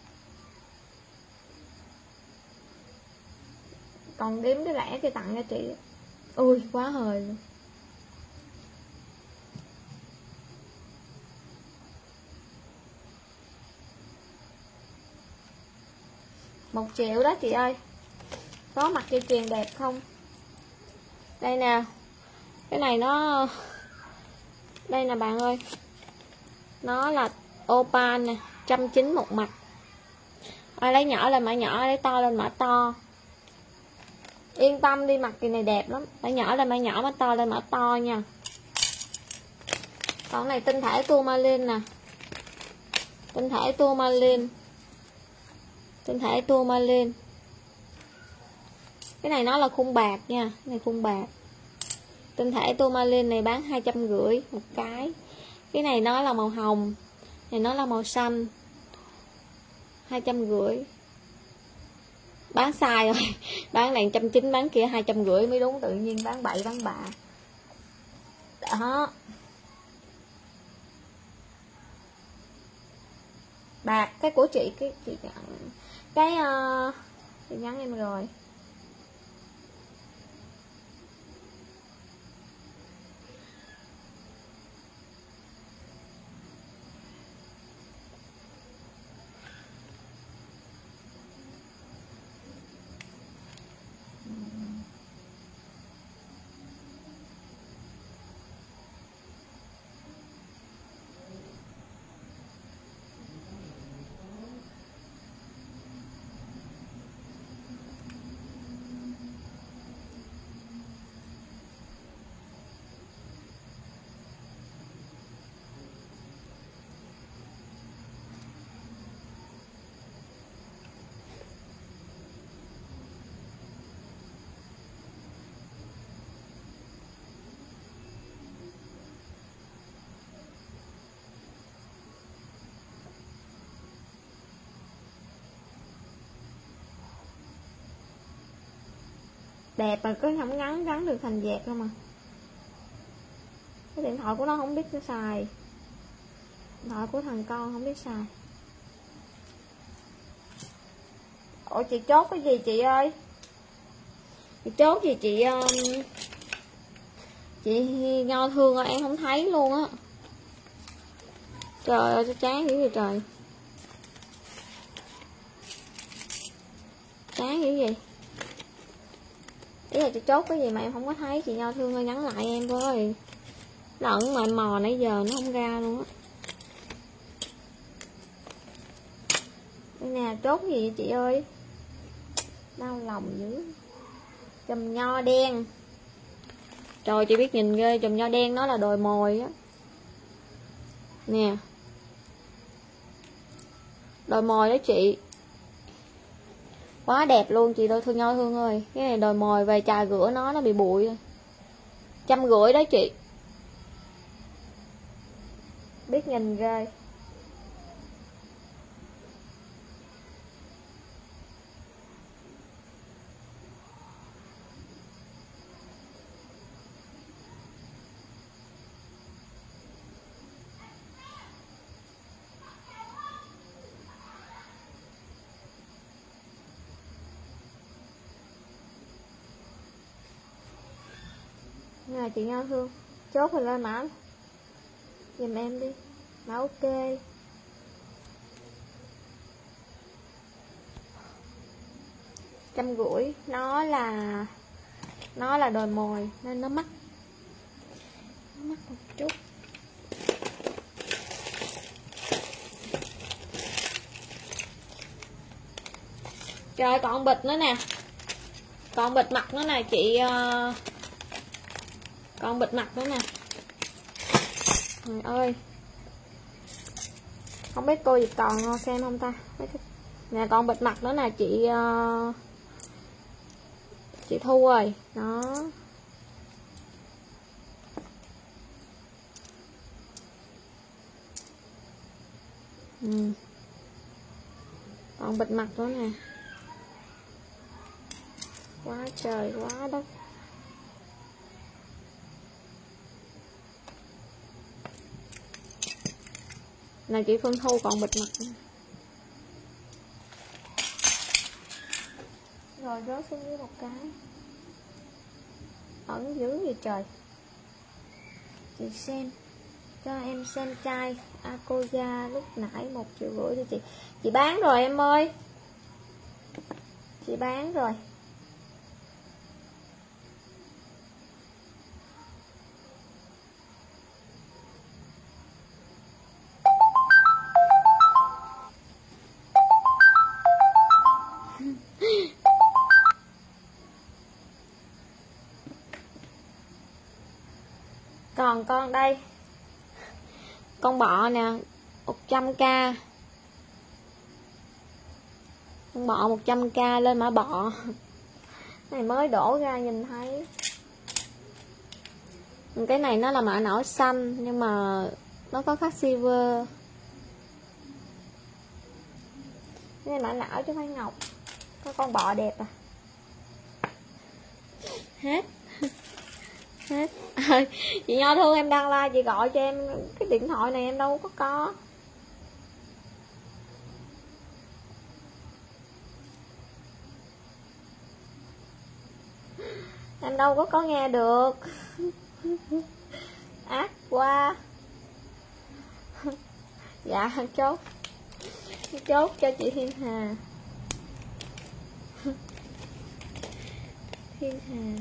Còn đếm cái lẻ kia tặng cho chị. Ui quá hời luôn. Một triệu đó chị ơi. Có mặt dây chuyền đẹp không? Đây nè. Cái này nó, đây nè bạn ơi, nó là opal nè, một trăm chín mươi một mặt. Ai lấy nhỏ lên mã nhỏ, lấy to lên mã to. Yên tâm đi, mặt kỳ này đẹp lắm. Mã nhỏ lên mã nhỏ, mã to lên mã to nha. Còn này tinh thể tourmaline nè, tinh thể tourmaline, tinh thể tourmaline. Cái này nó là khung bạc nha, cái này khung bạc. Tinh thể tourmaline này bán hai trăm rưỡi một cái. Cái này nó là màu hồng, này nó là màu xanh, hai trăm rưỡi. Bán sai rồi, bán này một trăm chín mươi, bán kia hai trăm rưỡi mới đúng, tự nhiên bán bậy bán bạ. Đó. Bạc, cái của chị, cái chị nhận, cái uh, chị nhắn em rồi. Đẹp mà cứ không ngắn gắn được thành dẹt đâu mà. Cái điện thoại của nó không biết nó xài. Điện thoại của thằng con không biết xài. Ủa chị chốt cái gì chị ơi? Chị chốt gì chị um... chị Nho Thương ơi, em không thấy luôn á. Trời ơi, chán dữ vậy trời. Chán dữ vậy. Ý là chị chốt cái gì mà em không có thấy. Chị Nho Thương ơi, nhắn lại em với. Lẫn mà mò nãy giờ nó không ra luôn á. Đây nè, chốt gì vậy chị ơi? Đau lòng dữ. Chùm nho đen. Trời, chị biết nhìn ghê. Chùm nho đen nó là đồi mồi á. Nè, đồi mồi đó chị. Quá đẹp luôn chị đôi Thương Nho Thương ơi. Cái này đồi mồi về chà rửa nó nó bị bụi rồi. Trăm rưỡi đó chị. Biết nhìn ghê. Nè chị Nho Thương, chốt rồi lên mã giùm em đi, mã ok. Trăm rưỡi, nó là nó là đồi mồi nên nó mắc, nó mắc một chút. Trời, còn bịch nữa nè, còn bịch mặt nữa nè chị, uh... còn bịch mặt nữa nè. Trời ơi, không biết cô gì còn xem không ta. Nè, còn bịch mặt nữa nè chị, uh... chị Thu ơi. Đó. Ừ. Còn bịt mặt nữa nè. Quá trời quá đất. Là chị Phương Thu còn bịt mặt nữa. Rồi rớt xuống dưới một cái. Ẩn dữ gì trời. Chị xem, cho em xem chai Akoya lúc nãy một triệu rưỡi đi chị. Chị bán rồi em ơi. Chị bán rồi. Còn con đây, con bọ nè, một trăm k. Con bọ một trăm k lên mã bọ. Này mới đổ ra nhìn thấy. Cái này nó là mã não xanh nhưng mà nó có khắc silver. Cái này mã não chứ không phải ngọc. Có con bọ đẹp à. Hết. Hết. À, chị Nho Thương em đăng like, chị gọi cho em cái điện thoại này em đâu có có. Em đâu có có nghe được. Ác quá. Dạ chốt. Chốt cho chị Thiên Hà. Thiên Hà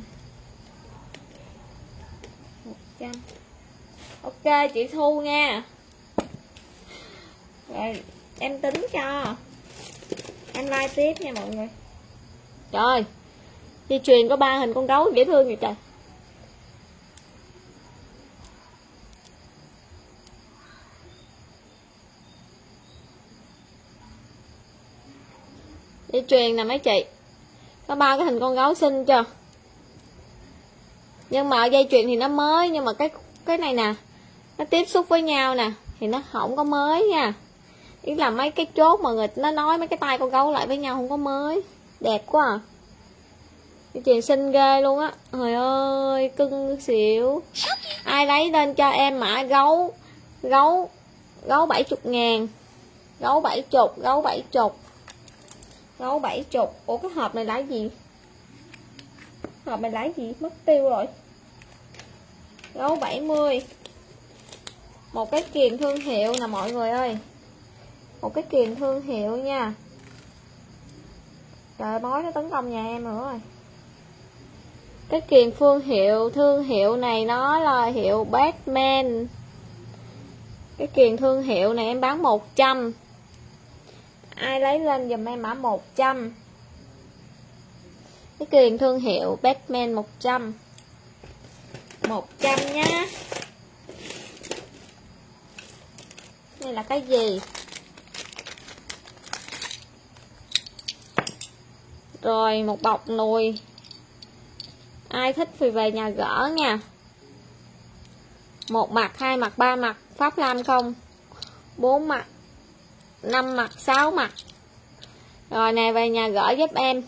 một trăm. Ok chị Thu nha. Rồi em tính cho. Em like tiếp nha mọi người. Trời, dây chuyền có ba hình con gấu dễ thương vậy trời. Dây chuyền nè mấy chị, có ba cái hình con gấu xinh chưa. Nhưng mà dây chuyền thì nó mới, nhưng mà cái cái này nè, nó tiếp xúc với nhau nè thì nó không có mới nha. Ý là mấy cái chốt mà người nó nói mấy cái tay con gấu lại với nhau không có mới. Đẹp quá à. Dây chuyền xinh ghê luôn á. Trời ơi cưng xỉu. Ai lấy lên cho em mã gấu. Gấu Gấu bảy mươi ngàn. Gấu bảy mươi. Gấu bảy mươi. Gấu bảy mươi. Ủa cái hộp này là cái gì? Hộp này là cái gì? Mất tiêu rồi. Gấu bảy mươi. Một cái kiềng thương hiệu nè mọi người ơi. Một cái kiềng thương hiệu nha. Trời, mối nó tấn công nhà em nữa rồi. Cái kiềng phương hiệu, thương hiệu này nó là hiệu Batman. Cái kiềng thương hiệu này em bán một trăm. Ai lấy lên giùm em mã một trăm. Cái kiềng thương hiệu Batman một trăm. một trăm nhá. Đây là cái gì? Rồi một bọc nùi. Ai thích thì về nhà gỡ nha. Một mặt, hai mặt, ba mặt, Pháp Lam không? Bốn mặt, năm mặt, sáu mặt. Rồi này về nhà gỡ giúp em.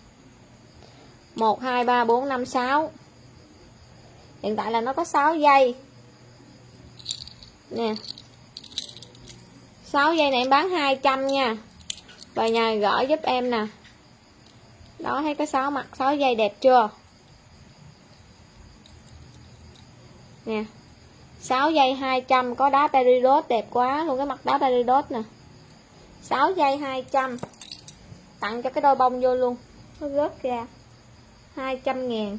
Một, hai, ba, bốn, năm, sáu. Hiện tại là nó có sáu dây. Nè. sáu dây này em bán hai trăm nha. Về nhà gỡ giúp em nè. Đó, thấy cái sáu mặt, sáu dây đẹp chưa? Nè. sáu dây hai trăm, có đá peridot đẹp quá luôn, cái mặt đá peridot nè. sáu dây hai trăm. Tặng cho cái đôi bông vô luôn. Nó rớt ra. hai trăm ngàn.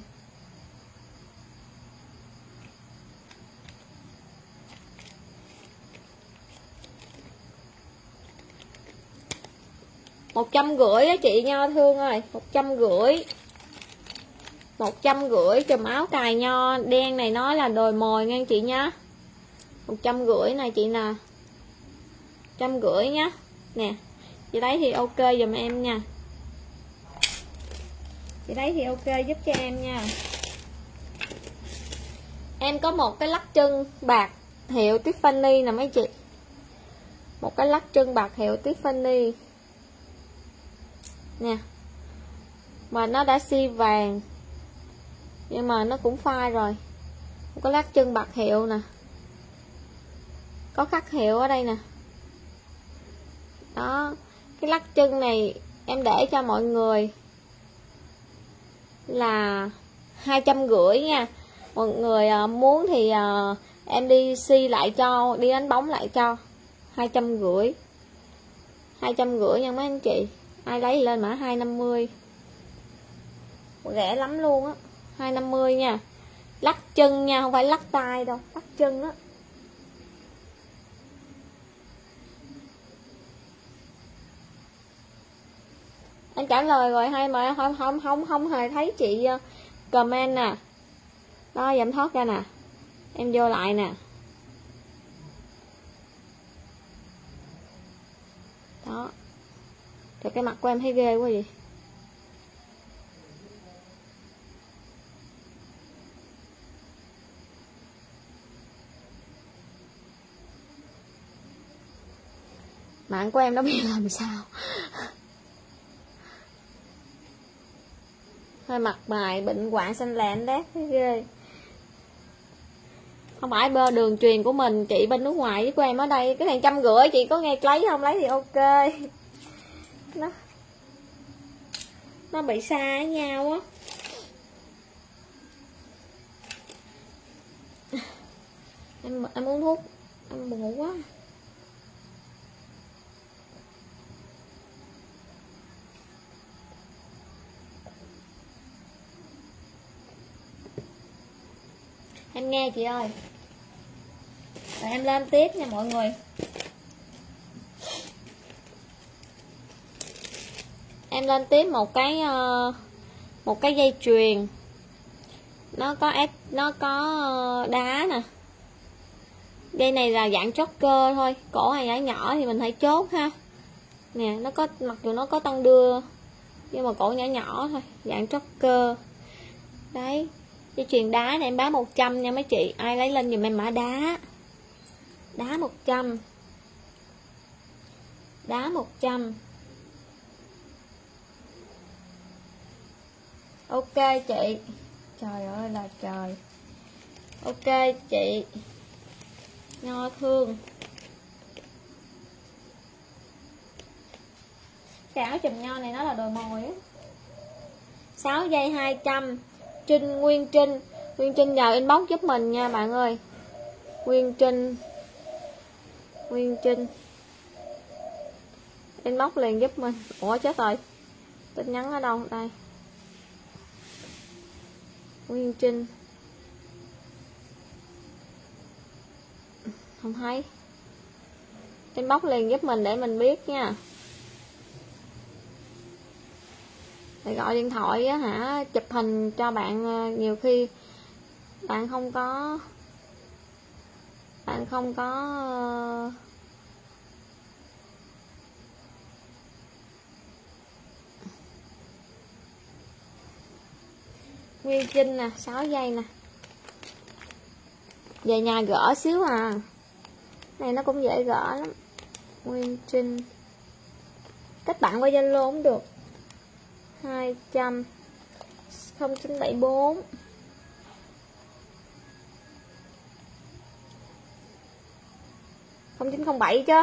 một trăm rưỡi á chị Nho thương ơi, một trăm rưỡi. một trăm rưỡi chùm áo cài nho đen này nói là đồi mồi nha chị nhá. một trăm rưỡi này chị nè. một trăm rưỡi nhá. Nè. Chị lấy thì ok giùm em nha. Chị lấy thì ok giúp cho em nha. Em có một cái lắc chân bạc hiệu Tiffany nè mấy chị. Một cái lắc chân bạc hiệu Tiffany nè, mà nó đã xi vàng nhưng mà nó cũng phai rồi. Một cái lắc chân bạc hiệu nè, có khắc hiệu ở đây nè. Đó, cái lắc chân này em để cho mọi người là hai trăm rưỡi nha. Mọi người muốn thì em đi xi lại cho, đi đánh bóng lại cho hai trăm rưỡi. hai trăm rưỡi nha mấy anh chị. Ai lấy lên mã hai năm mươi. Rẻ lắm luôn á. hai năm mươi nha. Lắc chân nha, không phải lắc tay đâu, lắc chân á. Em trả lời rồi hay mà không không không không hề thấy chị comment nè. Đó, giảm thoát ra nè. Em vô lại nè. Đó. Trời, cái mặt của em thấy ghê quá vậy. Mạng của em nó biết làm sao. Hơi mặt mày bệnh hoạn xanh lẹn đét thấy ghê. Không phải bơ đường truyền của mình chị, bên nước ngoài với của em ở đây. Cái này trăm rưỡi chị có nghe lấy không? Lấy thì ok. Nó Nó bị xa với nhau á. Em em uống thuốc, em buồn ngủ quá. Em nghe chị ơi. Rồi em lên tiếp nha mọi người. Em lên tiếp một cái một cái dây chuyền. Nó có ép, nó có đá nè. Dây này là dạng chốt cơ thôi, cổ hay nhỏ nhỏ thì mình phải chốt ha. Nè, nó có, mặc dù nó có tăng đưa nhưng mà cổ nhỏ nhỏ thôi, dạng chốt cơ. Đấy. Dây chuyền đá này em bán một trăm nha mấy chị. Ai lấy lên giùm em mã đá. Đá một trăm. Đá một trăm. Ok chị. Trời ơi là trời. Ok chị Nho thương. Cái áo chùm nho này nó là đồ mồi á. Sáu dây hai trăm. Trinh, Nguyên Trinh. Nguyên Trinh vào inbox giúp mình nha bạn ơi. Nguyên Trinh. Nguyên Trinh inbox liền giúp mình. Ủa chết rồi, tin nhắn ở đâu đây? Nguyên Trinh không thấy. Inbox liền giúp mình để mình biết nha. Để gọi điện thoại á hả, chụp hình cho bạn. Nhiều khi bạn không có bạn không có Nguyên Trinh nè, sáu giây nè. Về nhà gỡ xíu à. Này nó cũng dễ gỡ lắm. Nguyên Trinh. Kết bạn qua Zalo cũng được. hai trăm. không chín bảy bốn. không chín không bảy chứ.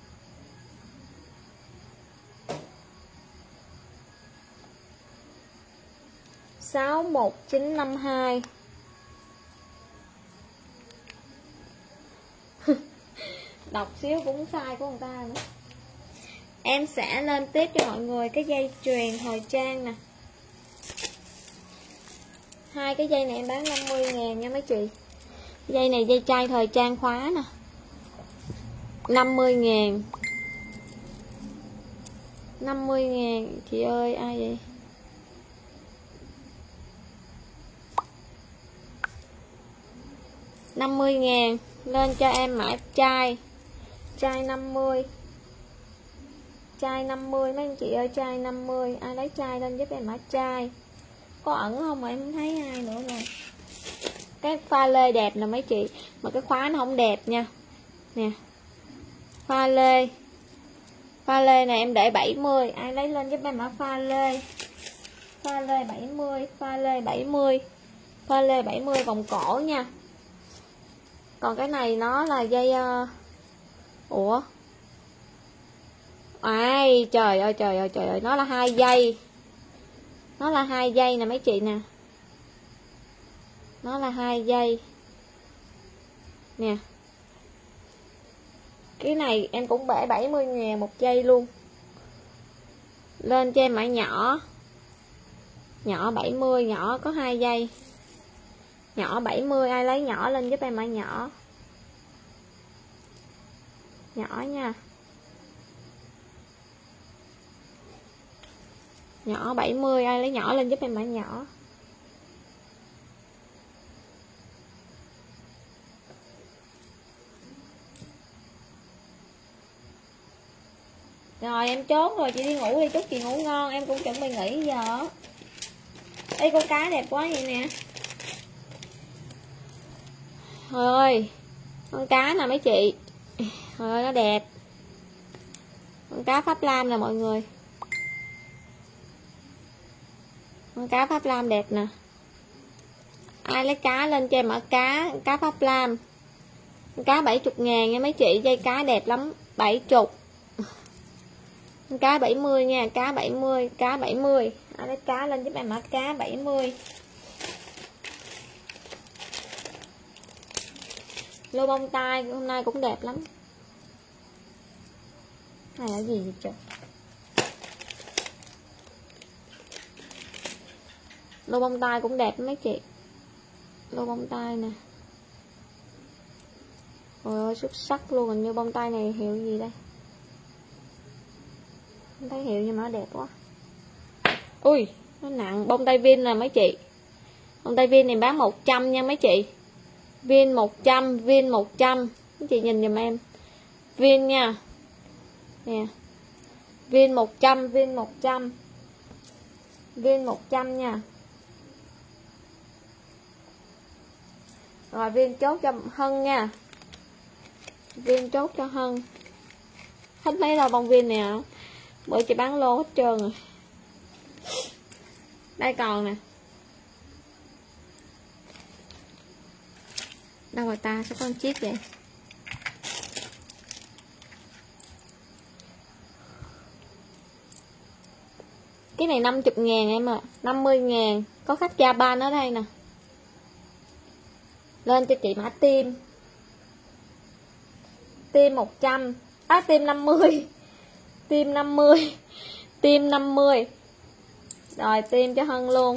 sáu một chín năm hai. Đọc xíu cũng sai của người ta nữa. Em sẽ lên tiếp cho mọi người cái dây chuyền thời trang nè. Hai cái dây này em bán năm mươi ngàn nha mấy chị. Dây này dây chai thời trang khóa nè, năm mươi ngàn. năm mươi ngàn. Chị ơi ai vậy? năm mươi ngàn. Lên cho em mã chai. Chai năm mươi. Chai năm mươi mấy anh chị ơi, chai năm mươi. Ai lấy chai lên giúp em mã chai. Có ẩn không mà em không thấy ai nữa rồi. Cái pha lê đẹp nè mấy chị. Mà cái khóa nó không đẹp nha. Nè. Pha lê. Pha lê này em để bảy mươi. Ai lấy lên giúp em mã pha lê. Pha lê bảy mươi. Pha lê bảy mươi. Pha lê bảy mươi vòng cổ nha. Còn cái này nó là dây uh... Ủa ai trời ơi trời ơi trời ơi, nó là hai dây. Nó là hai dây nè mấy chị nè. Nó là hai dây nè. Cái này em cũng bể bảy mươi ngàn một dây luôn. Lên cho em mã nhỏ. Nhỏ bảy mươi, nhỏ có hai dây. Nhỏ bảy mươi, ai lấy nhỏ lên giúp em mã nhỏ. Nhỏ nha. Nhỏ bảy mươi, ai lấy nhỏ lên giúp em mã nhỏ. Rồi em chốt rồi, chị đi ngủ đi, chúc chị ngủ ngon, em cũng chuẩn bị nghỉ giờ. Ê con cá đẹp quá vậy nè. Trời ơi, con cá nè mấy chị. Trời ơi nó đẹp. Con cá Pháp Lam nè mọi người. Con cá Pháp Lam đẹp nè. Ai lấy cá lên cho em ở cá, cá Pháp Lam. Con cá bảy mươi ngàn nha mấy chị, dây cá đẹp lắm, bảy mươi. Con cá bảy mươi nha, cá bảy mươi, cá bảy mươi. Ai lấy cá lên giúp em mã cá bảy mươi. Lô bông tai hôm nay cũng đẹp lắm. Này là gì vậy trời? Lô bông tai cũng đẹp mấy chị. Lô bông tai nè. Ôi ơi xuất sắc luôn. Hình như bông tai này hiệu gì đây? Không thấy hiệu nhưng mà nó đẹp quá. Ui nó nặng. Bông tai viên nè mấy chị. Bông tai viên này bán một trăm nha mấy chị. Viên một trăm, viên một trăm. Mấy chị nhìn giùm em. Viên nha. Nè. Viên một trăm, viên một trăm. Viên một trăm nha. Rồi viên chốt cho Hân nha. Viên chốt cho Hân. Hết mấy đâu bông viên nè. Bữa chị bán lô hết trơn rồi. Đây còn nè. Đâu rồi ta, sao có một chiếc vậy? Cái này năm mươi ngàn em ạ. À. năm mươi ngàn. Có khách Japan ở đây nè. Lên cho chị mã tim. Tim một trăm. À tim năm mươi. Tim năm mươi. Tim năm mươi. Rồi tim cho Hân luôn.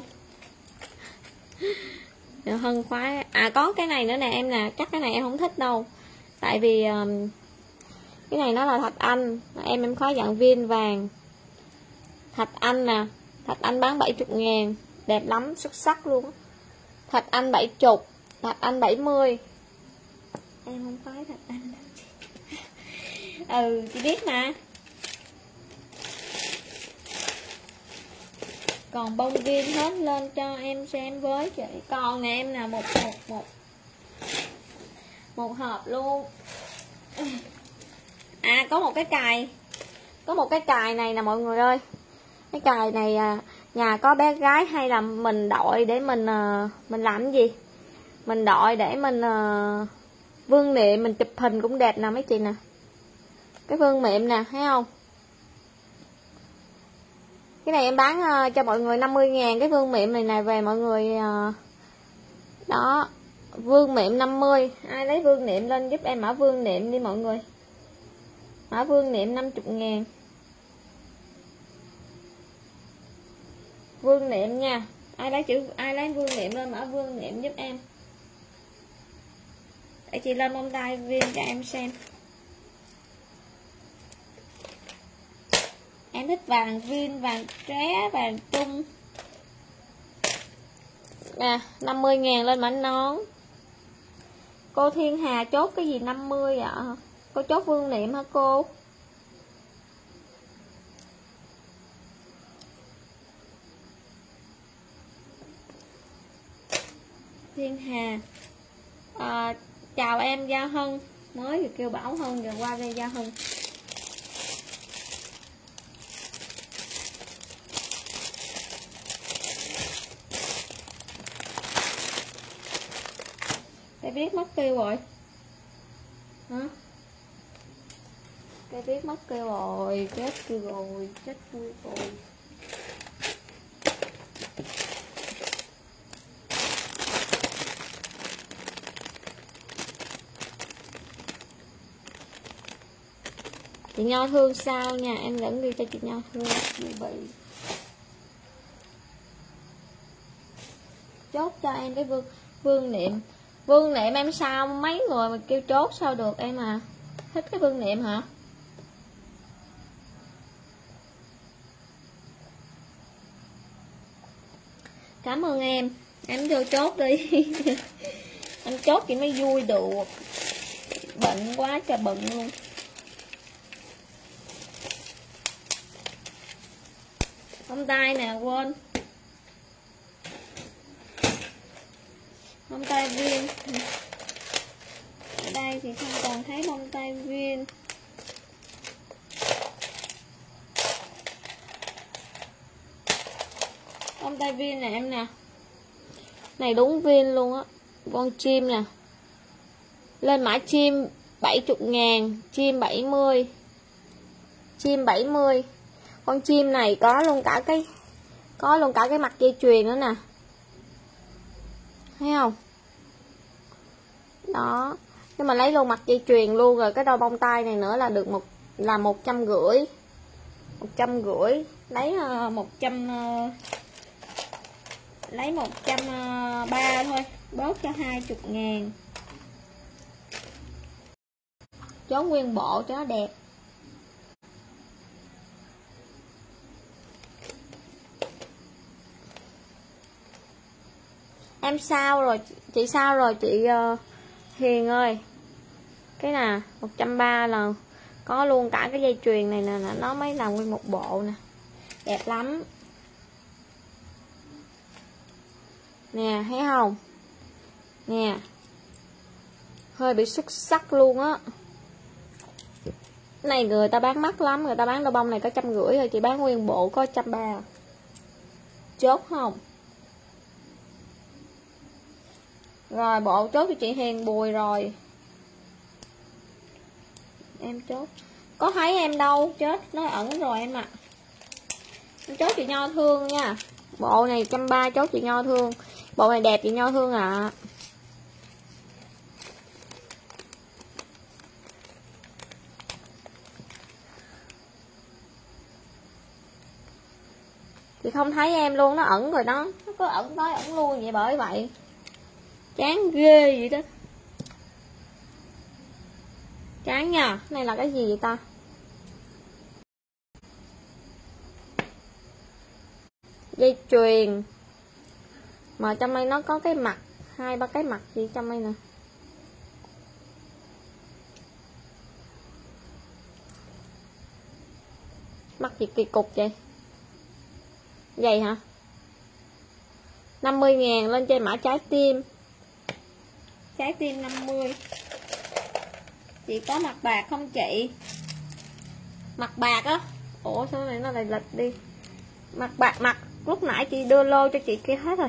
Rồi Hân khoái. À có cái này nữa nè em nè. Chắc cái này em không thích đâu. Tại vì um, cái này nó là thạch anh. Em em khoái dạng viên vàng. Thạch anh nè. Thạch anh bán bảy mươi ngàn. Đẹp lắm, xuất sắc luôn. Thạch anh bảy mươi. Thạch anh bảy mươi. Em không khoái thạch anh đâu chị. Ừ chị biết mà. Còn bông viên hết lên cho em xem với chị. Còn nè em nè, một một một một hộp luôn. À có một cái cài. Có một cái cài này nè mọi người ơi. Cái cài này à, nhà có bé gái hay là mình đội để mình à, mình làm cái gì? Mình đội để mình uh, vương miện mình chụp hình cũng đẹp nè mấy chị nè. Cái vương miện nè, thấy không? Cái này em bán uh, cho mọi người năm mươi ngàn. Cái vương miện này này về mọi người uh, đó. Vương miện năm mươi. Ai lấy vương niệm lên giúp em mã vương niệm đi mọi người. Mã vương niệm năm mươi ngàn. Vương niệm nha. Ai lấy chữ ai lấy vương niệm lên mã vương niệm giúp em. Để chị lên bông tai viên cho em xem. Em em thích vàng viên, vàng tré, vàng trung. Nè, năm mươi ngàn lên mảnh nón. Cô Thiên Hà chốt cái gì năm mươi ạ? Cô chốt Vương Niệm hả cô? Thiên Hà à, chào em Gia Hân. Mới thì kêu Bảo Hân, giờ qua đây Gia Hân. Cái viết mất tiêu rồi hả? Cái viết mất tiêu rồi, chết kêu rồi, chết kêu rồi. Chị Nho Thương sao nha, em dẫn đi cho chị Nho Thương bị bị. Chốt cho em cái vương vương niệm. Vương niệm em sao mấy người mà kêu chốt sao được em à? Thích cái vương niệm hả? Cảm ơn em. Em vô chốt đi. Em chốt chị mới vui được. Bận quá trời bận luôn. Bông tai nè, quên. Bông tai viên. Ở đây thì không còn thấy bông tai viên. Bông tai viên nè em nè. Này đúng viên luôn á. Con chim nè. Lên mã chim bảy mươi ngàn. Chim bảy mươi. Chim bảy mươi. Con chim này có luôn cả cái có luôn cả cái mặt dây chuyền nữa nè, thấy không? Đó, nhưng mà lấy luôn mặt dây chuyền luôn rồi cái đôi bông tai này nữa là được một là một trăm rưỡi, một trăm rưỡi lấy một trăm lấy một trăm ba thôi, bớt cho hai mươi ngàn. Chó nguyên bộ cho nó đẹp. Em sao rồi, chị sao rồi chị uh, Hiền ơi. Cái nè, một trăm ba mươi là có luôn cả cái dây chuyền này nè, nó mới làm nguyên một bộ nè. Đẹp lắm. Nè, thấy không? Nè. Hơi bị xuất sắc luôn á. Này người ta bán mắc lắm, người ta bán đôi bông này có trăm rưỡi rồi, chị bán nguyên bộ có trăm ba mươi. Chốt không? Rồi bộ chốt cho chị Hiền Bùi rồi. Em chốt. Có thấy em đâu, chết nó ẩn rồi em ạ. À. Em chốt chị Nho Thương nha. Bộ này một trăm ba mươi chốt chị Nho Thương. Bộ này đẹp chị Nho Thương ạ. À. Chị không thấy em luôn, nó ẩn rồi đó. Nó cứ ẩn tới ẩn luôn vậy bởi vậy. Chán ghê vậy đó. Chán nha. Này là cái gì vậy ta? Dây chuyền. Mà trong đây nó có cái mặt, hai ba cái mặt gì trong đây nè. Mặt gì kỳ cục vậy? Vậy hả? năm mươi ngàn lên trên mã trái tim. Trái tim năm mươi. Chị có mặt bạc không chị? Mặt bạc á. Ủa sao này nó lại lệch đi. Mặt bạc mặt lúc nãy chị đưa lô cho chị kia hết rồi.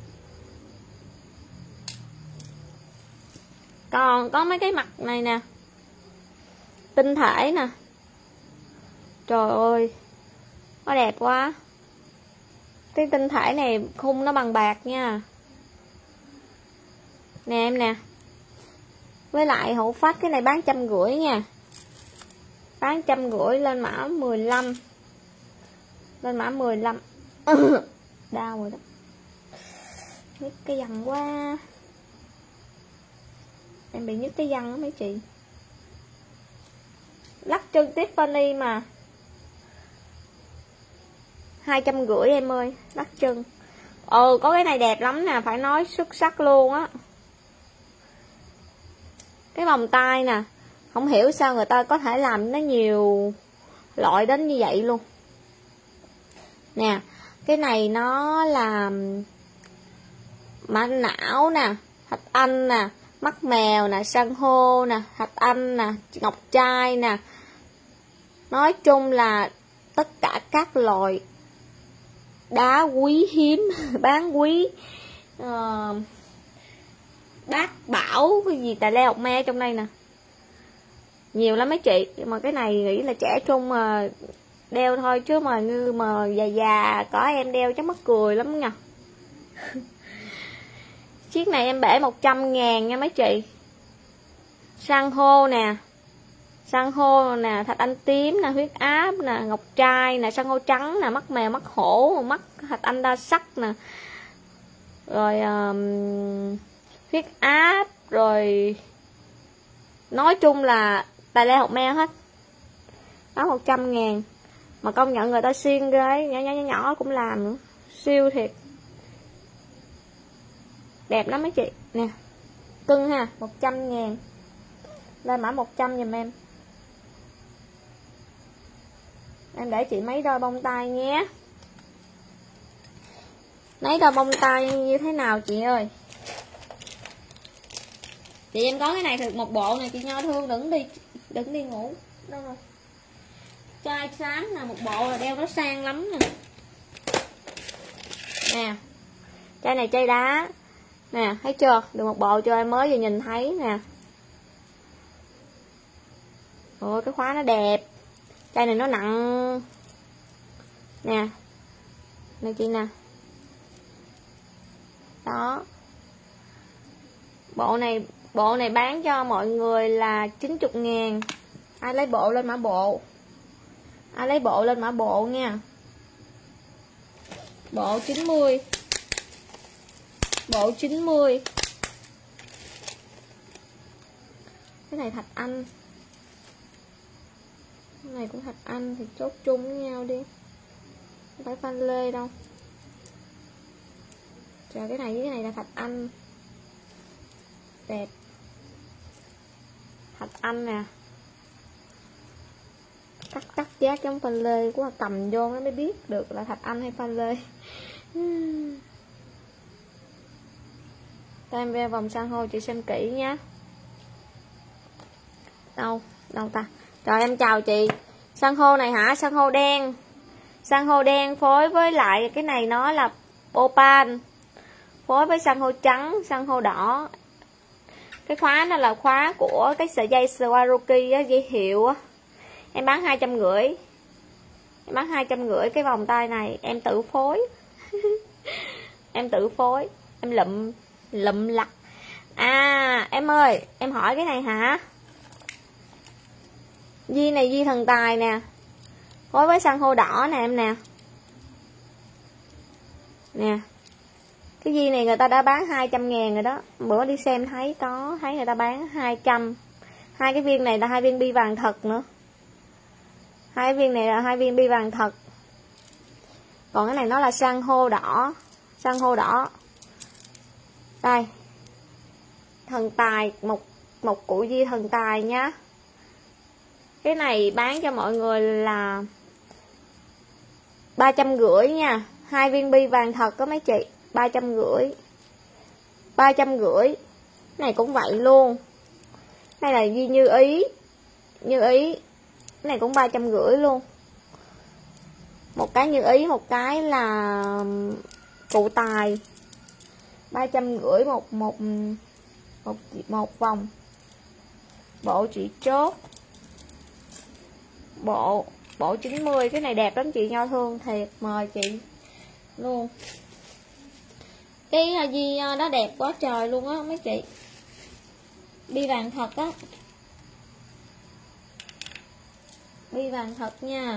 Còn có mấy cái mặt này nè. Tinh thể nè. Trời ơi. Nó đẹp quá. Cái tinh thể này khung nó bằng bạc nha. Nè em nè. Với lại hậu phách cái này bán trăm rưỡi nha. Bán trăm rưỡi lên mã mười lăm. Lên mã mười lăm. Đau rồi đó. Nhức cái dằn quá. Em bị nhức cái dằn đó mấy chị. Lắc chân Tiffany mà. hai trăm rưỡi em ơi, đắt chân. Ừ, có cái này đẹp lắm nè, phải nói xuất sắc luôn á. Cái vòng tay nè, không hiểu sao người ta có thể làm nó nhiều loại đến như vậy luôn. Nè, cái này nó là mã não nè, thạch anh nè, mắt mèo nè, san hô nè, thạch anh nè, ngọc trai nè. Nói chung là tất cả các loại đá quý hiếm, bán quý, uh, bát bảo, cái gì tài lê học me trong đây nè. Nhiều lắm mấy chị, mà cái này nghĩ là trẻ trung mà đeo thôi, chứ mà như mà già già có em đeo chắc mắc cười lắm nha. Chiếc này em bể một trăm ngàn nha mấy chị. San hô nè, san hô nè, thạch anh tím nè, huyết áp nè, ngọc trai nè, san hô trắng nè, mắt mèo, mắt hổ, mắt thạch anh đa sắc nè, rồi um, huyết áp, rồi nói chung là tài lê học me hết. Đó, một trăm ngàn. Mà công nhận người ta xuyên ghê, nhỏ nhỏ nhỏ cũng làm nữa, siêu thiệt. Đẹp lắm mấy chị nè, cưng ha, một trăm ngàn. Lên mã một trăm giùm em. Em để chị mấy đôi bông tai nhé. Mấy đôi bông tai như thế nào chị ơi? Chị em có cái này được một bộ này chị Nho thương, đừng đi đừng đi ngủ. Đâu rồi? Chai xám nè, một bộ là đeo nó sang lắm nè. Nè, chai này chai đá nè, thấy chưa? Được một bộ cho em mới vừa nhìn thấy nè. Ôi cái khóa nó đẹp. Chai này nó nặng nè, nè chị nè. Đó, bộ này bộ này bán cho mọi người là chín mươi ngàn. Ai lấy bộ lên mã bộ, ai lấy bộ lên mã bộ nha. Bộ chín mươi, bộ chín mươi. Cái này thạch anh, cái này cũng thạch anh thì chốt chung với nhau đi, không phải phan lê đâu. Chờ cái này với cái này là thạch anh đẹp, thạch anh nè, cắt cắt giác giống phan lê, của cầm vô nó mới biết được là thạch anh hay phan lê. Em về vòng san hô chị xem kỹ nhé. Đâu đâu ta? Rồi em chào chị. San hô này hả? San hô đen, san hô đen phối với lại cái này nó là opal, phối với san hô trắng, san hô đỏ. Cái khóa nó là khóa của cái sợi dây Swarovski á, dây hiệu á. Em bán hai trăm rưỡi, em bán hai trăm rưỡi cái vòng tay này em tự phối. Em tự phối, em lụm lụm lặt. À em ơi, em hỏi cái này hả? Di này di thần tài nè, phối với san hô đỏ nè em nè. Nè, cái di này người ta đã bán hai trăm ngàn rồi đó. Bữa đi xem thấy có, thấy người ta bán hai trăm. Hai cái viên này là hai viên bi vàng thật nữa. Hai viên này là hai viên bi vàng thật. Còn cái này nó là san hô đỏ, san hô đỏ. Đây, thần tài, một một cụ di thần tài nhá. Cái này bán cho mọi người là ba trăm rưỡi nha. Hai viên bi vàng thật có mấy chị, ba trăm rưỡi, ba trăm rưỡi. Cái này cũng vậy luôn. Cái này là di như ý, như ý. Cái này cũng ba trăm rưỡi luôn. Một cái như ý, một cái là cụ tài. Ba trăm rưỡi một một một một vòng. Bộ chị chốt. Bộ bộ chín mươi, cái này đẹp lắm chị Nho thương thiệt, mời chị luôn. Cái di đó đẹp quá trời luôn á mấy chị. Bi vàng thật á. Bi vàng thật nha.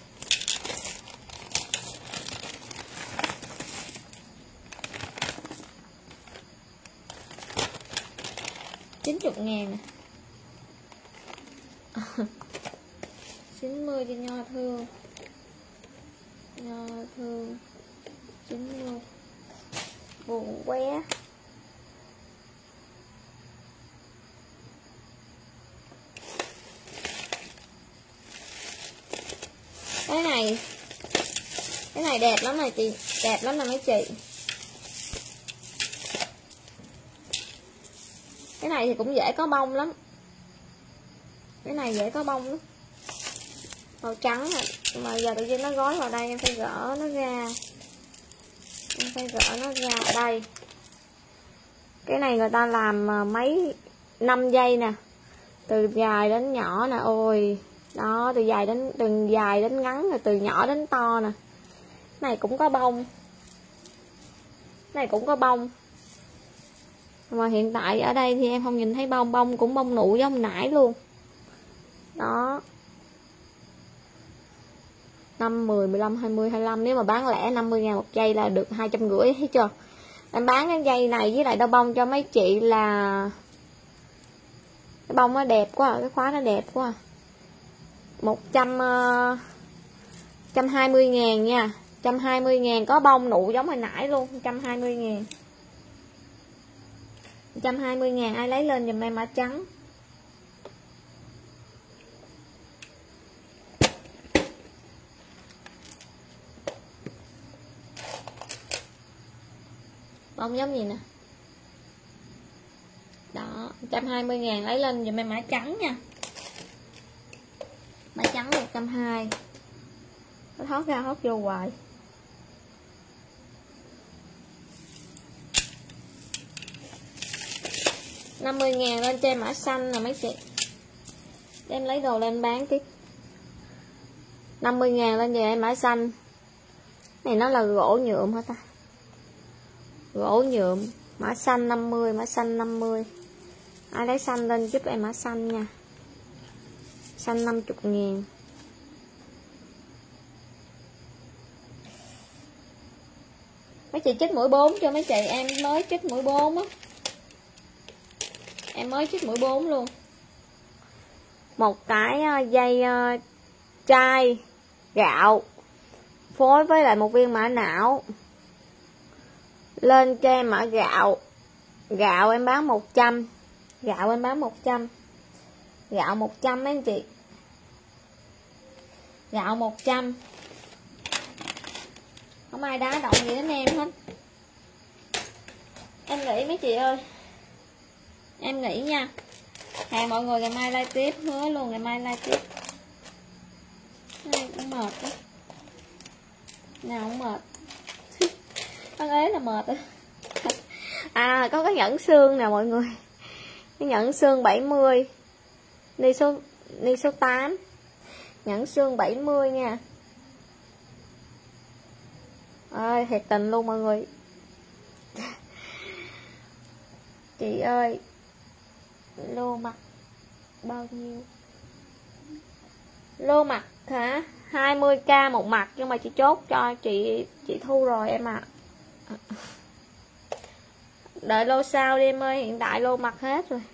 chín mươi ngàn nè. chín mươi cho Nho thương. Nho thương chín mươi. Buồn quá. Cái này cái này đẹp lắm này chị, đẹp lắm nè mấy chị. Cái này thì cũng dễ có bông lắm, cái này dễ có bông lắm, màu trắng này. Nhưng mà giờ tự nhiên nó gói vào đây, em phải gỡ nó ra, em phải gỡ nó ra ở đây. Cái này người ta làm mấy năm giây nè, từ dài đến nhỏ nè, ôi đó, từ dài đến từ dài đến ngắn, rồi từ nhỏ đến to nè. Cái này cũng có bông, cái này cũng có bông, mà hiện tại ở đây thì em không nhìn thấy bông. Bông cũng bông nụ giống nãy luôn đó. Năm, mười, mười lăm, hai mươi, hai mươi lăm. Nếu mà bán lẻ năm mươi ngàn một giây là được hai trăm rưỡi, thấy chưa? Em bán cái dây này với lại đau bông cho mấy chị là cái bông nó đẹp quá, cái khóa nó đẹp quá. Một trăm trăm hai mươi ngàn nha, trăm hai mươi ngàn, có bông nụ giống hồi nãy luôn. Trăm hai mươi ngàn, trăm hai mươi ngàn. Ai lấy lên dùm em mã trắng. Bông giống gì nè đó, một trăm hai mươi ngàn lấy lên dùm em mã trắng nha. Mã trắng một trăm hai mươi. Nó thoát ra thoát vô hoài. Năm mươi ngàn lên trên mã xanh nè mấy chị. Em lấy đồ lên bán tiếp. Năm mươi ngàn lên về em mã xanh. Này nó là gỗ nhuộm hả ta? Gỗ nhuộm. Mã xanh năm mươi, mã xanh năm mươi. Ai lấy xanh lên giúp em mã xanh nha. Xanh năm mươi ngàn. Mấy chị chích mũi bốn cho mấy chị. Em mới chích mũi bốn á. Em mới chích mũi bốn luôn. Một cái dây chai gạo phối với lại một viên mã não. Lên cho em mã gạo. Gạo em bán một trăm. Gạo em bán một trăm. Gạo một trăm mấy anh chị. Gạo một trăm. Không ai đá động gì đến em hết. Em nghĩ mấy chị ơi, em nghĩ nha, hàng mọi người ngày mai live tiếp, hứa luôn ngày mai live tiếp. Cũng mệt đó. Nào cũng mệt. Con ế là mệt đó. À có cái nhẫn xương nè mọi người. Cái nhẫn xương bảy mươi. Đi số đi số tám. Nhẫn xương bảy mươi nha. Ơi thiệt tình luôn mọi người. Chị ơi, lô mặt bao nhiêu? Lô mặt hả? hai mươi k một mặt, nhưng mà chị chốt cho chị chị Thu rồi em ạ. À. Đợi lô sau đi em ơi, hiện tại lô mặt hết rồi.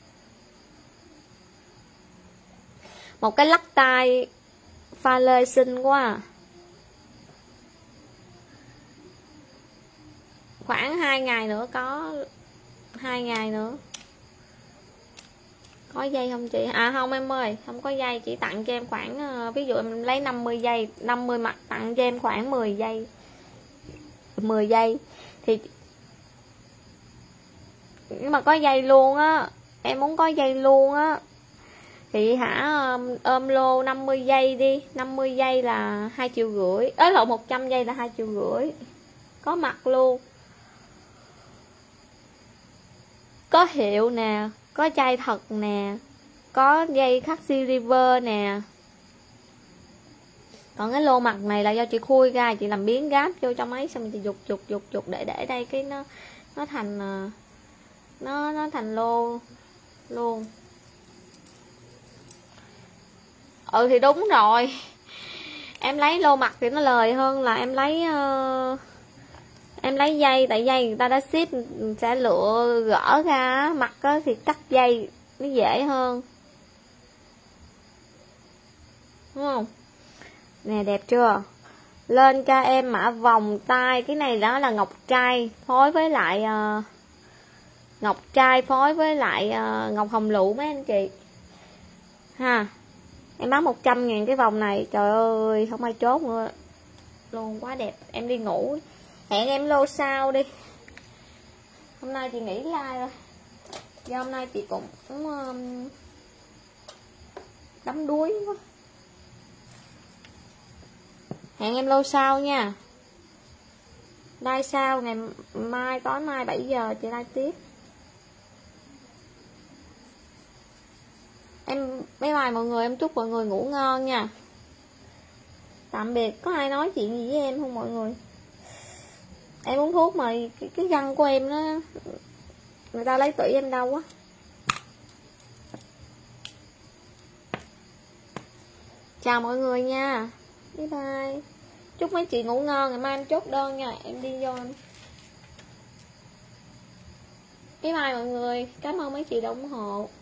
Một cái lắc tay pha lê xinh quá à. Khoảng hai ngày nữa có hai ngày nữa. Có dây không chị? À không em ơi, không có dây, chỉ tặng cho em khoảng, ví dụ em lấy năm mươi giây, năm mươi mặt tặng cho em khoảng mười giây. mười giây thì nhưng mà có dây luôn á, em muốn có dây luôn á thì hả, ôm lô năm mươi giây đi, năm mươi giây là hai triệu rưỡi, ớ lộn một trăm giây là hai triệu rưỡi. Có mặt luôn. Có hiệu nè, có chai thật nè, có dây khắc silver nè. Còn cái lô mặt này là do chị khui ra, chị làm biến gáp vô trong ấy, xong chị dục dục dục dục để để đây cái nó nó thành nó nó thành lô luôn. Ừ thì đúng rồi, em lấy lô mặt thì nó lời hơn là em lấy uh, em lấy dây, tại dây người ta đã ship sẽ lựa gỡ ra, mặt á thì cắt dây nó dễ hơn, đúng không? Nè đẹp chưa? Lên cho em mã vòng tay. Cái này đó là ngọc trai phối với lại uh, ngọc trai phối với lại uh, ngọc hồng lựu mấy anh chị ha. Em bán một trăm ngàn cái vòng này. Trời ơi không ai chốt nữa luôn, quá đẹp. Em đi ngủ, hẹn em lô sau đi. Hôm nay chị nghỉ like rồi, do hôm nay chị cũng um, đắm đuối quá. Hẹn em lô sau nha. Like sau ngày mai, tối mai bảy giờ chị like tiếp. Em bye bye mọi người, em chúc mọi người ngủ ngon nha. Tạm biệt. Có ai nói chuyện gì với em không mọi người? Em uống thuốc mà cái, cái răng của em nó, người ta lấy tủy em đâu á. Chào mọi người nha. Bye bye. Chúc mấy chị ngủ ngon. Ngày mai em chốt đơn nha. Em đi vô em. Bye bye mọi người. Cảm ơn mấy chị đã ủng hộ.